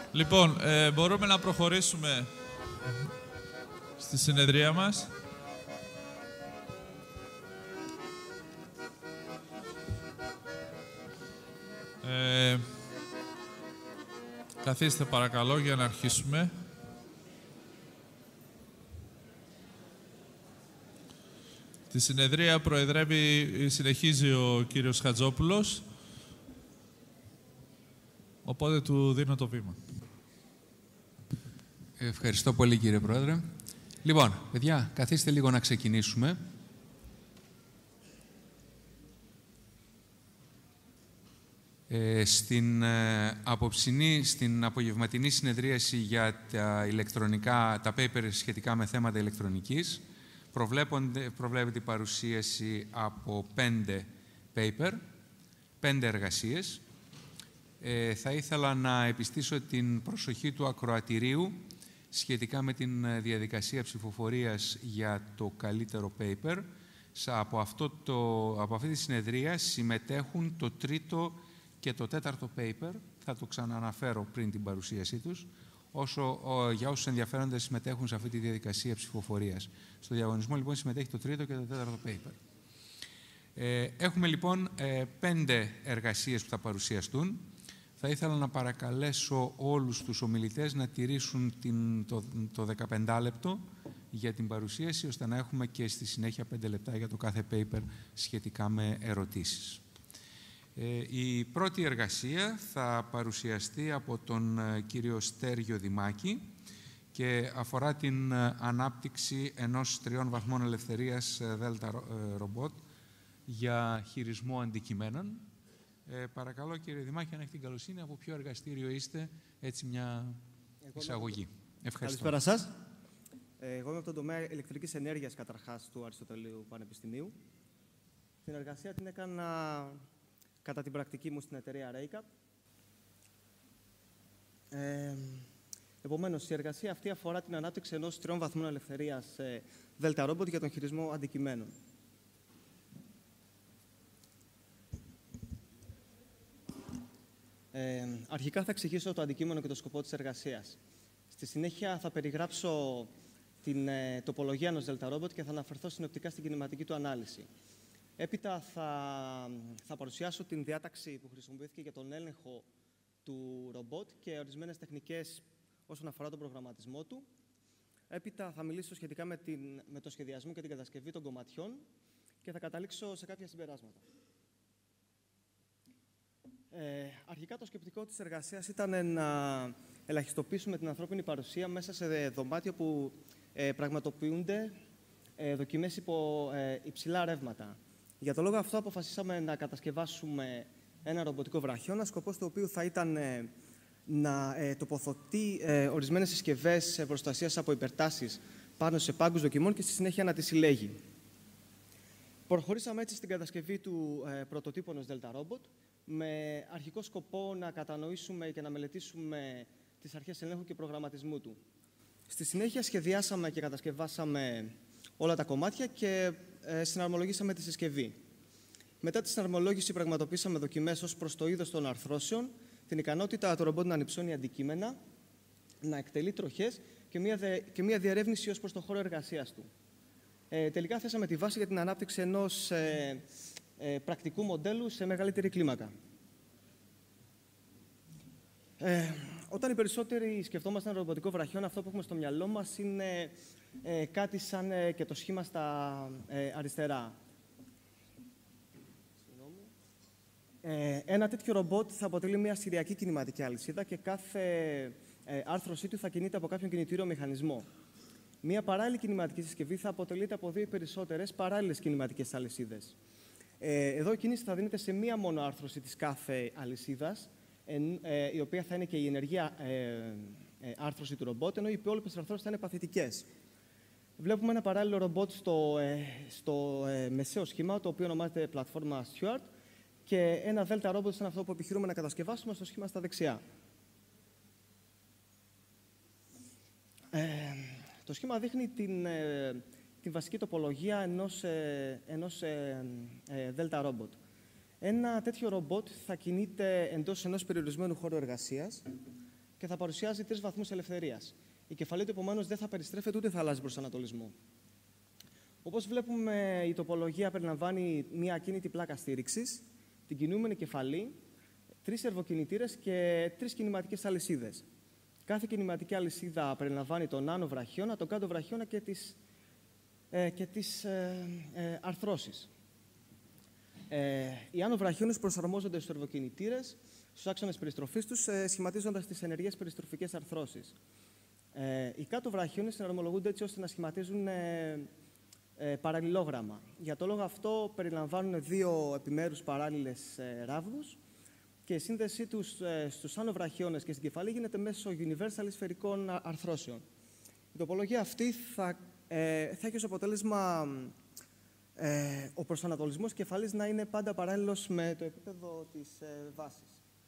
Λοιπόν, μπορούμε να προχωρήσουμε στη συνεδρία μας. Καθίστε παρακαλώ για να αρχίσουμε. Τη συνεδρία συνεχίζει ο κύριος Χατζόπουλος, οπότε του δίνω το βήμα. Ευχαριστώ πολύ, κύριε Πρόεδρε. Λοιπόν, παιδιά, καθίστε λίγο να ξεκινήσουμε. Στην απογευματινή συνεδρίαση για τα ηλεκτρονικά, τα papers σχετικά με θέματα ηλεκτρονικής, προβλέπεται η παρουσίαση από 5 paper, 5 εργασίες. Θα ήθελα να επιστήσω την προσοχή του ακροατηρίου σχετικά με την διαδικασία ψηφοφορίας για το καλύτερο paper. Από αυτή τη συνεδρία συμμετέχουν το τρίτο και το τέταρτο paper. Θα το ξανααναφέρω πριν την παρουσίασή τους, για όσους ενδιαφέρονται συμμετέχουν σε αυτή τη διαδικασία ψηφοφορίας. Στο διαγωνισμό, λοιπόν, συμμετέχει το τρίτο και το τέταρτο paper. Έχουμε, λοιπόν, 5 εργασίες που θα παρουσιαστούν. Θα ήθελα να παρακαλέσω όλους τους ομιλητές να τηρήσουν το 15 λεπτό για την παρουσίαση, ώστε να έχουμε και στη συνέχεια 5 λεπτά για το κάθε paper σχετικά με ερωτήσεις. Η πρώτη εργασία θα παρουσιαστεί από τον κύριο Στέργιο Δημάκη και αφορά την ανάπτυξη ενός 3 βαθμών ελευθερίας Δέλτα ρομπότ για χειρισμό αντικειμένων. Παρακαλώ, κύριε Δημάκη, αν έχετε την καλοσύνη, από ποιο εργαστήριο είστε, έτσι μια εισαγωγή. Ευχαριστώ. Καλησπέρα σας. Εγώ είμαι από τον τομέα ηλεκτρικής ενέργειας, καταρχάς, του Αριστοτελείου Πανεπιστημίου. Την εργασία την έκανα κατά την πρακτική μου στην εταιρεία Raycap. Επομένως, η εργασία αυτή αφορά την ανάπτυξη ενός 3 βαθμών ελευθερίας Delta Robot για τον χειρισμό αντικειμένων. Αρχικά θα εξηγήσω το αντικείμενο και το σκοπό της εργασίας. Στη συνέχεια θα περιγράψω την τοπολογία ενός Delta Robot και θα αναφερθώ συνοπτικά στην κινηματική του ανάλυση. Έπειτα θα παρουσιάσω την διάταξη που χρησιμοποιήθηκε για τον έλεγχο του ρομπότ και ορισμένες τεχνικές όσον αφορά τον προγραμματισμό του. Έπειτα θα μιλήσω σχετικά με το σχεδιασμό και την κατασκευή των κομματιών και θα καταλήξω σε κάποια συμπεράσματα. Αρχικά το σκεπτικό της εργασίας ήταν να ελαχιστοποιήσουμε την ανθρώπινη παρουσία μέσα σε δωμάτιο που πραγματοποιούνται δοκιμές υπό υψηλά ρεύματα. Για τον λόγο αυτό αποφασίσαμε να κατασκευάσουμε ένα ρομποτικό βραχιώνα, σκοπός του οποίου θα ήταν να τοποθετεί ορισμένες συσκευές προστασίας από υπερτάσεις πάνω σε πάγκους δοκιμών και στη συνέχεια να τις συλλέγει. Προχωρήσαμε έτσι στην κατασκευή του πρωτοτύπου ενός Delta Robot, με αρχικό σκοπό να κατανοήσουμε και να μελετήσουμε τις αρχές ελέγχου και προγραμματισμού του. Στη συνέχεια σχεδιάσαμε και κατασκευάσαμε όλα τα κομμάτια και συναρμολογήσαμε τη συσκευή. Μετά τη συναρμολόγηση πραγματοποιήσαμε δοκιμές ως προς το είδος των αρθρώσεων, την ικανότητα του ρομπότ να ανυψώνει αντικείμενα, να εκτελεί τροχές και μία διερεύνηση ως προς το χώρο εργασίας του. Τελικά θέσαμε τη βάση για την ανάπτυξη ενός πρακτικού μοντέλου σε μεγαλύτερη κλίμακα. Όταν οι περισσότεροι σκεφτόμαστε ένα ρομποτικό βραχιώνα, αυτό που έχουμε στο μυαλό μας είναι κάτι σαν και το σχήμα στα αριστερά. Ένα τέτοιο ρομπότ θα αποτελεί μια σηριακή κινηματική αλυσίδα και κάθε άρθρωσή του θα κινείται από κάποιον κινητήριο μηχανισμό. Μια παράλληλη κινηματική συσκευή θα αποτελείται από 2 ή περισσότερες παράλληλες κινηματικές αλυσίδες. Εδώ η κίνηση θα δίνεται σε μία μόνο άρθρωση της κάθε αλυσίδας, η οποία θα είναι και η ενεργεία άρθρωση του ρομπότ, ενώ οι υπόλοιπες αρθρώσεις θα είναι παθητικές. Βλέπουμε ένα παράλληλο ρομπότ στο μεσαίο σχήμα, το οποίο ονομάζεται πλατφόρμα Stewart, και ένα Delta Robot σαν αυτό που επιχειρούμε να κατασκευάσουμε στο σχήμα στα δεξιά. Το σχήμα δείχνει την βασική τοπολογία ενός Delta Robot. Ένα τέτοιο ρομπότ θα κινείται εντός ενός περιορισμένου χώρου εργασίας και θα παρουσιάζει 3 βαθμούς ελευθερίας. Η κεφαλή του, επομένως, δεν θα περιστρέφεται ούτε θα αλλάζει προσανατολισμό. Όπως βλέπουμε, η τοπολογία περιλαμβάνει μία ακίνητη πλάκα στήριξης, την κινούμενη κεφαλή, 3 σερβοκινητήρες και 3 κινηματικές αλυσίδες. Κάθε κινηματική αλυσίδα περιλαμβάνει τον άνω βραχίωνα, τον κάτω βραχίωνα και τις αρθρώσεις. Οι άνω βραχίωνες προσαρμόζονται στους σερβοκινητήρες, στους άξονες περιστροφής τους, σχηματίζοντας τις ενεργές περιστροφικές αρθρώσεις. Οι κάτω βραχίωνες συναρμολογούνται έτσι ώστε να σχηματίζουν παραλληλόγραμμα. Για το λόγο αυτό περιλαμβάνουν 2 επιμέρους παράλληλες ράβδους και η σύνδεσή τους στους άνω βραχίωνες και στην κεφαλή γίνεται μέσω universal σφαιρικών αρθρώσεων. Η τοπολογία αυτή θα έχει ως αποτέλεσμα ο προσανατολισμός κεφαλής να είναι πάντα παράλληλος με το επίπεδο της βάσης.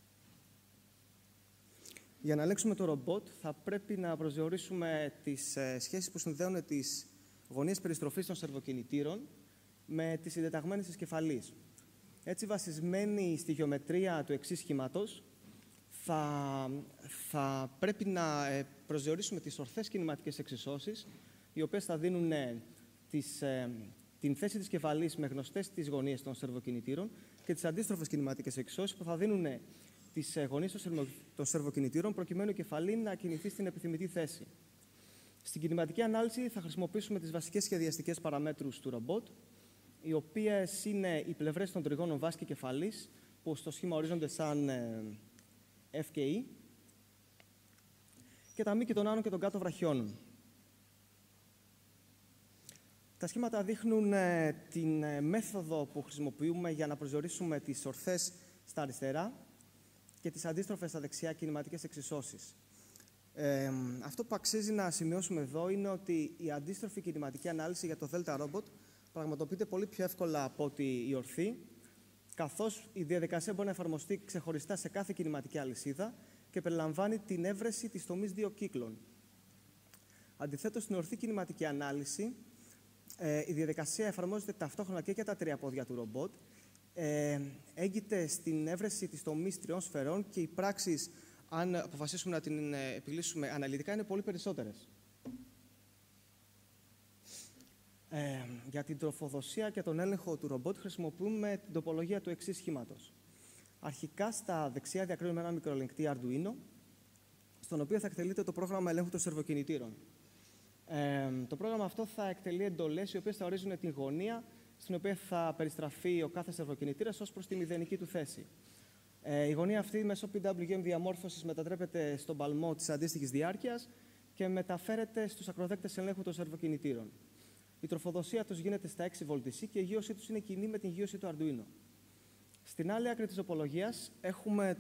Για να ελέγξουμε το ρομπότ θα πρέπει να προσδιορίσουμε τις σχέσεις που συνδέουν τις γωνίες περιστροφής των σερβοκινητήρων με τις συντεταγμένες της κεφαλής. Έτσι, βασισμένοι στη γεωμετρία του εξής σχήματος, θα πρέπει να προσδιορίσουμε τις ορθές κινηματικές εξισώσεις, οι οποίες θα δίνουν την θέση της κεφαλής με γνωστές τις γωνίες των σερβοκινητήρων και τις αντίστροφες κινηματικές εξισώσεις που θα δίνουν τις γωνίες των σερβοκινητήρων προκειμένου η κεφαλή να κινηθεί στην επιθυμητή θέση. Στην κινηματική ανάλυση θα χρησιμοποιήσουμε τις βασικές σχεδιαστικές παραμέτρους του ρομπότ, οι οποίες είναι οι πλευρές των τριγώνων βάσης και κεφαλής, που στο σχήμα ορίζονται σαν F και E, και τα μήκη των άνω και των κάτω βραχιώνων. Τα σχήματα δείχνουν την μέθοδο που χρησιμοποιούμε για να προσδιορίσουμε τις ορθές στα αριστερά και τις αντίστροφες στα δεξιά κινηματικές εξισώσεις. Αυτό που αξίζει να σημειώσουμε εδώ είναι ότι η αντίστροφη κινηματική ανάλυση για το Delta Robot πραγματοποιείται πολύ πιο εύκολα από ότι η ορθή, καθώς η διαδικασία μπορεί να εφαρμοστεί ξεχωριστά σε κάθε κινηματική αλυσίδα και περιλαμβάνει την έβρεση της τομής 2 κύκλων. Αντιθέτως, στην ορθή κινηματική ανάλυση, η διαδικασία εφαρμόζεται ταυτόχρονα και για τα 3 πόδια του ρομπότ, έγκυται στην έβρεση της τομής 3 σφαιρών και οι πράξεις, αν αποφασίσουμε να την επιλύσουμε αναλυτικά, είναι πολύ περισσότερες. Για την τροφοδοσία και τον έλεγχο του ρομπότ χρησιμοποιούμε την τοπολογία του εξής σχήματος. Αρχικά, στα δεξιά διακρίνουμε ένα μικροελεγκτή Arduino, στον οποίο θα εκτελείται το πρόγραμμα ελέγχου των σερβοκινητήρων. Το πρόγραμμα αυτό θα εκτελεί εντολές οι οποίες θα ορίζουν την γωνία στην οποία θα περιστραφεί ο κάθε σερβοκινητήρας ως προς τη μηδενική του θέση. Η γωνία αυτή μέσω PWM διαμόρφωσης μετατρέπεται στον παλμό της αντίστοιχης διάρκειας και μεταφέρεται στους ακροδέκτες ελέγχου των σερβοκινητήρων. Η τροφοδοσία τους γίνεται στα 6 VDC και η γείωσή τους είναι κοινή με την γείωση του Arduino. Στην άλλη άκρη της τοπολογίας έχουμε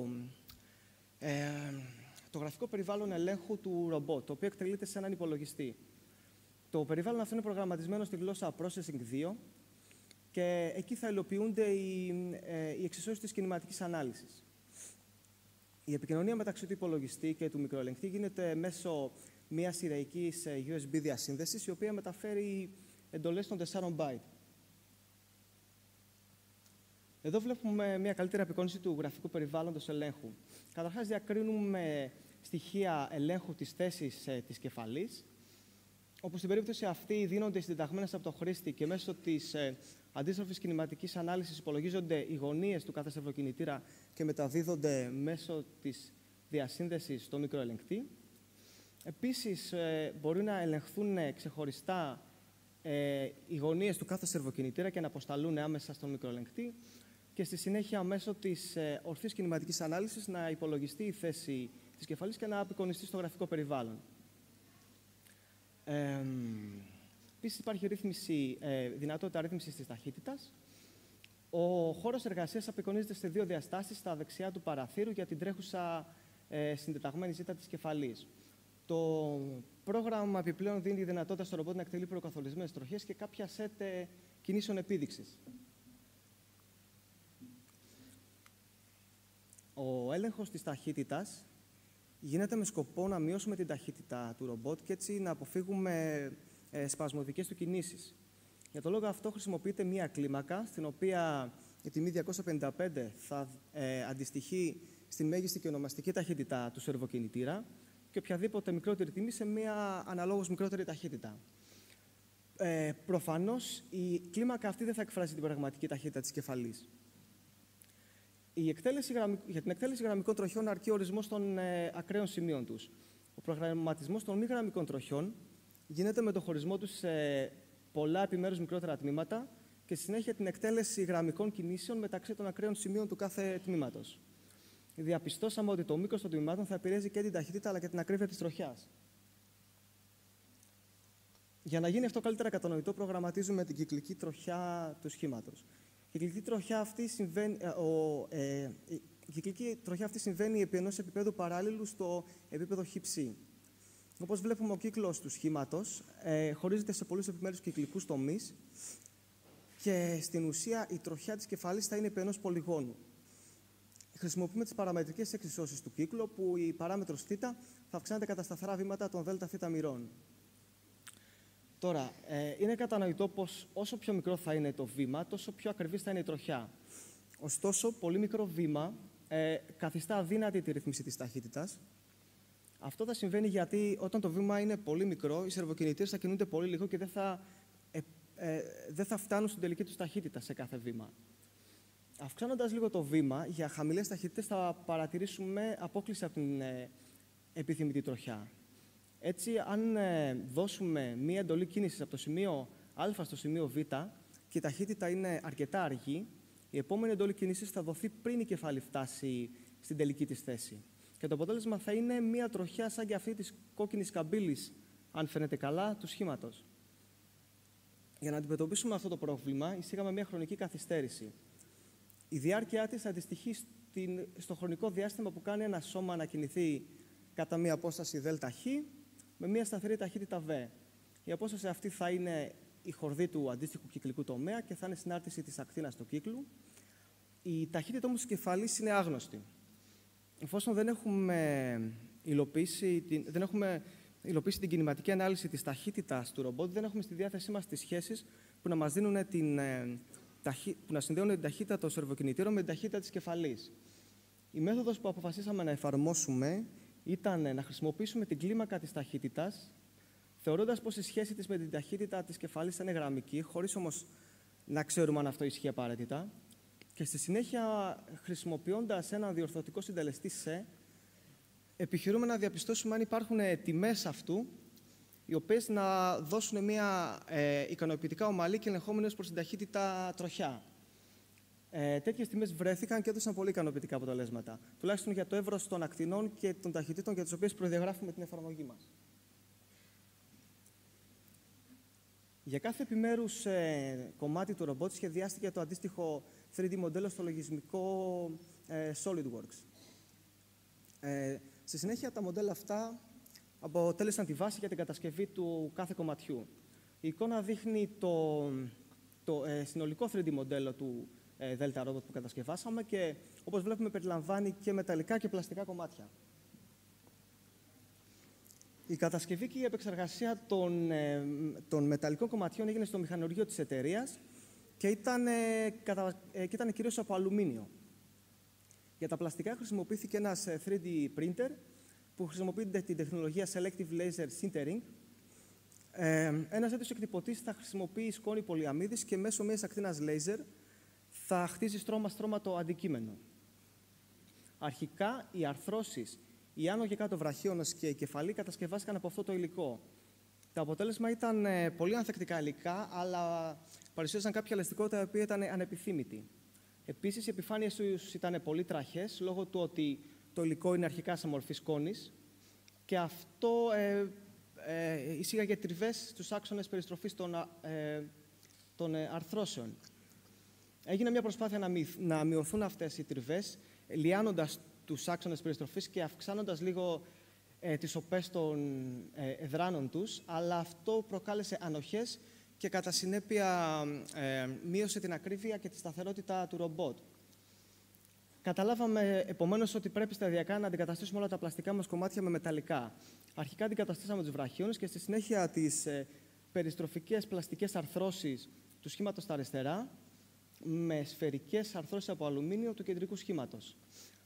το γραφικό περιβάλλον ελέγχου του ρομπότ, το οποίο εκτελείται σε έναν υπολογιστή. Το περιβάλλον αυτό είναι προγραμματισμένο στη γλώσσα Processing 2 και εκεί θα υλοποιούνται οι εξισώσεις της κινηματικής ανάλυσης. Η επικοινωνία μεταξύ του υπολογιστή και του μικροελεγκτή γίνεται μέσω μιας σειραϊκής USB διασύνδεσης, η οποία μεταφέρει εντολές των 4 byte. Εδώ βλέπουμε μια καλύτερη απεικόνιση του γραφικού περιβάλλοντος ελέγχου. Καταρχάς, διακρίνουμε στοιχεία ελέγχου της θέσης της κεφαλής, όπου στην περίπτωση αυτή δίνονται οι συντεταγμένες από το χρήστη και μέσω της αντίστροφης κινηματικής ανάλυσης υπολογίζονται οι γωνίες του κάθε σερβοκινητήρα και μεταδίδονται μέσω της διασύνδεσης στο μικροελεγκτή. Επίσης, μπορεί να ελεγχθούν ξεχωριστά οι γωνίες του κάθε σερβοκινητήρα και να αποσταλούν άμεσα στον μικροελεγκτή και στη συνέχεια μέσω της ορθής κινηματικής ανάλυσης να υπολογιστεί η θέση της κεφαλής και να απεικονιστεί στο γραφικό περιβάλλον. Επίσης, υπάρχει δυνατότητα ρύθμισης της ταχύτητας. Ο χώρος εργασίας απεικονίζεται σε 2 διαστάσεις στα δεξιά του παραθύρου για την τρέχουσα συντεταγμένη ζήτα της κεφαλής. Το πρόγραμμα επιπλέον δίνει τη δυνατότητα στο ρομπότ να εκτελεί προκαθορισμένες τροχές και κάποια σετ κινήσεων επίδειξης. Ο έλεγχος της ταχύτητας γίνεται με σκοπό να μειώσουμε την ταχύτητα του ρομπότ και έτσι να αποφύγουμε σπασμωδικές του κινήσεις. Για τον λόγο αυτό χρησιμοποιείται μία κλίμακα, στην οποία η τιμή 255 θα αντιστοιχεί στη μέγιστη και ονομαστική ταχύτητα του σερβοκινητήρα και οποιαδήποτε μικρότερη τιμή σε μία αναλόγως μικρότερη ταχύτητα. Προφανώς, η κλίμακα αυτή δεν θα εκφράσει την πραγματική ταχύτητα της κεφαλής. Για την εκτέλεση γραμμικών τροχιών αρκεί ο ορισμός των ακραίων σημείων τους. Ο προγραμματισμός των μη γραμμικών τροχιών γίνεται με τον χωρισμό τους σε πολλά επιμέρους μικρότερα τμήματα και στη συνέχεια την εκτέλεση γραμμικών κινήσεων μεταξύ των ακραίων σημείων του κάθε τμήματος. Διαπιστώσαμε ότι το μήκος των τμήματων θα επηρεάζει και την ταχύτητα αλλά και την ακρίβεια της τροχιάς. Για να γίνει αυτό καλύτερα κατανοητό, προγραμματίζουμε την κυκλική τροχιά του σχήματος. Η κυκλική τροχιά αυτή συμβαίνει επί ενός επίπεδου παράλληλου στο επίπεδο χ-ψ. Όπως βλέπουμε, ο κύκλος του σχήματος χωρίζεται σε πολλούς επιμέρους κυκλικούς τομείς και στην ουσία η τροχιά της κεφαλής θα είναι επί ενός πολυγώνου. Χρησιμοποιούμε τις παραμετρικές εξισώσεις του κύκλου, όπου η παράμετρος θ θα αυξάνεται κατά σταθερά βήματα των ΔΘ μοιρών. Τώρα, είναι κατανοητό πως όσο πιο μικρό θα είναι το βήμα, τόσο πιο ακριβής θα είναι η τροχιά. Ωστόσο, πολύ μικρό βήμα καθιστά αδύνατη τη ρύθμιση της ταχύτητας. Αυτό θα συμβαίνει γιατί όταν το βήμα είναι πολύ μικρό, οι σερβοκινητήρες θα κινούνται πολύ λίγο και δεν θα φτάνουν στην τελική τους ταχύτητα σε κάθε βήμα. Αυξάνοντας λίγο το βήμα, για χαμηλές ταχύτητες θα παρατηρήσουμε απόκλιση από την επιθυμητή τροχιά. Έτσι, αν δώσουμε μία εντολή κίνησης από το σημείο Α στο σημείο Β και η ταχύτητα είναι αρκετά αργή, η επόμενη εντολή κίνησης θα δοθεί πριν η κεφάλη φτάσει στην τελική της θέση. Και το αποτέλεσμα θα είναι μία τροχιά σαν και αυτή της κόκκινης καμπύλης, αν φαίνεται καλά, του σχήματος. Για να αντιμετωπίσουμε αυτό το πρόβλημα, εισήγαμε μία χρονική καθυστέρηση. Η διάρκεια της αντιστοιχεί στο χρονικό διάστημα που κάνει ένα σώμα να κινηθεί κατά μία απόσταση ΔΧ με μία σταθερή ταχύτητα V. Η απόσταση αυτή θα είναι η χορδή του αντίστοιχου κυκλικού τομέα και θα είναι συνάρτηση της ακτίνας του κύκλου. Η ταχύτητα όμως της κεφαλής είναι άγνωστη. Εφόσον δεν έχουμε υλοποιήσει την κινηματική ανάλυση της ταχύτητας του ρομπότ, δεν έχουμε στη διάθεσή μας τις σχέσεις που να μας δίνουν που να συνδέουν την ταχύτητα των σερβοκινητήρων με την ταχύτητα της κεφαλής. Η μέθοδος που αποφασίσαμε να εφαρμόσουμε ήταν να χρησιμοποιήσουμε την κλίμακα της ταχύτητας, θεωρώντας πως η σχέση της με την ταχύτητα της κεφαλής θα είναι γραμμική, χωρίς όμως να ξέρουμε αν αυτό ισχύει απαραίτητα, και στη συνέχεια, χρησιμοποιώντας έναν διορθωτικό συντελεστή σε, επιχειρούμε να διαπιστώσουμε αν υπάρχουν τιμές αυτού, οι οποίες να δώσουν μια ικανοποιητικά ομαλή και ελεγχόμενη προς την ταχύτητα τροχιά. Τέτοιες τιμές βρέθηκαν και έδωσαν πολύ ικανοποιητικά αποτελέσματα, τουλάχιστον για το εύρος των ακτινών και των ταχυτήτων για τις οποίες προδιαγράφουμε την εφαρμογή μας. Για κάθε επιμέρους κομμάτι του ρομπότ σχεδιάστηκε το αντίστοιχο 3D μοντέλο στο λογισμικό SolidWorks. Στη συνέχεια, τα μοντέλα αυτά αποτέλεσαν τη βάση για την κατασκευή του κάθε κομματιού. Η εικόνα δείχνει το συνολικό 3D μοντέλο του Delta Robot που κατασκευάσαμε και, όπως βλέπουμε, περιλαμβάνει και μεταλλικά και πλαστικά κομμάτια. Η κατασκευή και η επεξεργασία των μεταλλικών κομματιών έγινε στο μηχανουργείο της εταιρείας και ήταν κυρίως από αλουμίνιο. Για τα πλαστικά χρησιμοποιήθηκε ένας 3D printer που χρησιμοποιείται την τεχνολογία Selective Laser Sintering. Ένας τέτοιος εκτυπωτής θα χρησιμοποιεί σκόνη πολυαμίδης και μέσω μιας ακτίνας laser θα χτίζει στρώμα-στρώμα το αντικείμενο. Αρχικά, οι αρθρώσεις, η άνω και κάτω βραχίωνος και η κεφαλή κατασκευάστηκαν από αυτό το υλικό. Το αποτέλεσμα ήταν πολύ ανθεκτικά υλικά, αλλά παρουσίαζαν κάποια ελαστικότητα η οποία ήταν ανεπιθύμητη. Επίσης, οι επιφάνειες τους ήταν πολύ τραχές, λόγω του ότι το υλικό είναι αρχικά σε μορφή σκόνης και αυτό εισήγαγε τριβές στους άξονες περιστροφής των αρθρώσεων. Έγινε μια προσπάθεια να μειωθούν αυτές οι τριβές, λιάνοντας τους άξονες περιστροφής και αυξάνοντας λίγο τις οπές των εδράνων τους, αλλά αυτό προκάλεσε ανοχές και κατά συνέπεια μείωσε την ακρίβεια και τη σταθερότητα του ρομπότ. Καταλάβαμε επομένως ότι πρέπει σταδιακά να αντικαταστήσουμε όλα τα πλαστικά μας κομμάτια με μεταλλικά. Αρχικά αντικαταστήσαμε τους βραχίωνες και στη συνέχεια τις περιστροφικές πλαστικές αρθρώσεις του σχήματος στα αριστερά με σφαιρικές αρθρώσεις από αλουμίνιο του κεντρικού σχήματος.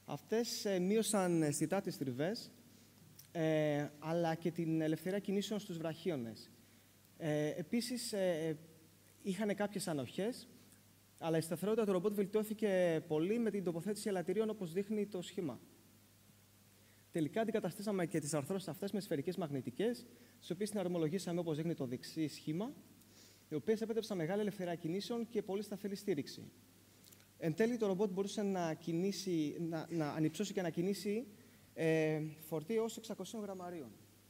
Αυτές μείωσαν αισθητά τις τριβές, αλλά και την ελευθερία κινήσεων στους βραχίονες. Επίσης, είχαν κάποιες ανοχές, αλλά η σταθερότητα του ρομπότ βελτιώθηκε πολύ με την τοποθέτηση ελαττηρίων, όπως δείχνει το σχήμα. Τελικά, αντικαταστήσαμε και τις αρθρώσεις αυτές με σφαιρικές μαγνητικές, τις οποίες συναρμολογήσαμε, όπως δείχνει το δεξί σχήμα, οι οποίες επέτρεψαν μεγάλη ελευθερία κινήσεων και πολύ σταθερή στήριξη. Εν τέλει, το ρομπότ μπορούσε να ανυψώσει και να κινήσει φορτίο ως 600 γραμμαρίων.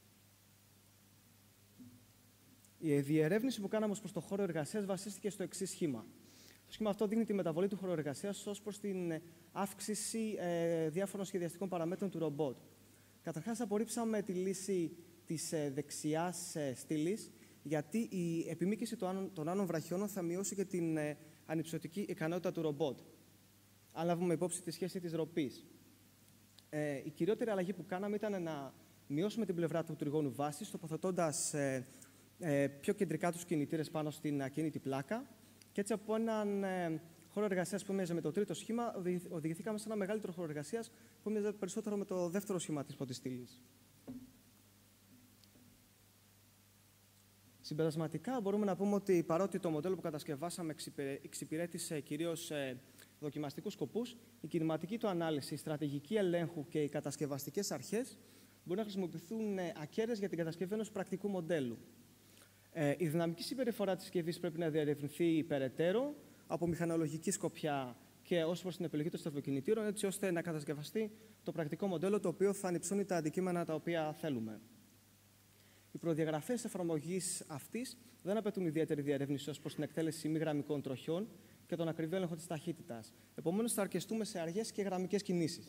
Η διερεύνηση που κάναμε ως προς το χώρο εργασίας βασίστηκε στο εξής σχήμα. Το σχήμα αυτό δείχνει τη μεταβολή του χώρου εργασίας ως προς την αύξηση διάφορων σχεδιαστικών παραμέτρων του ρομπότ. Καταρχάς, απορρίψαμε τη λύση της δεξιάς στήλης, γιατί η επιμήκυση των άνω βραχιώνων θα μειώσει και την ανυψωτική ικανότητα του ρομπότ, αν λάβουμε υπόψη τη σχέση της ροπής. Η κυριότερη αλλαγή που κάναμε ήταν να μειώσουμε την πλευρά του τριγώνου βάσης, τοποθετώντας πιο κεντρικά τους κινητήρες πάνω στην ακίνητη πλάκα, και έτσι από έναν χώρο εργασίας που έμοιαζε με το τρίτο σχήμα, οδηγηθήκαμε σε ένα μεγαλύτερο χώρο εργασίας που έμοιαζε περισσότερο με το δεύτερο σχήμα της πρώτης στήλης. Συμπερασματικά, μπορούμε να πούμε ότι παρότι το μοντέλο που κατασκευάσαμε εξυπηρέτησε κυρίως δοκιμαστικούς σκοπούς, η κινηματική του ανάλυση, η στρατηγική ελέγχου και οι κατασκευαστικές αρχές μπορούν να χρησιμοποιηθούν ακέραιες για την κατασκευή ενός πρακτικού μοντέλου. Η δυναμική συμπεριφορά της συσκευής πρέπει να διερευνηθεί περαιτέρω από μηχανολογική σκοπιά και ως προς την επιλογή των στροφοκινητήρων, έτσι ώστε να κατασκευαστεί το πρακτικό μοντέλο το οποίο θα ανυψώνει τα αντικείμενα τα οποία θέλουμε. Οι προδιαγραφές εφαρμογής αυτής δεν απαιτούν ιδιαίτερη διερεύνηση ως προς την εκτέλεση μη γραμμικών τροχιών και τον ακριβή έλεγχο της ταχύτητας. Επομένως, θα αρκεστούμε σε αργές και γραμμικές κινήσεις.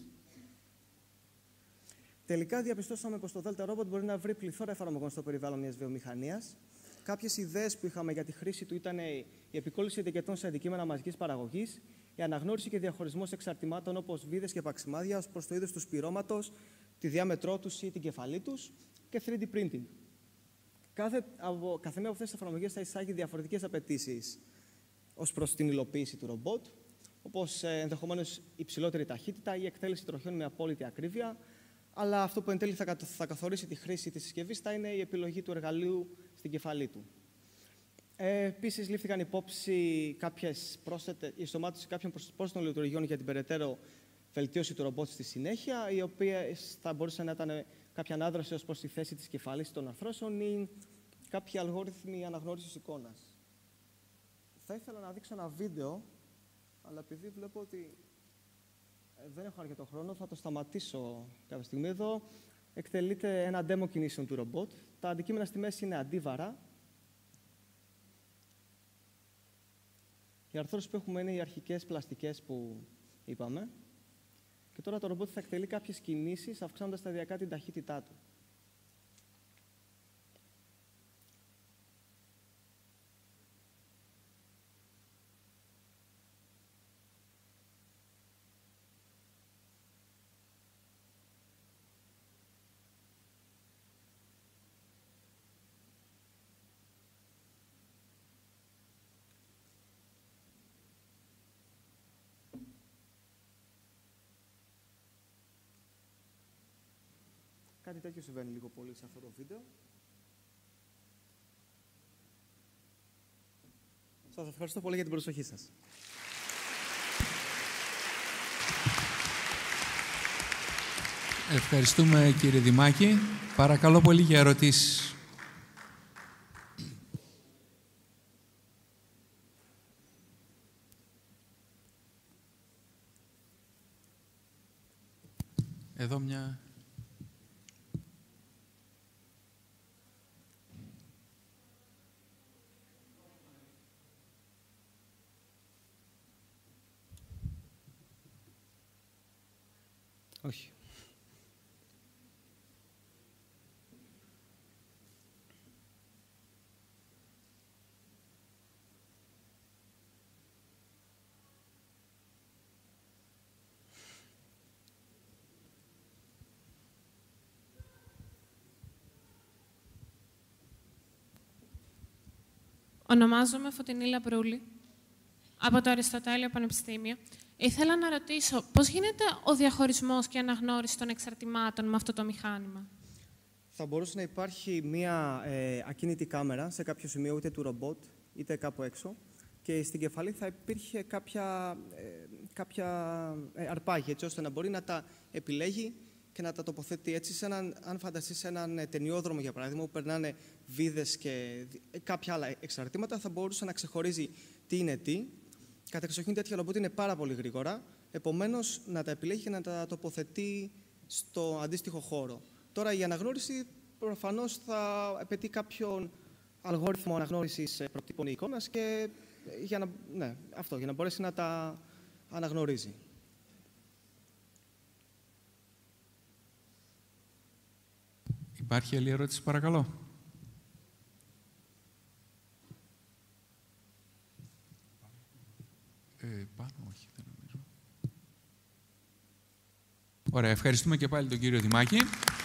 Τελικά, διαπιστώσαμε πως το Delta Robot μπορεί να βρει πληθώρα εφαρμογών στο περιβάλλον μιας βιομηχανίας. Κάποιες ιδέες που είχαμε για τη χρήση του ήταν η επικόλληση ετικετών σε αντικείμενα μαζικής παραγωγής, η αναγνώριση και διαχωρισμός εξαρτημάτων όπως βίδες και παξιμάδια ως προς το είδος του σπυρώματος, τη διάμετρό τους ή την κεφαλή τους και 3D printing. Κάθε μία από αυτές τις εφαρμογές θα εισάγει διαφορετικές απαιτήσεις ως προς την υλοποίηση του ρομπότ, όπως ενδεχομένως υψηλότερη ταχύτητα ή εκτέλεση τροχιών με απόλυτη ακρίβεια, αλλά αυτό που εν τέλει θα καθορίσει τη χρήση της συσκευής θα είναι η επιλογή του εργαλείου στην κεφαλή του. Επίσης, λήφθηκαν υπόψη η ενσωμάτωση κάποιων πρόσθετων λειτουργιών για την περαιτέρω βελτίωση του ρομπότ στη συνέχεια, οι οποίες θα μπορούσαν να ήταν κάποια ανάδραση ως προς τη θέση της κεφαλής των αρθρώσεων ή κάποιοι αλγόριθμοι αναγνώρισης εικόνας. Θα ήθελα να δείξω ένα βίντεο, αλλά επειδή βλέπω ότι δεν έχω αρκετό χρόνο, θα το σταματήσω κάποια στιγμή. Εδώ εκτελείται ένα demo κινήσεων του ρομπότ. Τα αντικείμενα στη μέση είναι αντίβαρα. Οι αρθρώσεις που έχουμε είναι οι αρχικές πλαστικές που είπαμε. Και τώρα το ρομπότ θα εκτελεί κάποιες κινήσεις, αυξάνοντας σταδιακά την ταχύτητά του. Κάτι τέτοιο συμβαίνει λίγο πολύ σε αυτό το βίντεο. Σας ευχαριστώ πολύ για την προσοχή σας. Ευχαριστούμε, κύριε Δημάκη. Παρακαλώ πολύ για ερωτήσεις. Εδώ μια... Όχι. Ονομάζομαι Φωτεινή Λαπρούλη. από το Αριστοτέλειο Πανεπιστήμιο. Ήθελα να ρωτήσω πώς γίνεται ο διαχωρισμός και αναγνώριση των εξαρτημάτων με αυτό το μηχάνημα. Θα μπορούσε να υπάρχει μία ακίνητη κάμερα σε κάποιο σημείο, είτε του ρομπότ, είτε κάπου έξω, και στην κεφαλή θα υπήρχε κάποια αρπάγη, έτσι ώστε να μπορεί να τα επιλέγει και να τα τοποθετεί. Έτσι, αν φανταστείς έναν ταινιόδρομο, για παράδειγμα, που περνάνε βίδες και κάποια άλλα εξαρτήματα, θα μπορούσε να ξεχωρίζει τι είναι τι. Κατά εξοχήν, τέτοια ρομπότ είναι πάρα πολύ γρήγορα, επομένως να τα επιλέγει και να τα τοποθετεί στο αντίστοιχο χώρο. Τώρα, η αναγνώριση προφανώς θα απαιτεί κάποιον αλγόριθμο αναγνώρισης προτύπων εικόνας και για να μπορέσει να τα αναγνωρίζει. Υπάρχει άλλη ερώτηση, παρακαλώ. Πάνω, όχι, δεν νομίζω. Ωραία, ευχαριστούμε και πάλι τον κύριο Δημάκη.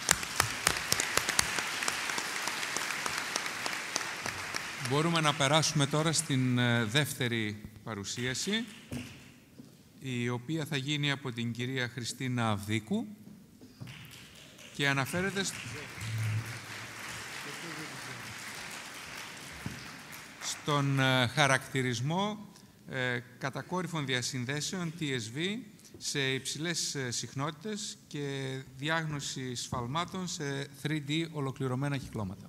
Μπορούμε να περάσουμε τώρα στην δεύτερη παρουσίαση, η οποία θα γίνει από την κυρία Χριστίνα Αυδίκου και αναφέρεται στον χαρακτηρισμό κατακόρυφων διασυνδέσεων TSV σε υψηλές συχνότητες και διάγνωση σφαλμάτων σε 3D ολοκληρωμένα κυκλώματα.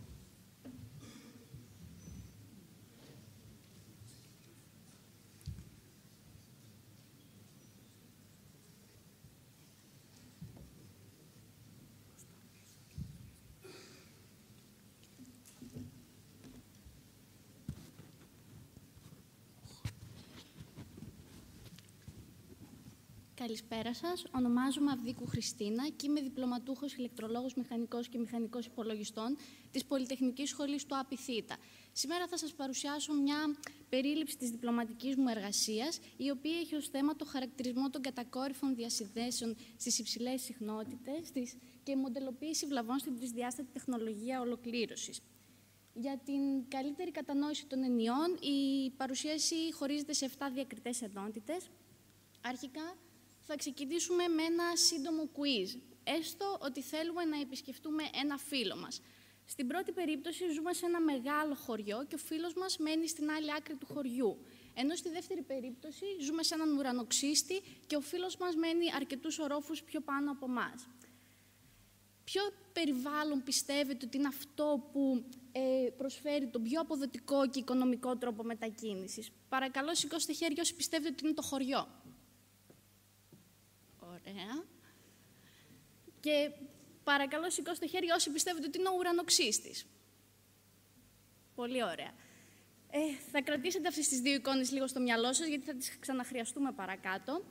Καλησπέρα σας. Ονομάζομαι Αυδίκου Χριστίνα και είμαι διπλωματούχος ηλεκτρολόγος μηχανικός και μηχανικός υπολογιστών της Πολυτεχνικής Σχολής του ΑΠΙΘ. Σήμερα θα σας παρουσιάσω μια περίληψη της διπλωματικής μου εργασίας, η οποία έχει ως θέμα το χαρακτηρισμό των κατακόρυφων διασυνδέσεων στις υψηλές συχνότητες και μοντελοποίηση βλαβών στην τρισδιάστατη τεχνολογία ολοκλήρωσης. Για την καλύτερη κατανόηση των ενιών, η παρουσίαση χωρίζεται σε 7 διακριτές ενότητες. Αρχικά, θα ξεκινήσουμε με ένα σύντομο quiz, έστω ότι θέλουμε να επισκεφτούμε ένα φίλο μας. Στην πρώτη περίπτωση ζούμε σε ένα μεγάλο χωριό και ο φίλος μας μένει στην άλλη άκρη του χωριού. Ενώ στη δεύτερη περίπτωση ζούμε σε έναν ουρανοξύστη και ο φίλος μας μένει αρκετούς ορόφους πιο πάνω από εμάς. Ποιο περιβάλλον πιστεύετε ότι είναι αυτό που προσφέρει τον πιο αποδοτικό και οικονομικό τρόπο μετακίνησης? Παρακαλώ, σηκώστε χέρια όσοι πιστεύετε ότι είναι το χωριό. Ωραία. Και παρακαλώ, σηκώστε χέρια όσοι πιστεύετε ότι είναι ο ουρανοξύστης. Πολύ ωραία. Θα κρατήσετε αυτές τις δύο εικόνες λίγο στο μυαλό σας, γιατί θα τις ξαναχρειαστούμε παρακάτω.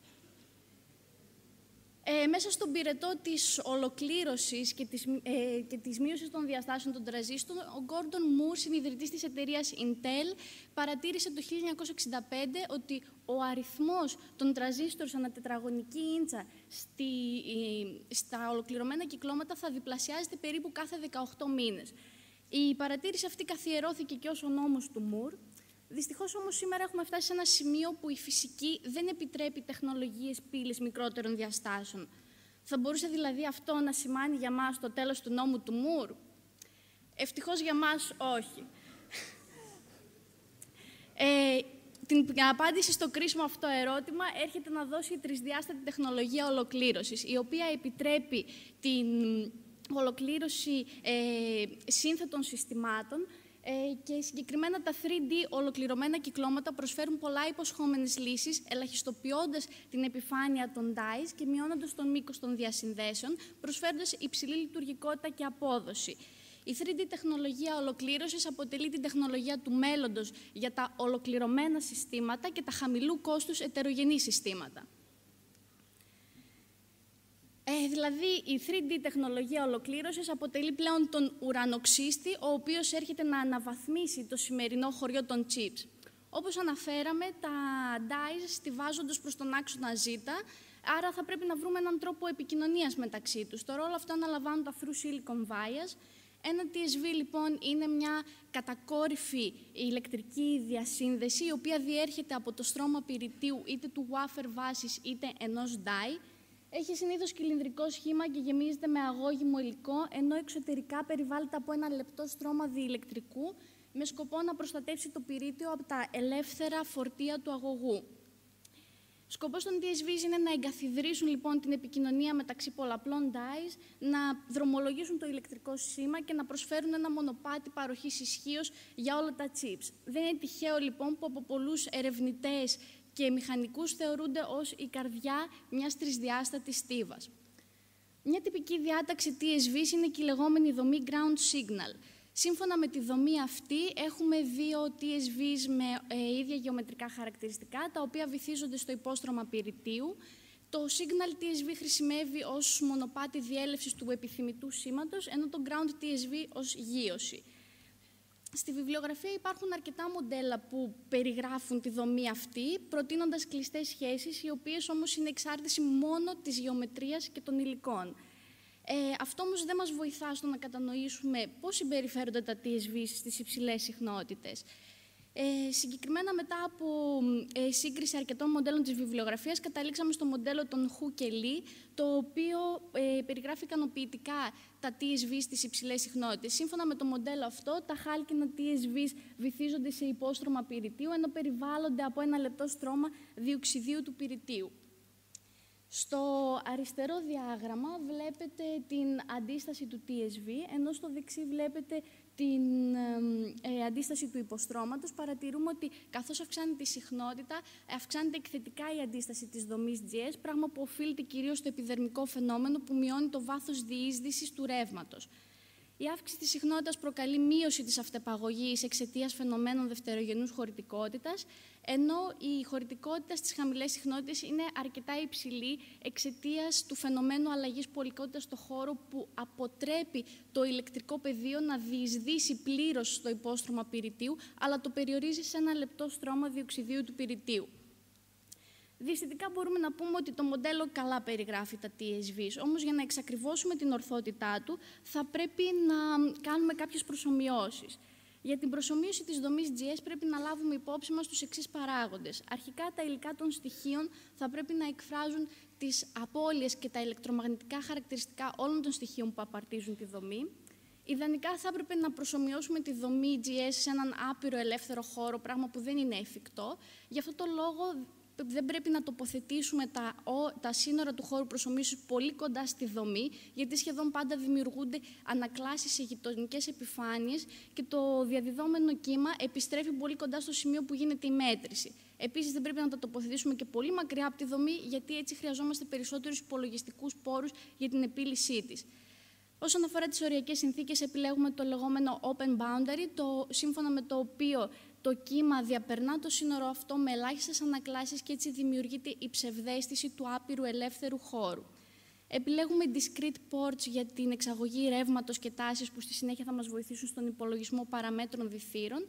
Μέσα στον πυρετό της ολοκλήρωσης και της μείωσης των διαστάσεων των τραζίστων, ο Γκόρντον Μουρ, συνιδρυτής της εταιρείας Intel, παρατήρησε το 1965 ότι ο αριθμός των τραζίστορ ανά τετραγωνική ίντσα στα ολοκληρωμένα κυκλώματα θα διπλασιάζεται περίπου κάθε 18 μήνες. Η παρατήρηση αυτή καθιερώθηκε και ως ο νόμος του Μουρ. Δυστυχώς όμως σήμερα έχουμε φτάσει σε ένα σημείο που η φυσική δεν επιτρέπει τεχνολογίες πύλης μικρότερων διαστάσεων. Θα μπορούσε δηλαδή αυτό να σημάνει για μας το τέλος του νόμου του Μουρ? Ευτυχώς για μας όχι. Την απάντηση στο κρίσιμο αυτό ερώτημα έρχεται να δώσει η τρισδιάστατη τεχνολογία ολοκλήρωσης, η οποία επιτρέπει την ολοκλήρωση σύνθετων συστημάτων και συγκεκριμένα τα 3D ολοκληρωμένα κυκλώματα προσφέρουν πολλά υποσχόμενες λύσεις, ελαχιστοποιώντας την επιφάνεια των dice και μειώνοντας τον μήκος των διασυνδέσεων, προσφέροντας υψηλή λειτουργικότητα και απόδοση. Η 3D τεχνολογία ολοκλήρωσης αποτελεί την τεχνολογία του μέλλοντος για τα ολοκληρωμένα συστήματα και τα χαμηλού κόστους ετερογενή συστήματα. Δηλαδή, η 3D τεχνολογία ολοκλήρωσης αποτελεί πλέον τον ουρανοξύστη, ο οποίος έρχεται να αναβαθμίσει το σημερινό χωριό των chips. Όπως αναφέραμε, τα dice στιβάζονται προς τον άξονα Z, άρα θα πρέπει να βρούμε έναν τρόπο επικοινωνίας μεταξύ τους. Το ρόλο αυτό αναλαμβάνουν τα through silicon vias, Ένα TSV, λοιπόν, είναι μια κατακόρυφη ηλεκτρική διασύνδεση, η οποία διέρχεται από το στρώμα πυρητίου είτε του wafer βάσης είτε ενός die. Έχει συνήθως κυλινδρικό σχήμα και γεμίζεται με αγώγιμο υλικό, ενώ εξωτερικά περιβάλλεται από ένα λεπτό στρώμα διηλεκτρικού, με σκοπό να προστατεύσει το πυρίτιο από τα ελεύθερα φορτία του αγωγού. Σκοπός των TSVs είναι να εγκαθιδρύσουν, λοιπόν, την επικοινωνία μεταξύ πολλαπλών dies, να δρομολογήσουν το ηλεκτρικό σήμα και να προσφέρουν ένα μονοπάτι παροχής ισχύως για όλα τα chips. Δεν είναι τυχαίο, λοιπόν, που από πολλούς ερευνητές και μηχανικούς θεωρούνται ως η καρδιά μιας τρισδιάστατης στίβας. Μια τυπική διάταξη TSVs είναι και η λεγόμενη δομή ground signal. Σύμφωνα με τη δομή αυτή, έχουμε δύο TSVs με ίδια γεωμετρικά χαρακτηριστικά, τα οποία βυθίζονται στο υπόστρωμα πυρητίου. Το signal TSV χρησιμεύει ως μονοπάτι διέλευσης του επιθυμητού σήματος, ενώ το ground TSV ως γείωση. Στη βιβλιογραφία υπάρχουν αρκετά μοντέλα που περιγράφουν τη δομή αυτή, προτείνοντας κλειστές σχέσεις, οι οποίες όμως είναι εξάρτηση μόνο της γεωμετρίας και των υλικών. Αυτό όμως δεν μας βοηθά στο να κατανοήσουμε πώς συμπεριφέρονται τα TSV στις υψηλές συχνότητες. Συγκεκριμένα, μετά από σύγκριση αρκετών μοντέλων της βιβλιογραφίας, καταλήξαμε στο μοντέλο των Hu και Lee, το οποίο περιγράφει ικανοποιητικά τα TSV στις υψηλές συχνότητες. Σύμφωνα με το μοντέλο αυτό, τα χάλκινα TSV βυθίζονται σε υπόστρωμα πυρητίου, ενώ περιβάλλονται από ένα λεπτό στρώμα διοξιδίου του πυρητίου. Στο αριστερό διάγραμμα βλέπετε την αντίσταση του TSV, ενώ στο δεξί βλέπετε την αντίσταση του υποστρώματος. Παρατηρούμε ότι καθώς αυξάνεται η συχνότητα, αυξάνεται εκθετικά η αντίσταση της δομής GS, πράγμα που οφείλεται κυρίως στο επιδερμικό φαινόμενο που μειώνει το βάθος διείσδυσης του ρεύματος. Η αύξηση της συχνότητας προκαλεί μείωση της αυτεπαγωγής εξαιτίας φαινομένων δευτερογενούς χωρητικότητας, ενώ η χωρητικότητα στις χαμηλές συχνότητες είναι αρκετά υψηλή εξαιτίας του φαινομένου αλλαγής πολικότητας στο χώρο, που αποτρέπει το ηλεκτρικό πεδίο να διεισδύσει πλήρως στο υπόστρωμα πυρητίου, αλλά το περιορίζει σε ένα λεπτό στρώμα διοξιδίου του πυρητίου. Διευθυντικά μπορούμε να πούμε ότι το μοντέλο καλά περιγράφει τα TSVs, όμως για να εξακριβώσουμε την ορθότητά του θα πρέπει να κάνουμε κάποιες προσομοιώσεις. Για την προσομοίωση της δομής GS πρέπει να λάβουμε υπόψη μας τους εξής παράγοντες. Αρχικά, τα υλικά των στοιχείων θα πρέπει να εκφράζουν τις απώλειες και τα ηλεκτρομαγνητικά χαρακτηριστικά όλων των στοιχείων που απαρτίζουν τη δομή. Ιδανικά θα έπρεπε να προσομοιώσουμε τη δομή GS σε έναν άπειρο ελεύθερο χώρο, πράγμα που δεν είναι εφικτό. Γι' αυτό το λόγο δεν πρέπει να τοποθετήσουμε τα σύνορα του χώρου προσομοίωσης πολύ κοντά στη δομή, γιατί σχεδόν πάντα δημιουργούνται ανακλάσεις σε γειτονικές επιφάνειες και το διαδιδόμενο κύμα επιστρέφει πολύ κοντά στο σημείο που γίνεται η μέτρηση. Επίσης, δεν πρέπει να τα τοποθετήσουμε και πολύ μακριά από τη δομή, γιατί έτσι χρειαζόμαστε περισσότερους υπολογιστικούς πόρους για την επίλυσή της. Όσον αφορά τις οριακές συνθήκες, επιλέγουμε το λεγόμενο open boundary, σύμφωνα με το οποίο το κύμα διαπερνά το σύνορο αυτό με ελάχιστες ανακλάσεις και έτσι δημιουργείται η ψευδαίσθηση του άπειρου ελεύθερου χώρου. Επιλέγουμε discrete ports για την εξαγωγή ρεύματος και τάσης, που στη συνέχεια θα μας βοηθήσουν στον υπολογισμό παραμέτρων διθύρων.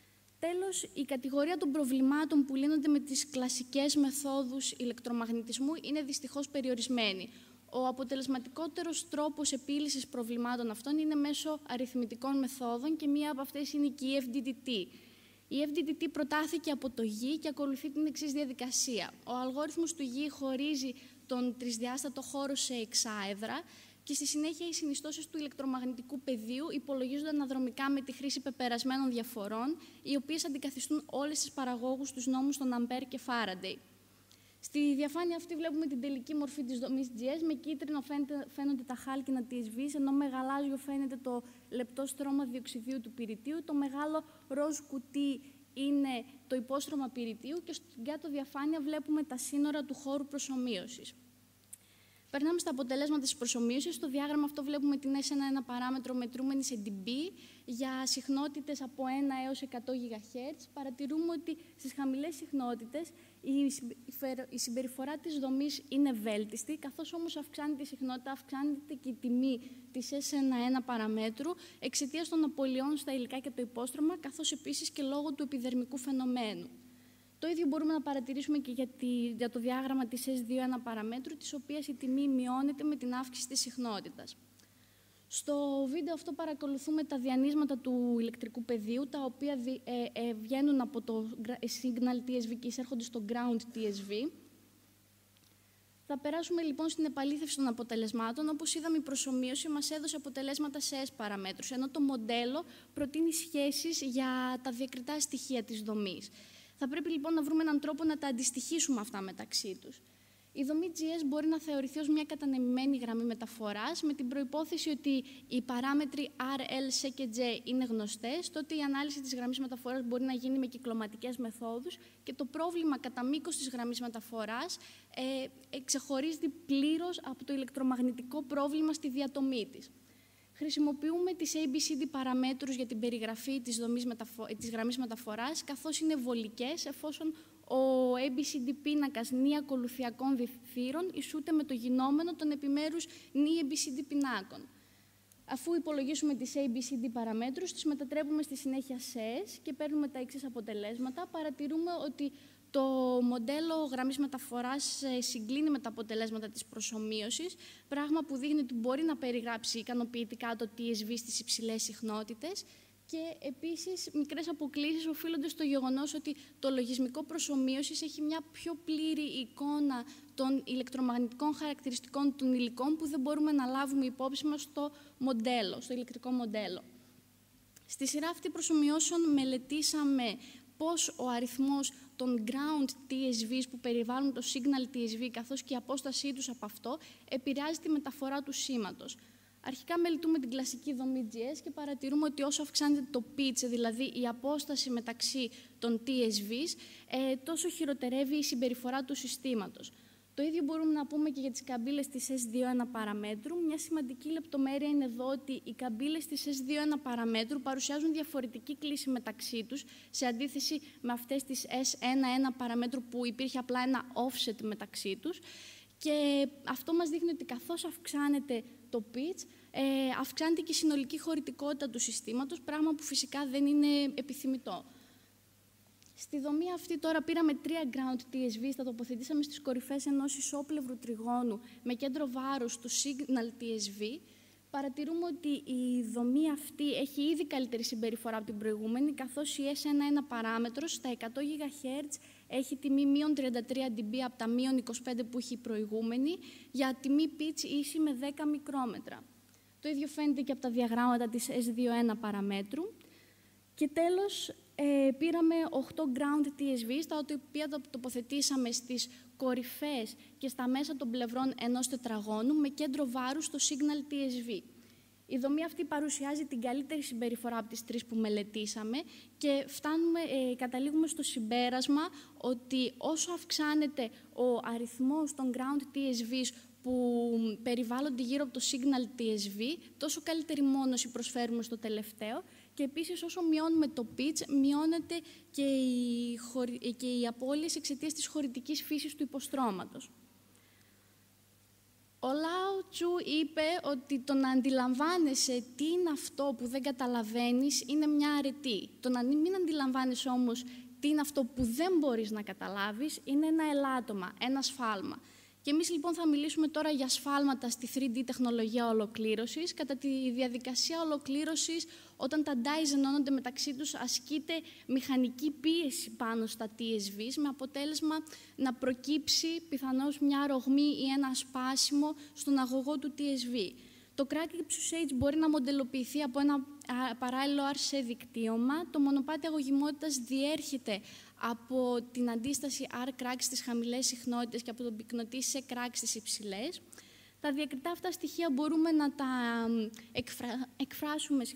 Τέλος, η κατηγορία των προβλημάτων που λύνονται με τις κλασικές μεθόδους ηλεκτρομαγνητισμού είναι δυστυχώς περιορισμένη. Ο αποτελεσματικότερος τρόπος επίλυσης προβλημάτων αυτών είναι μέσω αριθμητικών μεθόδων και μία από αυτές είναι και η FDTT. Η FDTT προτάθηκε από το Γη και ακολουθεί την εξής διαδικασία. Ο αλγόριθμος του Γη χωρίζει τον τρισδιάστατο χώρο σε εξάεδρα και στη συνέχεια οι συνιστώσεις του ηλεκτρομαγνητικού πεδίου υπολογίζονται αναδρομικά με τη χρήση πεπερασμένων διαφορών, οι οποίες αντικαθιστούν όλες τις παραγόγους τους νόμους των Αμπέρ και Φάραντεϊ. Στη διαφάνεια αυτή βλέπουμε την τελική μορφή της δομής GS. Με κίτρινο φαίνονται τα χάλκινα TSVs, ενώ με γαλάζιο φαίνεται το λεπτό στρώμα διοξιδίου του πυρητίου. Το μεγάλο ροζ κουτί είναι το υπόστρωμα πυρητίου και στην κάτω διαφάνεια βλέπουμε τα σύνορα του χώρου προσομοίωσης. Περνάμε στα αποτελέσματα της προσομοίωσης. Στο διάγραμμα αυτό βλέπουμε την S1 παράμετρο μετρούμενη σε dB για συχνότητες από 1 έως 100 GHz. Παρατηρούμε ότι στις χαμηλές συχνότητες η συμπεριφορά της δομής είναι βέλτιστη, καθώς όμως αυξάνεται η συχνότητα, αυξάνεται και η τιμή της S1 παραμέτρου εξαιτίας των απολειών στα υλικά και το υπόστρωμα, καθώς επίσης και λόγω του επιδερμικού φαινομένου. Το ίδιο μπορούμε να παρατηρήσουμε και για το διάγραμμα της S2 παραμέτρου, της οποίας η τιμή μειώνεται με την αύξηση της συχνότητας. Στο βίντεο αυτό παρακολουθούμε τα διανύσματα του ηλεκτρικού πεδίου, τα οποία βγαίνουν από το signal TSV και εισέρχονται στο ground TSV. Θα περάσουμε λοιπόν στην επαλήθευση των αποτελεσμάτων. Όπως είδαμε, η προσομοίωση μας έδωσε αποτελέσματα σε S παραμέτρους, ενώ το μοντέλο προτείνει σχέσεις για τα διακριτά στοιχεία της δομής. Θα πρέπει λοιπόν να βρούμε έναν τρόπο να τα αντιστοιχίσουμε αυτά μεταξύ τους. Η δομή GS μπορεί να θεωρηθεί ως μια κατανεμημένη γραμμή μεταφοράς, με την προϋπόθεση ότι οι παράμετροι R, L, C και J είναι γνωστές, τότε η ανάλυση της γραμμής μεταφοράς μπορεί να γίνει με κυκλωματικές μεθόδους και το πρόβλημα κατά μήκος της γραμμής μεταφοράς ξεχωρίζεται πλήρως από το ηλεκτρομαγνητικό πρόβλημα στη διατομή της. Χρησιμοποιούμε τις ABCD παραμέτρους για την περιγραφή της γραμμής μεταφοράς, καθώς είναι βολικές, εφόσον ο ABCD πίνακας νη ακολουθιακών διθύρων ισούται με το γινόμενο των επιμέρους νη ABCD πινάκων. Αφού υπολογίσουμε τις ABCD παραμέτρους, τις μετατρέπουμε στη συνέχεια σε S και παίρνουμε τα εξής αποτελέσματα. Παρατηρούμε ότι το μοντέλο γραμμής μεταφοράς συγκλίνει με τα αποτελέσματα της προσομοίωσης, πράγμα που δείχνει ότι μπορεί να περιγράψει ικανοποιητικά το TSV στις υψηλές συχνότητες. Και επίσης, μικρές αποκλίσεις οφείλονται στο γεγονός ότι το λογισμικό προσομοίωσης έχει μια πιο πλήρη εικόνα των ηλεκτρομαγνητικών χαρακτηριστικών των υλικών που δεν μπορούμε να λάβουμε υπόψη μας στο ηλεκτρικό μοντέλο. Στη σειρά αυτή προσομοιώσεων μελετήσαμε πώς ο αριθμός των ground TSVs που περιβάλλουν το signal TSV καθώς και η απόστασή τους από αυτό επηρεάζει τη μεταφορά του σήματος. Αρχικά μελετούμε την κλασική δομή GS και παρατηρούμε ότι όσο αυξάνεται το pitch, δηλαδή η απόσταση μεταξύ των TSVs, τόσο χειροτερεύει η συμπεριφορά του συστήματος. Το ίδιο μπορούμε να πούμε και για τις καμπύλες της S2.1 παραμέτρου. Μια σημαντική λεπτομέρεια είναι εδώ ότι οι καμπύλες της S2.1 παραμέτρου παρουσιάζουν διαφορετική κλίση μεταξύ τους, σε αντίθεση με αυτές της S1.1 παραμέτρου που υπήρχε απλά ένα offset μεταξύ τους. Και αυτό μας δείχνει ότι καθώς αυξάνεται το pitch, αυξάνεται και η συνολική χωρητικότητα του συστήματος, πράγμα που φυσικά δεν είναι επιθυμητό. Στη δομή αυτή τώρα πήραμε 3 ground TSVs, τα τοποθετήσαμε στις κορυφές ενός ισόπλευρου τριγώνου με κέντρο βάρους του signal TSV. Παρατηρούμε ότι η δομή αυτή έχει ήδη καλύτερη συμπεριφορά από την προηγούμενη, καθώς η S1.1 παράμετρος στα 100 GHz έχει τιμή μείον 33 dB από τα μείον 25 που είχε η προηγούμενη, για τιμή pitch ίση με 10 μικρόμετρα. Το ίδιο φαίνεται και από τα διαγράμματα της S2.1 παραμέτρου. Και τέλος, πήραμε 8 ground TSVs, τα οποία τοποθετήσαμε στις κορυφές και στα μέσα των πλευρών ενός τετραγώνου με κέντρο βάρους στο signal TSV. Η δομή αυτή παρουσιάζει την καλύτερη συμπεριφορά από τις τρεις που μελετήσαμε και καταλήγουμε στο συμπέρασμα ότι όσο αυξάνεται ο αριθμός των ground TSVs που περιβάλλονται γύρω από το signal TSV, τόσο καλύτερη μόνωση προσφέρουμε στο τελευταίο και επίσης όσο μειώνουμε το pitch, μειώνεται και η απώλειες εξαιτίας της χωρητικής φύσης του υποστρώματος. Ο Λάο Τσου είπε ότι το να αντιλαμβάνεσαι τι είναι αυτό που δεν καταλαβαίνεις είναι μια αρετή. Το να μην αντιλαμβάνεσαι όμως τι είναι αυτό που δεν μπορείς να καταλάβεις είναι ένα ελάττωμα, ένα σφάλμα. Και εμείς λοιπόν θα μιλήσουμε τώρα για σφάλματα στη 3D τεχνολογία ολοκλήρωσης. Κατά τη διαδικασία ολοκλήρωσης, όταν τα dies ενώνονται μεταξύ τους, ασκείται μηχανική πίεση πάνω στα TSVs, με αποτέλεσμα να προκύψει πιθανώς μια ρογμή ή ένα σπάσιμο στον αγωγό του TSV. Το crack ύψους H μπορεί να μοντελοποιηθεί από ένα παράλληλο RC δικτύωμα. Το μονοπάτι αγωγημότητας διέρχεται από την αντίσταση R-crack στις χαμηλές συχνότητες και από τον πυκνοτή σε crack στις υψηλές. Τα διακριτά αυτά στοιχεία μπορούμε να τα εκφράσουμε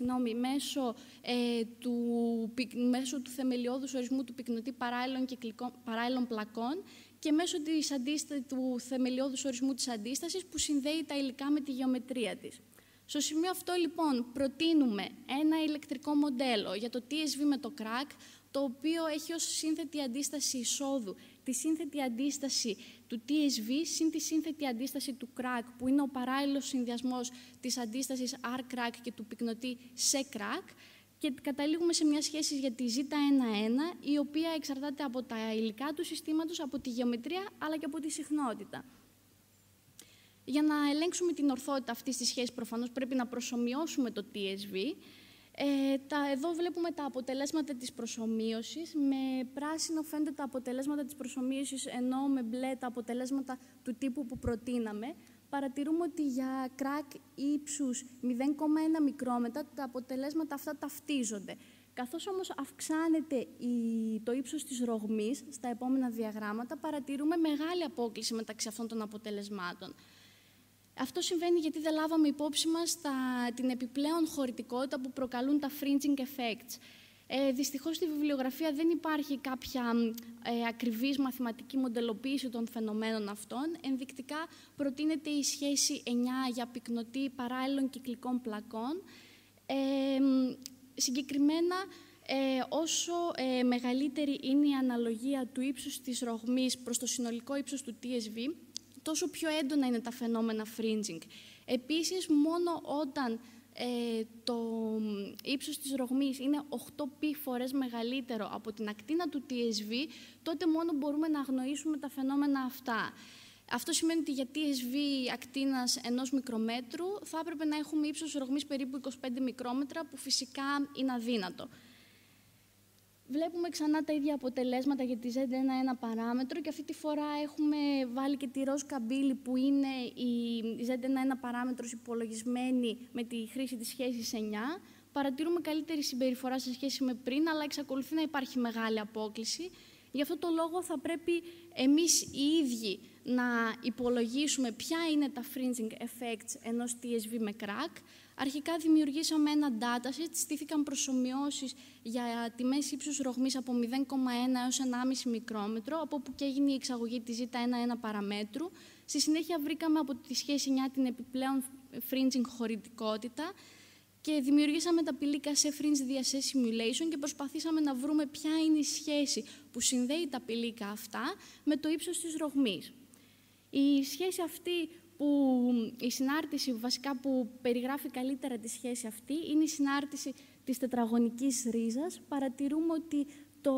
μέσω του θεμελιώδους ορισμού του πυκνοτή παράλληλων πλακών και μέσω του θεμελιώδους ορισμού της αντίστασης που συνδέει τα υλικά με τη γεωμετρία της. Στο σημείο αυτό, λοιπόν, προτείνουμε ένα ηλεκτρικό μοντέλο για το TSV με το crack, το οποίο έχει ως σύνθετη αντίσταση εισόδου τη σύνθετη αντίσταση του TSV συν τη σύνθετη αντίσταση του crack, που είναι ο παράλληλος συνδυασμός της αντίστασης R-crack και του πυκνοτή σε crack, και καταλήγουμε σε μια σχέση για τη Z1-1, η οποία εξαρτάται από τα υλικά του συστήματος, από τη γεωμετρία, αλλά και από τη συχνότητα. Για να ελέγξουμε την ορθότητα αυτής της σχέσης, προφανώς πρέπει να προσομοιώσουμε το TSV. Εδώ βλέπουμε τα αποτελέσματα της προσομοίωσης. Με πράσινο φαίνονται τα αποτελέσματα της προσομοίωσης, ενώ με μπλε τα αποτελέσματα του τύπου που προτείναμε. Παρατηρούμε ότι για κρακ ύψους 0,1 μικρόμετρα τα αποτελέσματα αυτά ταυτίζονται. Καθώς όμως αυξάνεται το ύψος της ρογμής στα επόμενα διαγράμματα, παρατηρούμε μεγάλη απόκλιση μεταξύ αυτών των αποτελεσμάτων. Αυτό συμβαίνει γιατί δεν λάβαμε υπόψη μας την επιπλέον χωρητικότητα που προκαλούν τα fringing effects. Δυστυχώς στη βιβλιογραφία δεν υπάρχει κάποια ακριβής μαθηματική μοντελοποίηση των φαινομένων αυτών. Ενδεικτικά προτείνεται η σχέση 9 για πυκνοτή παράλληλων κυκλικών πλακών. Συγκεκριμένα, όσο μεγαλύτερη είναι η αναλογία του ύψους της ρογμής προς το συνολικό ύψος του TSV, τόσο πιο έντονα είναι τα φαινόμενα fringing. Επίσης, μόνο όταν το ύψος της ρογμής είναι 8π φορές μεγαλύτερο από την ακτίνα του TSV, τότε μόνο μπορούμε να αγνοήσουμε τα φαινόμενα αυτά. Αυτό σημαίνει ότι για TSV ακτίνας 1 μικρομέτρου θα έπρεπε να έχουμε ύψος ρογμής περίπου 25 μικρόμετρα, που φυσικά είναι αδύνατο. Βλέπουμε ξανά τα ίδια αποτελέσματα για τη Z1 παράμετρο και αυτή τη φορά έχουμε βάλει και τη ροζ καμπύλη, που είναι η Z1 παράμετρος υπολογισμένη με τη χρήση της σχέσης 9. Παρατηρούμε καλύτερη συμπεριφορά σε σχέση με πριν, αλλά εξακολουθεί να υπάρχει μεγάλη απόκλιση. Γι' αυτό το λόγο θα πρέπει εμείς οι ίδιοι να υπολογίσουμε ποια είναι τα fringing effects ενός TSV με crack. Αρχικά δημιουργήσαμε ένα dataset, στήθηκαν προσομοιώσεις για τιμές ύψους ρογμής από 0,1 έως 1,5 μικρόμετρο, από όπου και έγινε η εξαγωγή της Z1 παραμέτρου. Στη συνέχεια βρήκαμε από τη σχέση 9 την επιπλέον fringing χωρητικότητα και δημιουργήσαμε τα πηλίκα σε fringe διασέ simulation και προσπαθήσαμε να βρούμε ποια είναι η σχέση που συνδέει τα πηλίκα αυτά με το ύψος της ρογμής. Η σχέση αυτή, η συνάρτηση βασικά που περιγράφει καλύτερα τη σχέση αυτή, είναι η συνάρτηση της τετραγωνικής ρίζας. Παρατηρούμε ότι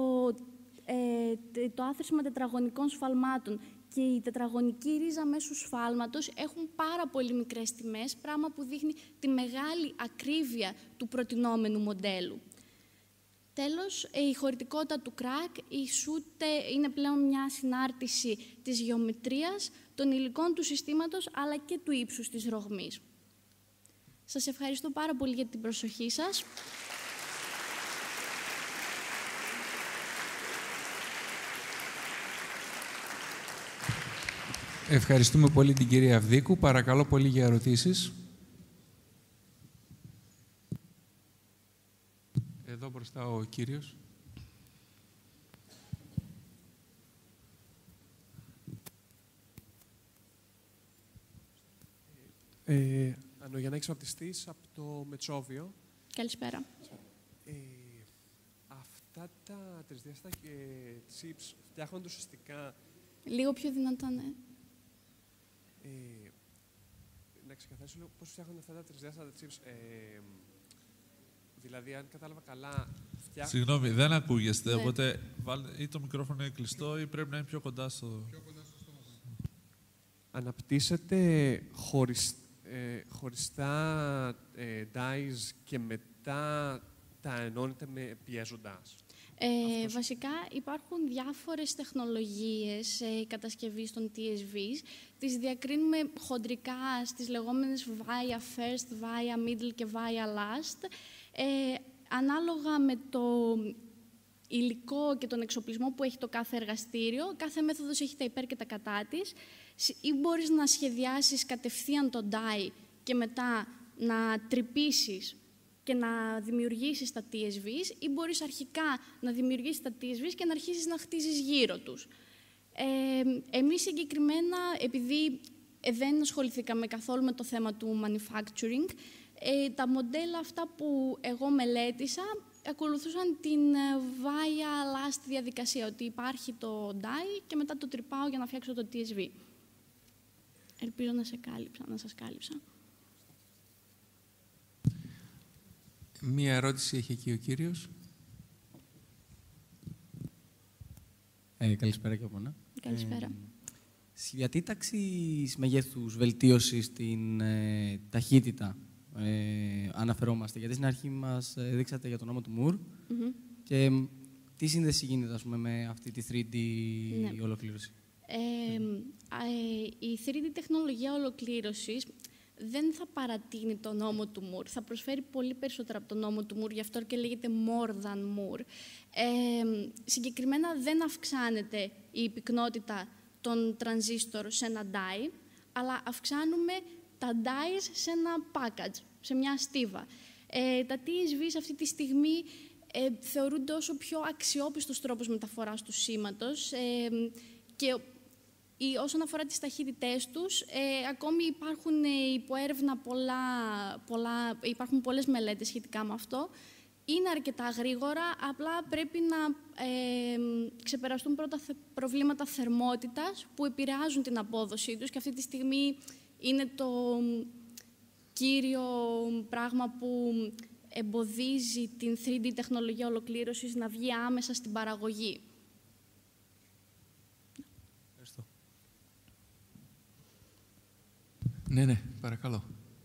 το άθροισμα τετραγωνικών σφαλμάτων και η τετραγωνική ρίζα μέσου σφάλματος έχουν πάρα πολύ μικρές τιμές, πράγμα που δείχνει τη μεγάλη ακρίβεια του προτινόμενου μοντέλου. Τέλος, η χωρητικότητα του κρακ είναι πλέον μια συνάρτηση της γεωμετρίας, των υλικών του συστήματος, αλλά και του ύψους της ρογμής. Σας ευχαριστώ πάρα πολύ για την προσοχή σας. Ευχαριστούμε πολύ την κυρία Αυδίκου. Παρακαλώ πολύ για ερωτήσεις. Εδώ μπροστά ο κύριος. Ανογιαννάκης Βαπτιστής από το Μετσόβιο. Καλησπέρα. Αυτά τα τρισδιάστατα chips φτιάχνονται ουσιαστικά... Λίγο πιο δυνατά, ναι. Να ξεκαθαρίσω λίγο πώς φτιάχνονται αυτά τα τρισδιάστατα chips. Δηλαδή, αν κατάλαβα καλά, Συγγνώμη, δεν ακούγεστε, οπότε ή το μικρόφωνο είναι κλειστό ή πρέπει να είναι πιο κοντά στο... Αναπτύσσεται χωριστά dies και μετά τα ενώνετε πιέζοντας. Βασικά υπάρχουν διάφορες τεχνολογίες κατασκευής των TSVs. Τις διακρίνουμε χοντρικά στις λεγόμενες via first, via middle και via last. Ανάλογα με το υλικό και τον εξοπλισμό που έχει το κάθε εργαστήριο, κάθε μέθοδος έχει τα υπέρ και τα κατά της. Ή μπορείς να σχεδιάσεις κατευθείαν το die και μετά να τρυπήσεις και να δημιουργήσεις τα TSVs, ή μπορείς αρχικά να δημιουργήσεις τα TSVs και να αρχίσεις να χτίζεις γύρω τους. Εμείς συγκεκριμένα, επειδή δεν ασχοληθήκαμε καθόλου με το θέμα του manufacturing, τα μοντέλα αυτά που εγώ μελέτησα ακολουθούσαν την via last διαδικασία, ότι υπάρχει το die και μετά το τρυπάω για να φτιάξω το TSV. Ελπίζω να σας κάλυψα. Μία ερώτηση έχει εκεί ο κύριος. Καλησπέρα και από μένα. Καλησπέρα. Στη διατήταξη μεγέθους βελτίωσης στην ταχύτητα αναφερόμαστε, γιατί στην αρχή μας δείξατε για τον νόμο του Μουρ και τι σύνδεση γίνεται, ας πούμε, με αυτή τη 3D ολοκλήρωση. Η 3D τεχνολογία ολοκλήρωσης δεν θα παρατείνει τον νόμο του Μουρ. Θα προσφέρει πολύ περισσότερα από τον νόμο του Μουρ, γι' αυτό και λέγεται more than Moore. Συγκεκριμένα δεν αυξάνεται η πυκνότητα των τρανζίστορ σε ένα die, αλλά αυξάνουμε τα dies σε ένα package, σε μια στίβα. Τα TSVs αυτή τη στιγμή θεωρούνται όσο πιο αξιόπιστος τρόπος μεταφοράς του σήματος και όσον αφορά τις ταχύτητές τους, ακόμη υπάρχουν υποέρευνα υπάρχουν πολλές μελέτες σχετικά με αυτό. Είναι αρκετά γρήγορα, απλά πρέπει να ξεπεραστούν πρώτα προβλήματα θερμότητας που επηρεάζουν την απόδοσή τους και αυτή τη στιγμή είναι το κύριο πράγμα που εμποδίζει την 3D τεχνολογία ολοκλήρωσης να βγει άμεσα στην παραγωγή. Ευχαριστώ. Ναι, παρακαλώ.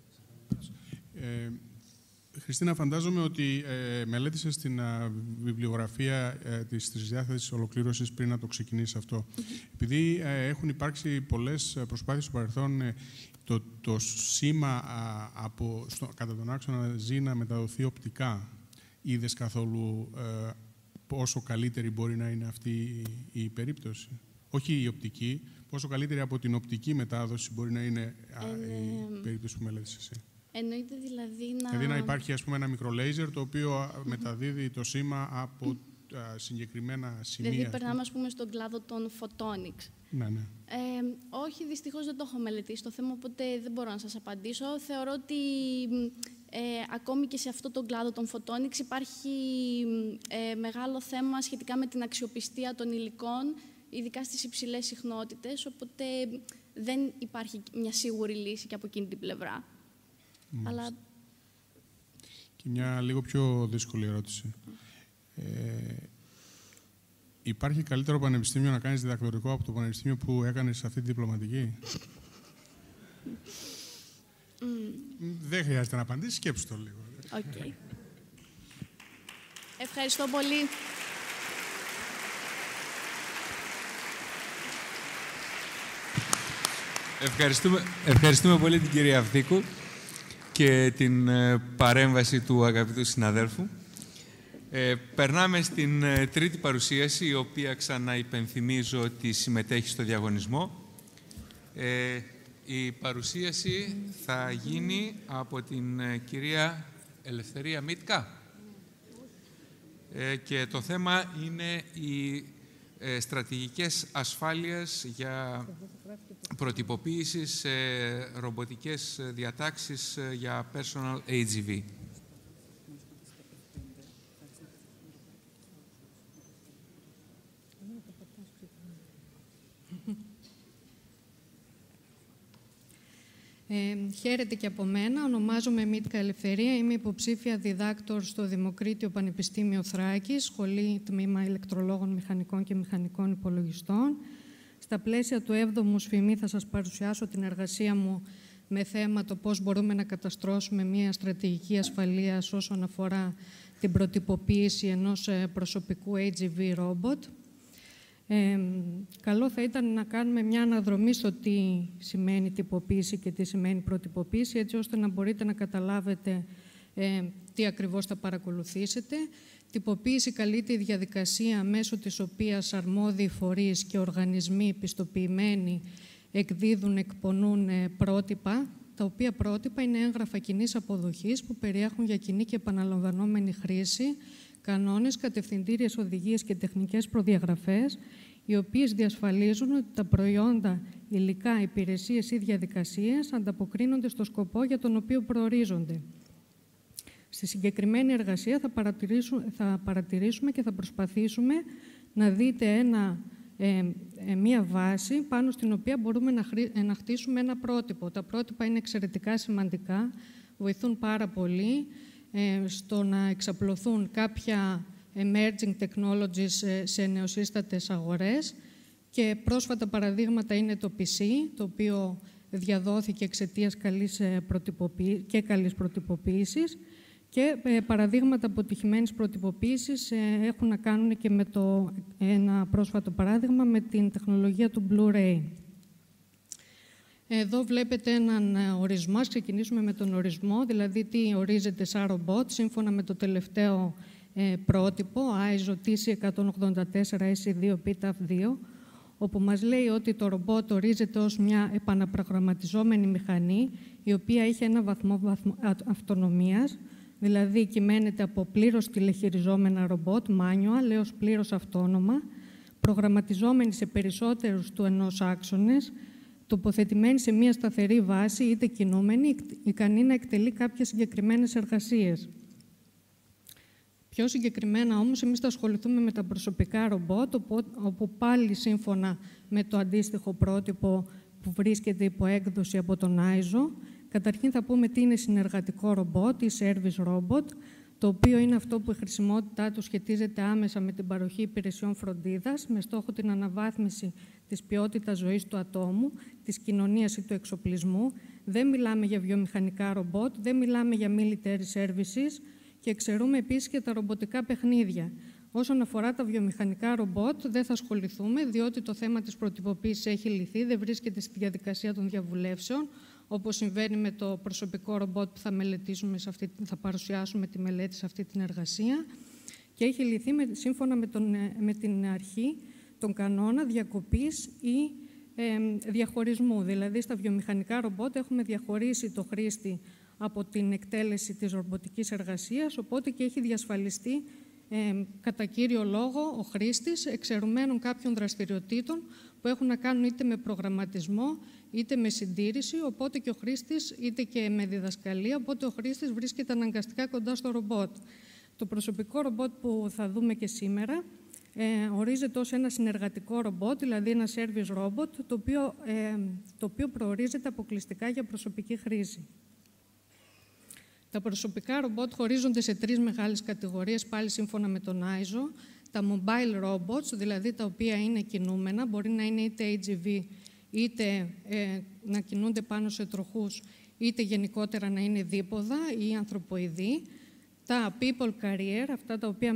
Χριστίνα, φαντάζομαι ότι μελέτησες την βιβλιογραφία της τρισδιάθετης ολοκλήρωσης πριν να το ξεκινήσεις αυτό. Επειδή έχουν υπάρξει πολλές προσπάθειες στο παρελθόν το σήμα κατά τον άξονα Z να μεταδοθεί οπτικά, είδες καθόλου πόσο καλύτερη μπορεί να είναι αυτή η περίπτωση? Όχι η οπτική, πόσο καλύτερη από την οπτική μετάδοση μπορεί να είναι η περίπτωση που μελέτησες εσύ? Εννοείται δηλαδή Δηλαδή να υπάρχει, ας πούμε, ένα μικρολέιζερ το οποίο μεταδίδει το σήμα από συγκεκριμένα σημεία. Δηλαδή περνάμε, ας πούμε, στον κλάδο των photonics. Ναι. Όχι, δυστυχώς δεν το έχω μελετήσει το θέμα, οπότε δεν μπορώ να σας απαντήσω. Θεωρώ ότι ακόμη και σε αυτό τον κλάδο των photonics υπάρχει μεγάλο θέμα σχετικά με την αξιοπιστία των υλικών, ειδικά στις υψηλές συχνότητες, οπότε δεν υπάρχει μια σίγουρη λύση και από εκείνη την πλευρά. Αλλά... Και μια λίγο πιο δύσκολη ερώτηση. Υπάρχει καλύτερο πανεπιστήμιο να κάνεις διδακτορικό από το πανεπιστήμιο που έκανες αυτή τη διπλωματική? Δεν χρειάζεται να απαντήσεις, σκέψου το λίγο. Okay. Ευχαριστώ πολύ. Ευχαριστούμε πολύ την κυρία Αυδίκου και την παρέμβαση του αγαπητού συναδέλφου. Περνάμε στην τρίτη παρουσίαση, η οποία ξαναυπενθυμίζω ότι συμμετέχει στο διαγωνισμό. Η παρουσίαση θα γίνει από την κυρία Ελευθερία Μίτκα και το θέμα είναι οι στρατηγικές ασφάλειας για προτυποποίηση σε ρομποτικές διατάξεις για personal AGV. Χαίρετε και από μένα. Ονομάζομαι Μίτκα Ελευθερία. Είμαι υποψήφια διδάκτορ στο Δημοκρίτιο Πανεπιστήμιο Θράκης, Σχολή Τμήμα Ηλεκτρολόγων Μηχανικών και Μηχανικών Υπολογιστών. Στα πλαίσια του 7ου ΣΦΙΜΗ θα σας παρουσιάσω την εργασία μου με θέμα το πώς μπορούμε να καταστρώσουμε μια στρατηγική ασφαλείας όσον αφορά την προτυποποίηση ενός προσωπικού AGV robot. Καλό θα ήταν να κάνουμε μια αναδρομή στο τι σημαίνει τυποποίηση και τι σημαίνει προτυποποίηση, έτσι ώστε να μπορείτε να καταλάβετε τι ακριβώς θα παρακολουθήσετε. Τυποποίηση καλείται η διαδικασία μέσω της οποίας αρμόδιοι φορείς και οργανισμοί πιστοποιημένοι εκδίδουν, εκπονούν πρότυπα, τα οποία πρότυπα είναι έγγραφα κοινής αποδοχής που περιέχουν για κοινή και επαναλαμβανόμενη χρήση κανόνες, κατευθυντήριες οδηγίες και τεχνικές προδιαγραφές, οι οποίες διασφαλίζουν ότι τα προϊόντα, υλικά, υπηρεσίες ή διαδικασίες ανταποκρίνονται στο σκοπό για τον οποίο προορίζονται. Στη συγκεκριμένη εργασία θα παρατηρήσουμε και θα προσπαθήσουμε να δείτε μία βάση πάνω στην οποία μπορούμε να χτίσουμε ένα πρότυπο. Τα πρότυπα είναι εξαιρετικά σημαντικά, βοηθούν πάρα πολύ στο να εξαπλωθούν κάποια emerging technologies σε νεοσύστατες αγορές Και πρόσφατα παραδείγματα είναι το PC, το οποίο διαδόθηκε εξαιτίας καλής προτυποποίησης. Και παραδείγματα αποτυχημένης προτυποποίησης έχουν να κάνουν και με ένα πρόσφατο παράδειγμα με την τεχνολογία του Blu-ray. Εδώ βλέπετε έναν ορισμό. Ας ξεκινήσουμε με τον ορισμό, δηλαδή τι ορίζεται σαν ρομπότ, σύμφωνα με το τελευταίο πρότυπο, ISO TC184 SE2 PTAF2, όπου μας λέει ότι το ρομπότ ορίζεται ως μια επαναπρογραμματιζόμενη μηχανή, η οποία έχει ένα βαθμό αυτονομίας, δηλαδή κυμαίνεται από πλήρως τηλεχειριζόμενα ρομπότ, manual, έως πλήρως αυτόνομα, προγραμματιζόμενη σε περισσότερους του ενός άξονες, τοποθετημένη σε μια σταθερή βάση, είτε κινούμενη, ικανή να εκτελεί κάποιες συγκεκριμένες εργασίες. Πιο συγκεκριμένα όμως, εμείς θα ασχοληθούμε με τα προσωπικά ρομπότ, όπου πάλι σύμφωνα με το αντίστοιχο πρότυπο που βρίσκεται υπό έκδοση από τον ISO, καταρχήν θα πούμε τι είναι συνεργατικό ρομπότ ή service robot, το οποίο είναι αυτό που η χρησιμότητά του σχετίζεται άμεσα με την παροχή υπηρεσιών φροντίδας, με στόχο την αναβάθμιση της ποιότητας ζωής του ατόμου, της κοινωνίας ή του εξοπλισμού. Δεν μιλάμε για βιομηχανικά ρομπότ, δεν μιλάμε για military services και εξαιρούμε επίσης και τα ρομποτικά παιχνίδια. Όσον αφορά τα βιομηχανικά ρομπότ, δεν θα ασχοληθούμε, διότι το θέμα της προτυποποίησης έχει λυθεί, δεν βρίσκεται στη διαδικασία των διαβουλεύσεων, όπως συμβαίνει με το προσωπικό ρομπότ που θα παρουσιάσουμε τη μελέτη σε αυτή την εργασία, και έχει λυθεί σύμφωνα με την αρχή, τον κανόνα διακοπής ή διαχωρισμού. Δηλαδή, στα βιομηχανικά ρομπότ έχουμε διαχωρίσει το χρήστη από την εκτέλεση της ρομποτικής εργασίας, οπότε και έχει διασφαλιστεί κατά κύριο λόγο ο χρήστης εξαιρουμένων κάποιων δραστηριοτήτων που έχουν να κάνουν είτε με προγραμματισμό είτε με συντήρηση, οπότε και ο χρήστης, είτε και με διδασκαλία, οπότε ο χρήστης βρίσκεται αναγκαστικά κοντά στο ρομπότ. Το προσωπικό ρομπότ που θα δούμε και σήμερα ορίζεται ως ένα συνεργατικό ρομπότ, δηλαδή ένα service robot, το οποίο προορίζεται αποκλειστικά για προσωπική χρήση. Τα προσωπικά ρομπότ χωρίζονται σε 3 μεγάλες κατηγορίες, πάλι σύμφωνα με τον ISO. Τα mobile robots, δηλαδή τα οποία είναι κινούμενα, μπορεί να είναι είτε AGV, είτε να κινούνται πάνω σε τροχούς, είτε γενικότερα να είναι δίποδα ή ανθρωποειδή. Τα people carrier, αυτά τα οποία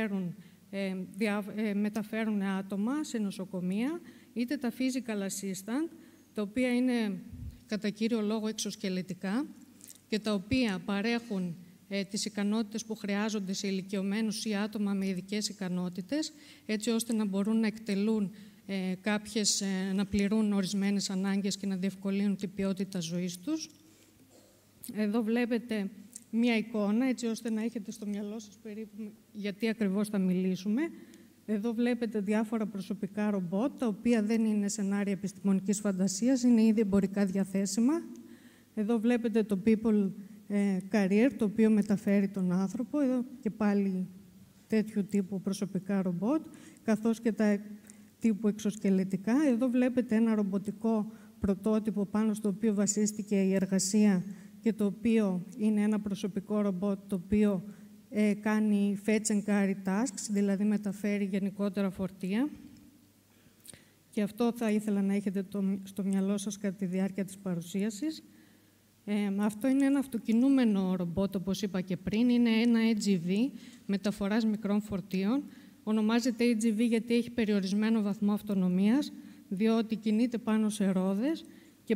μεταφέρουν άτομα σε νοσοκομεία, είτε τα physical assistant, τα οποία είναι κατά κύριο λόγο εξωσκελετικά και τα οποία παρέχουν τις ικανότητες που χρειάζονται σε ηλικιωμένους ή άτομα με ειδικές ικανότητες, έτσι ώστε να μπορούν να εκτελούν να πληρούν ορισμένες ανάγκες και να διευκολύνουν την ποιότητα ζωής τους. Εδώ βλέπετε μία εικόνα, έτσι ώστε να έχετε στο μυαλό σας περίπου γιατί ακριβώς θα μιλήσουμε. Εδώ βλέπετε διάφορα προσωπικά ρομπότ, τα οποία δεν είναι σενάρια επιστημονικής φαντασίας, είναι ήδη εμπορικά διαθέσιμα. Εδώ βλέπετε το people carrier, το οποίο μεταφέρει τον άνθρωπο, εδώ και πάλι τέτοιου τύπου προσωπικά ρομπότ, καθώς και τα τύπου εξωσκελετικά. Εδώ βλέπετε ένα ρομποτικό πρωτότυπο πάνω στο οποίο βασίστηκε η εργασία και το οποίο είναι ένα προσωπικό ρομπότ το οποίο κάνει fetch and carry tasks, δηλαδή μεταφέρει γενικότερα φορτία. Και αυτό θα ήθελα να έχετε στο μυαλό σας κατά τη διάρκεια της παρουσίασης. Αυτό είναι ένα αυτοκινούμενο ρομπότ, όπως είπα και πριν. Είναι ένα AGV μεταφοράς μικρών φορτίων. Ονομάζεται AGV γιατί έχει περιορισμένο βαθμό αυτονομίας, διότι κινείται πάνω σε ρόδες και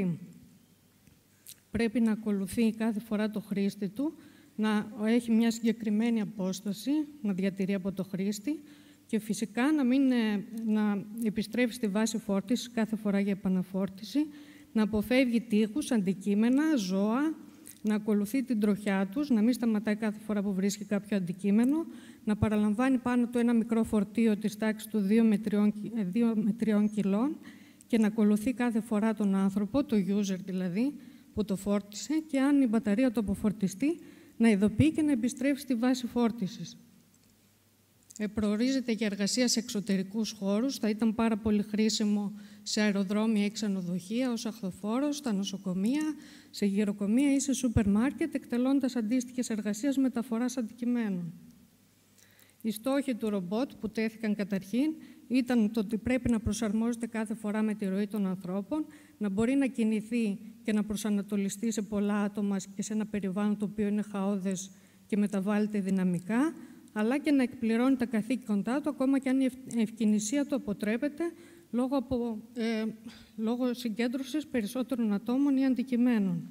πρέπει να ακολουθεί κάθε φορά το χρήστη του, να έχει μια συγκεκριμένη απόσταση, να διατηρεί από το χρήστη και φυσικά να επιστρέφει στη βάση φόρτισης κάθε φορά για επαναφόρτιση, να αποφεύγει τείχους, αντικείμενα, ζώα, να ακολουθεί την τροχιά τους, να μην σταματάει κάθε φορά που βρίσκει κάποιο αντικείμενο, να παραλαμβάνει πάνω του ένα μικρό φορτίο της τάξης του 2 με 3 κιλών και να ακολουθεί κάθε φορά τον άνθρωπο, το user δηλαδή, που το φόρτισε και αν η μπαταρία του αποφορτιστεί, να ειδοποιεί και να επιστρέφει στη βάση φόρτισης. Προορίζεται για εργασία σε εξωτερικούς χώρους. Θα ήταν πάρα πολύ χρήσιμο σε αεροδρόμια ή ξενοδοχεία, ως αχθοφόρος, στα νοσοκομεία, σε γυροκομεία ή σε σούπερ μάρκετ, εκτελώντας αντίστοιχες εργασίες μεταφοράς αντικειμένων. Οι στόχοι του ρομπότ που τέθηκαν καταρχήν ήταν το ότι πρέπει να προσαρμόζεται κάθε φορά με τη ροή των ανθρώπων, να μπορεί να κινηθεί και να προσανατολιστεί σε πολλά άτομα και σε ένα περιβάλλον το οποίο είναι χαόδες και μεταβάλλεται δυναμικά, αλλά και να εκπληρώνει τα καθήκοντά του, ακόμα και αν η ευκαινησία του αποτρέπεται λόγω συγκέντρωσης περισσότερων ατόμων ή αντικειμένων.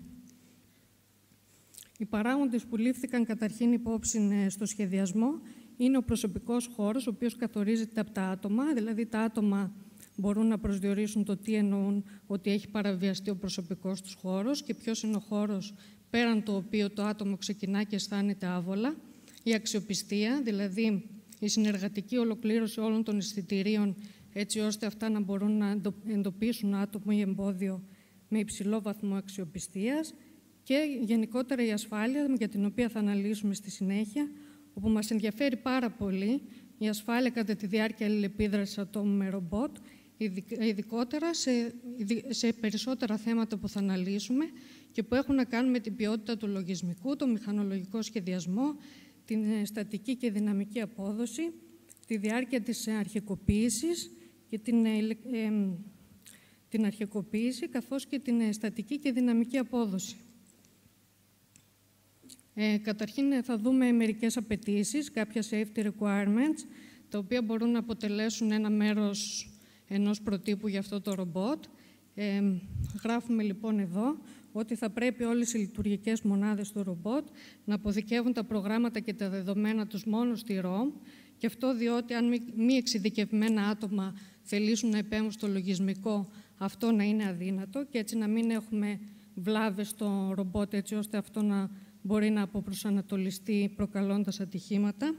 Οι παράγοντες που λήφθηκαν καταρχήν υπόψη στο σχεδιασμό είναι ο προσωπικός χώρος, ο οποίος καθορίζεται από τα άτομα, δηλαδή τα άτομα μπορούν να προσδιορίσουν το τι εννοούν ότι έχει παραβιαστεί ο προσωπικός τους χώρος και ποιος είναι ο χώρος πέραν το οποίο το άτομο ξεκινά και αισθάνεται άβολα. Η αξιοπιστία, δηλαδή η συνεργατική ολοκλήρωση όλων των αισθητηρίων, έτσι ώστε αυτά να μπορούν να εντοπίσουν άτομο ή εμπόδιο με υψηλό βαθμό αξιοπιστίας, και γενικότερα η ασφάλεια, για την οποία θα αναλύσουμε στη συνέχεια, όπου μας ενδιαφέρει πάρα πολύ η ασφάλεια κατά τη διάρκεια αλληλεπίδρασης ατόμου με ρομπότ, ειδικότερα σε περισσότερα θέματα που θα αναλύσουμε και που έχουν να κάνουν με την ποιότητα του λογισμικού, το μηχανολογικό σχεδιασμό, την στατική και δυναμική απόδοση, τη διάρκεια της αρχικοποίησης και την αρχικοποίηση, καθώς και την στατική και δυναμική απόδοση. Καταρχήν θα δούμε μερικές απαιτήσεις, κάποια safety requirements, τα οποία μπορούν να αποτελέσουν ένα μέρος ενός προτύπου για αυτό το ρομπότ. Γράφουμε λοιπόν εδώ ότι θα πρέπει όλες οι λειτουργικές μονάδες του ρομπότ να αποθηκεύουν τα προγράμματα και τα δεδομένα τους μόνο στη ROM, και αυτό διότι αν μη εξειδικευμένα άτομα θελήσουν να επέμβουν στο λογισμικό, αυτό να είναι αδύνατο και έτσι να μην έχουμε βλάβες στο ρομπότ, έτσι ώστε αυτό να μπορεί να αποπροσανατολιστεί προκαλώντας ατυχήματα.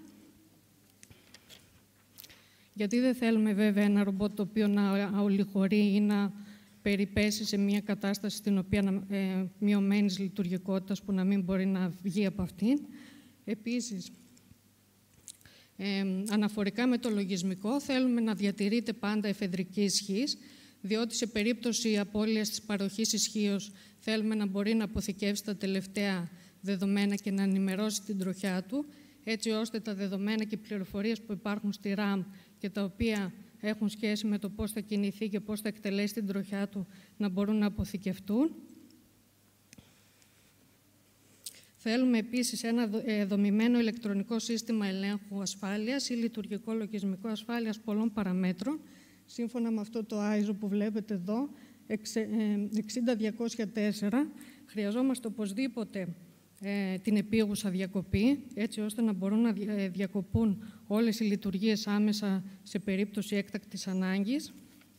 Γιατί δεν θέλουμε βέβαια ένα ρομπότ το οποίο να αολιχωρεί ή να περιπέσει σε μια κατάσταση στην οποία μειωμένης λειτουργικότητας που να μην μπορεί να βγει από αυτήν. Επίσης, αναφορικά με το λογισμικό, θέλουμε να διατηρείται πάντα εφεδρική ισχύς, διότι σε περίπτωση απώλειας της παροχής ισχύως θέλουμε να μπορεί να αποθηκεύσει τα τελευταία δεδομένα και να ενημερώσει την τροχιά του, έτσι ώστε τα δεδομένα και οι πληροφορίες που υπάρχουν στη RAM και τα οποία έχουν σχέση με το πώς θα κινηθεί και πώς θα εκτελέσει την τροχιά του να μπορούν να αποθηκευτούν. Θέλουμε επίσης ένα δομημένο ηλεκτρονικό σύστημα ελέγχου ασφάλειας ή λειτουργικό λογισμικό ασφάλειας πολλών παραμέτρων, σύμφωνα με αυτό το ISO που βλέπετε εδώ, 60204, χρειαζόμαστε οπωσδήποτε την επίγουσα διακοπή, έτσι ώστε να μπορούν να διακοπούν όλες οι λειτουργίες άμεσα σε περίπτωση έκτακτης ανάγκης.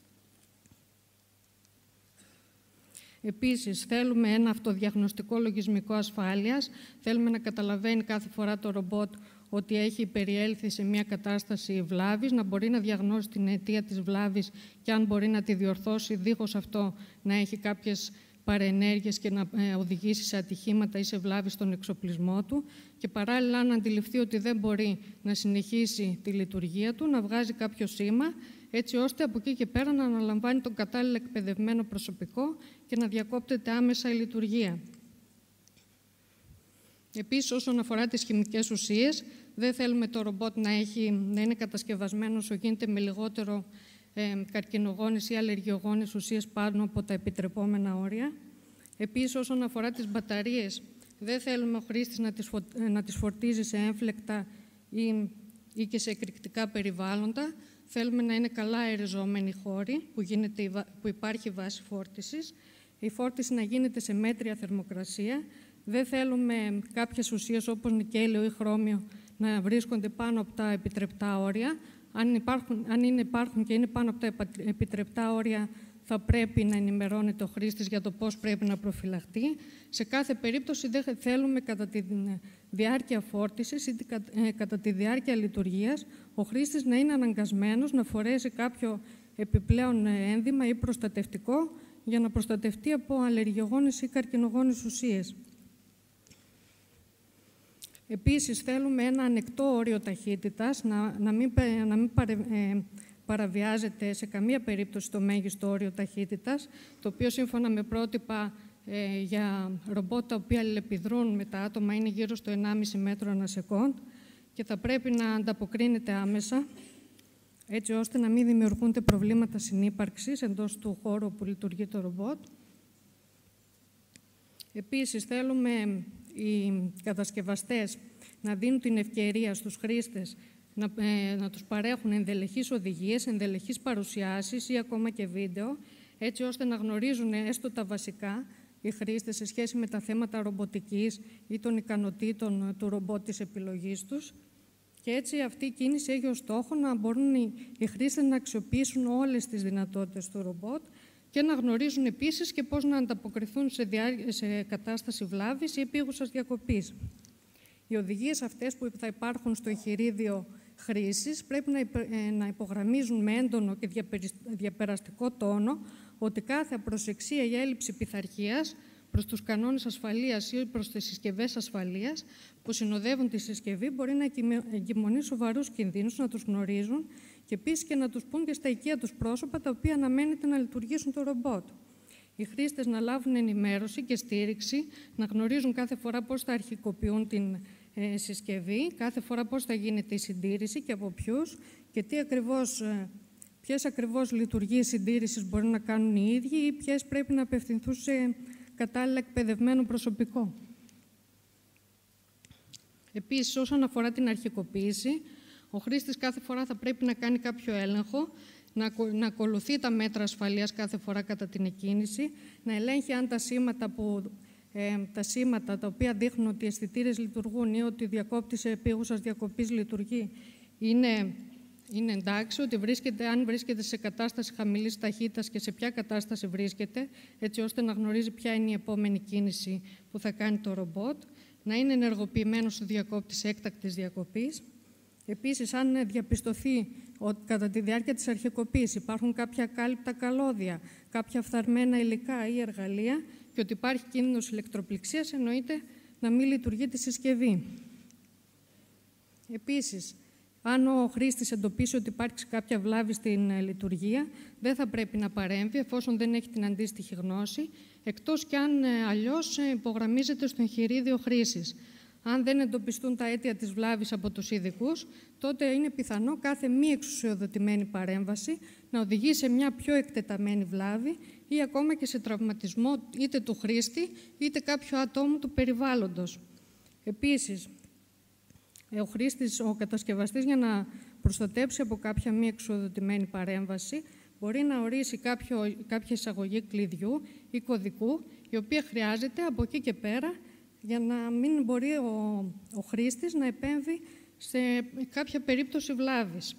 Επίσης, θέλουμε ένα αυτοδιαγνωστικό λογισμικό ασφάλειας. Θέλουμε να καταλαβαίνει κάθε φορά το ρομπότ ότι έχει περιέλθει σε μια κατάσταση βλάβης, να μπορεί να διαγνώσει την αιτία της βλάβης και αν μπορεί να τη διορθώσει, δίχως αυτό να έχει κάποιες παρενέργειες και να οδηγήσει σε ατυχήματα ή σε βλάβη στον εξοπλισμό του, και παράλληλα να αντιληφθεί ότι δεν μπορεί να συνεχίσει τη λειτουργία του, να βγάζει κάποιο σήμα, έτσι ώστε από εκεί και πέρα να αναλαμβάνει τον κατάλληλο εκπαιδευμένο προσωπικό και να διακόπτεται άμεσα η λειτουργία. Επίσης, όσον αφορά τις χημικές ουσίες, δεν θέλουμε το ρομπότ να είναι κατασκευασμένο όσο γίνεται με λιγότερο καρκινογόνες ή αλλεργιογόνες ουσίες πάνω από τα επιτρεπόμενα όρια. Επίσης, όσον αφορά τις μπαταρίες, δεν θέλουμε ο χρήστης να τις φορτίζει σε έμφλεκτα ή και σε εκρηκτικά περιβάλλοντα. Θέλουμε να είναι καλά αεριζόμενοι χώροι που υπάρχει βάση φόρτισης. Η φόρτιση να γίνεται σε μέτρια θερμοκρασία. Δεν θέλουμε κάποιες ουσίες όπως νικέλιο ή χρώμιο να βρίσκονται πάνω από τα επιτρεπτά όρια. Αν υπάρχουν και είναι πάνω από τα επιτρεπτά όρια, θα πρέπει να ενημερώνεται ο χρήστης για το πώς πρέπει να προφυλαχτεί. Σε κάθε περίπτωση δεν θέλουμε κατά τη διάρκεια φόρτισης ή κατά τη διάρκεια λειτουργίας ο χρήστης να είναι αναγκασμένος να φορέσει κάποιο επιπλέον ένδυμα ή προστατευτικό για να προστατευτεί από αλλεργιογόνες ή καρκινογόνες ουσίες. Επίσης, θέλουμε ένα ανεκτό όριο ταχύτητας, να μην παραβιάζεται σε καμία περίπτωση το μέγιστο όριο ταχύτητας, το οποίο σύμφωνα με πρότυπα για ρομπότ τα οποία αλληλεπιδρούν με τα άτομα είναι γύρω στο 1,5 μέτρο ανά σεκόντ και θα πρέπει να ανταποκρίνεται άμεσα έτσι ώστε να μην δημιουργούνται προβλήματα συνύπαρξης εντός του χώρου που λειτουργεί το ρομπότ. Επίσης, θέλουμε οι κατασκευαστές να δίνουν την ευκαιρία στους χρήστες να τους παρέχουν ενδελεχείς οδηγίες, ενδελεχείς παρουσιάσεις ή ακόμα και βίντεο, έτσι ώστε να γνωρίζουν έστω τα βασικά οι χρήστες σε σχέση με τα θέματα ρομποτικής ή των ικανοτήτων του ρομπότ της επιλογής τους. Και έτσι αυτή η κίνηση έχει ως στόχο να μπορούν οι χρήστες να αξιοποιήσουν όλες τις δυνατότητες του ρομπότ και να γνωρίζουν επίσης και πώς να ανταποκριθούν σε κατάσταση βλάβης ή επίγουσας διακοπής. Οι οδηγίες αυτές που θα υπάρχουν στο εγχειρίδιο χρήσης πρέπει να υπογραμμίζουν με έντονο και διαπεραστικό τόνο ότι κάθε απροσεξία ή έλλειψη πειθαρχίας προς τους κανόνες ασφαλείας ή προς τις συσκευές ασφαλείας που συνοδεύουν τη συσκευή μπορεί να εγκυμονεί σοβαρούς κινδύνους, να τους γνωρίζουν και επίσης και να τους πούν και στα οικεία τους πρόσωπα τα οποία αναμένεται να λειτουργήσουν το ρομπότ. Οι χρήστες να λάβουν ενημέρωση και στήριξη, να γνωρίζουν κάθε φορά πώς θα αρχικοποιούν την συσκευή, κάθε φορά πώς θα γίνεται η συντήρηση και από ποιους και ποιες ακριβώς λειτουργίες συντήρησης μπορεί να κάνουν οι ίδιοι ή ποιες πρέπει να απευθυνθούν σε κατάλληλα εκπαιδευμένο προσωπικό. Επίσης, όσον αφορά την αρχικοποίηση, ο χρήστης κάθε φορά θα πρέπει να κάνει κάποιο έλεγχο, να ακολουθεί τα μέτρα ασφαλείας κάθε φορά κατά την εκκίνηση, να ελέγχει αν τα σήματα τα οποία δείχνουν ότι οι αισθητήρες λειτουργούν ή ότι ο διακόπτης επίγουσας διακοπής λειτουργεί είναι εντάξει, ότι αν βρίσκεται σε κατάσταση χαμηλής ταχύτητας και σε ποια κατάσταση βρίσκεται, έτσι ώστε να γνωρίζει ποια είναι η επόμενη κίνηση που θα κάνει το ρομπότ, να είναι ενεργοποιημένος ο διακόπτης έκτακτης διακοπής. Επίσης, αν διαπιστωθεί ότι κατά τη διάρκεια της αρχικοποίησης υπάρχουν κάποια ακάλυπτα καλώδια, κάποια φθαρμένα υλικά ή εργαλεία και ότι υπάρχει κίνδυνος ηλεκτροπληξίας, εννοείται να μην λειτουργεί τη συσκευή. Επίσης, αν ο χρήστης εντοπίσει ότι υπάρχει κάποια βλάβη στην λειτουργία, δεν θα πρέπει να παρέμβει εφόσον δεν έχει την αντίστοιχη γνώση, εκτός κι αν αλλιώς υπογραμμίζεται στο εγχειρίδιο χρήσης. Αν δεν εντοπιστούν τα αίτια της βλάβης από τους ειδικούς, τότε είναι πιθανό κάθε μη εξουσιοδοτημένη παρέμβαση να οδηγεί σε μια πιο εκτεταμένη βλάβη ή ακόμα και σε τραυματισμό είτε του χρήστη είτε κάποιου ατόμου του περιβάλλοντος. Επίσης, ο κατασκευαστής για να προστατέψει από κάποια μη εξουσιοδοτημένη παρέμβαση μπορεί να ορίσει κάποια εισαγωγή κλειδιού ή κωδικού, η οποία χρειάζεται από εκεί και πέρα για να μην μπορεί ο χρήστης να επέμβει σε κάποια περίπτωση βλάβης.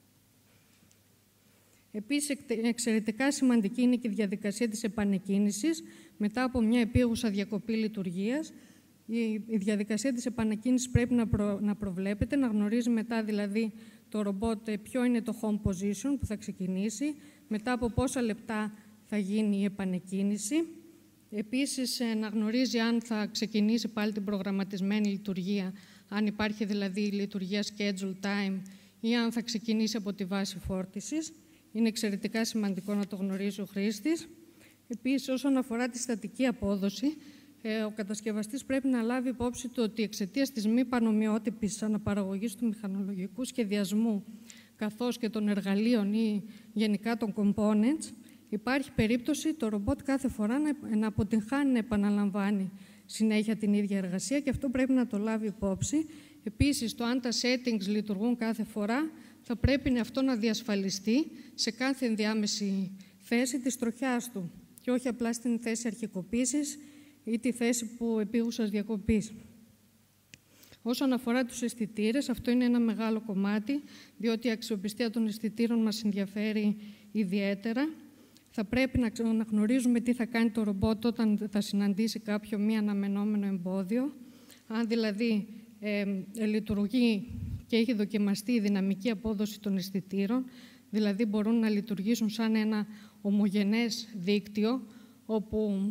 Επίσης, εξαιρετικά σημαντική είναι και η διαδικασία της επανεκκίνησης μετά από μια επίγουσα διακοπή λειτουργίας. Η διαδικασία της επανεκκίνησης πρέπει να προβλέπεται, να γνωρίζει μετά δηλαδή το ρομπότ ποιο είναι το home position που θα ξεκινήσει, μετά από πόσα λεπτά θα γίνει η επανεκκίνηση. Επίσης, να γνωρίζει αν θα ξεκινήσει πάλι την προγραμματισμένη λειτουργία, αν υπάρχει δηλαδή η λειτουργία schedule time ή αν θα ξεκινήσει από τη βάση φόρτισης. Είναι εξαιρετικά σημαντικό να το γνωρίζει ο χρήστης. Επίσης, όσον αφορά τη στατική απόδοση, ο κατασκευαστής πρέπει να λάβει υπόψη του ότι εξαιτίας της μη πανομοιότυπης αναπαραγωγής του μηχανολογικού σχεδιασμού καθώς και των εργαλείων ή γενικά των components, υπάρχει περίπτωση το ρομπότ κάθε φορά να αποτυγχάνει να επαναλαμβάνει συνέχεια την ίδια εργασία και αυτό πρέπει να το λάβει υπόψη. Επίσης, το αν τα settings λειτουργούν κάθε φορά, θα πρέπει αυτό να διασφαλιστεί σε κάθε ενδιάμεση θέση της τροχιάς του και όχι απλά στην θέση αρχικοποίησης ή τη θέση επίγουσας διακοπής. Όσον αφορά τους αισθητήρες, αυτό είναι ένα μεγάλο κομμάτι, διότι η αξιοπιστία των αισθητήρων μας ενδιαφέρει ιδιαίτερα. Θα πρέπει να γνωρίζουμε τι θα κάνει το ρομπότ όταν θα συναντήσει κάποιο μη αναμενόμενο εμπόδιο. Αν δηλαδή λειτουργεί και έχει δοκιμαστεί η δυναμική απόδοση των αισθητήρων, δηλαδή μπορούν να λειτουργήσουν σαν ένα ομογενές δίκτυο, όπου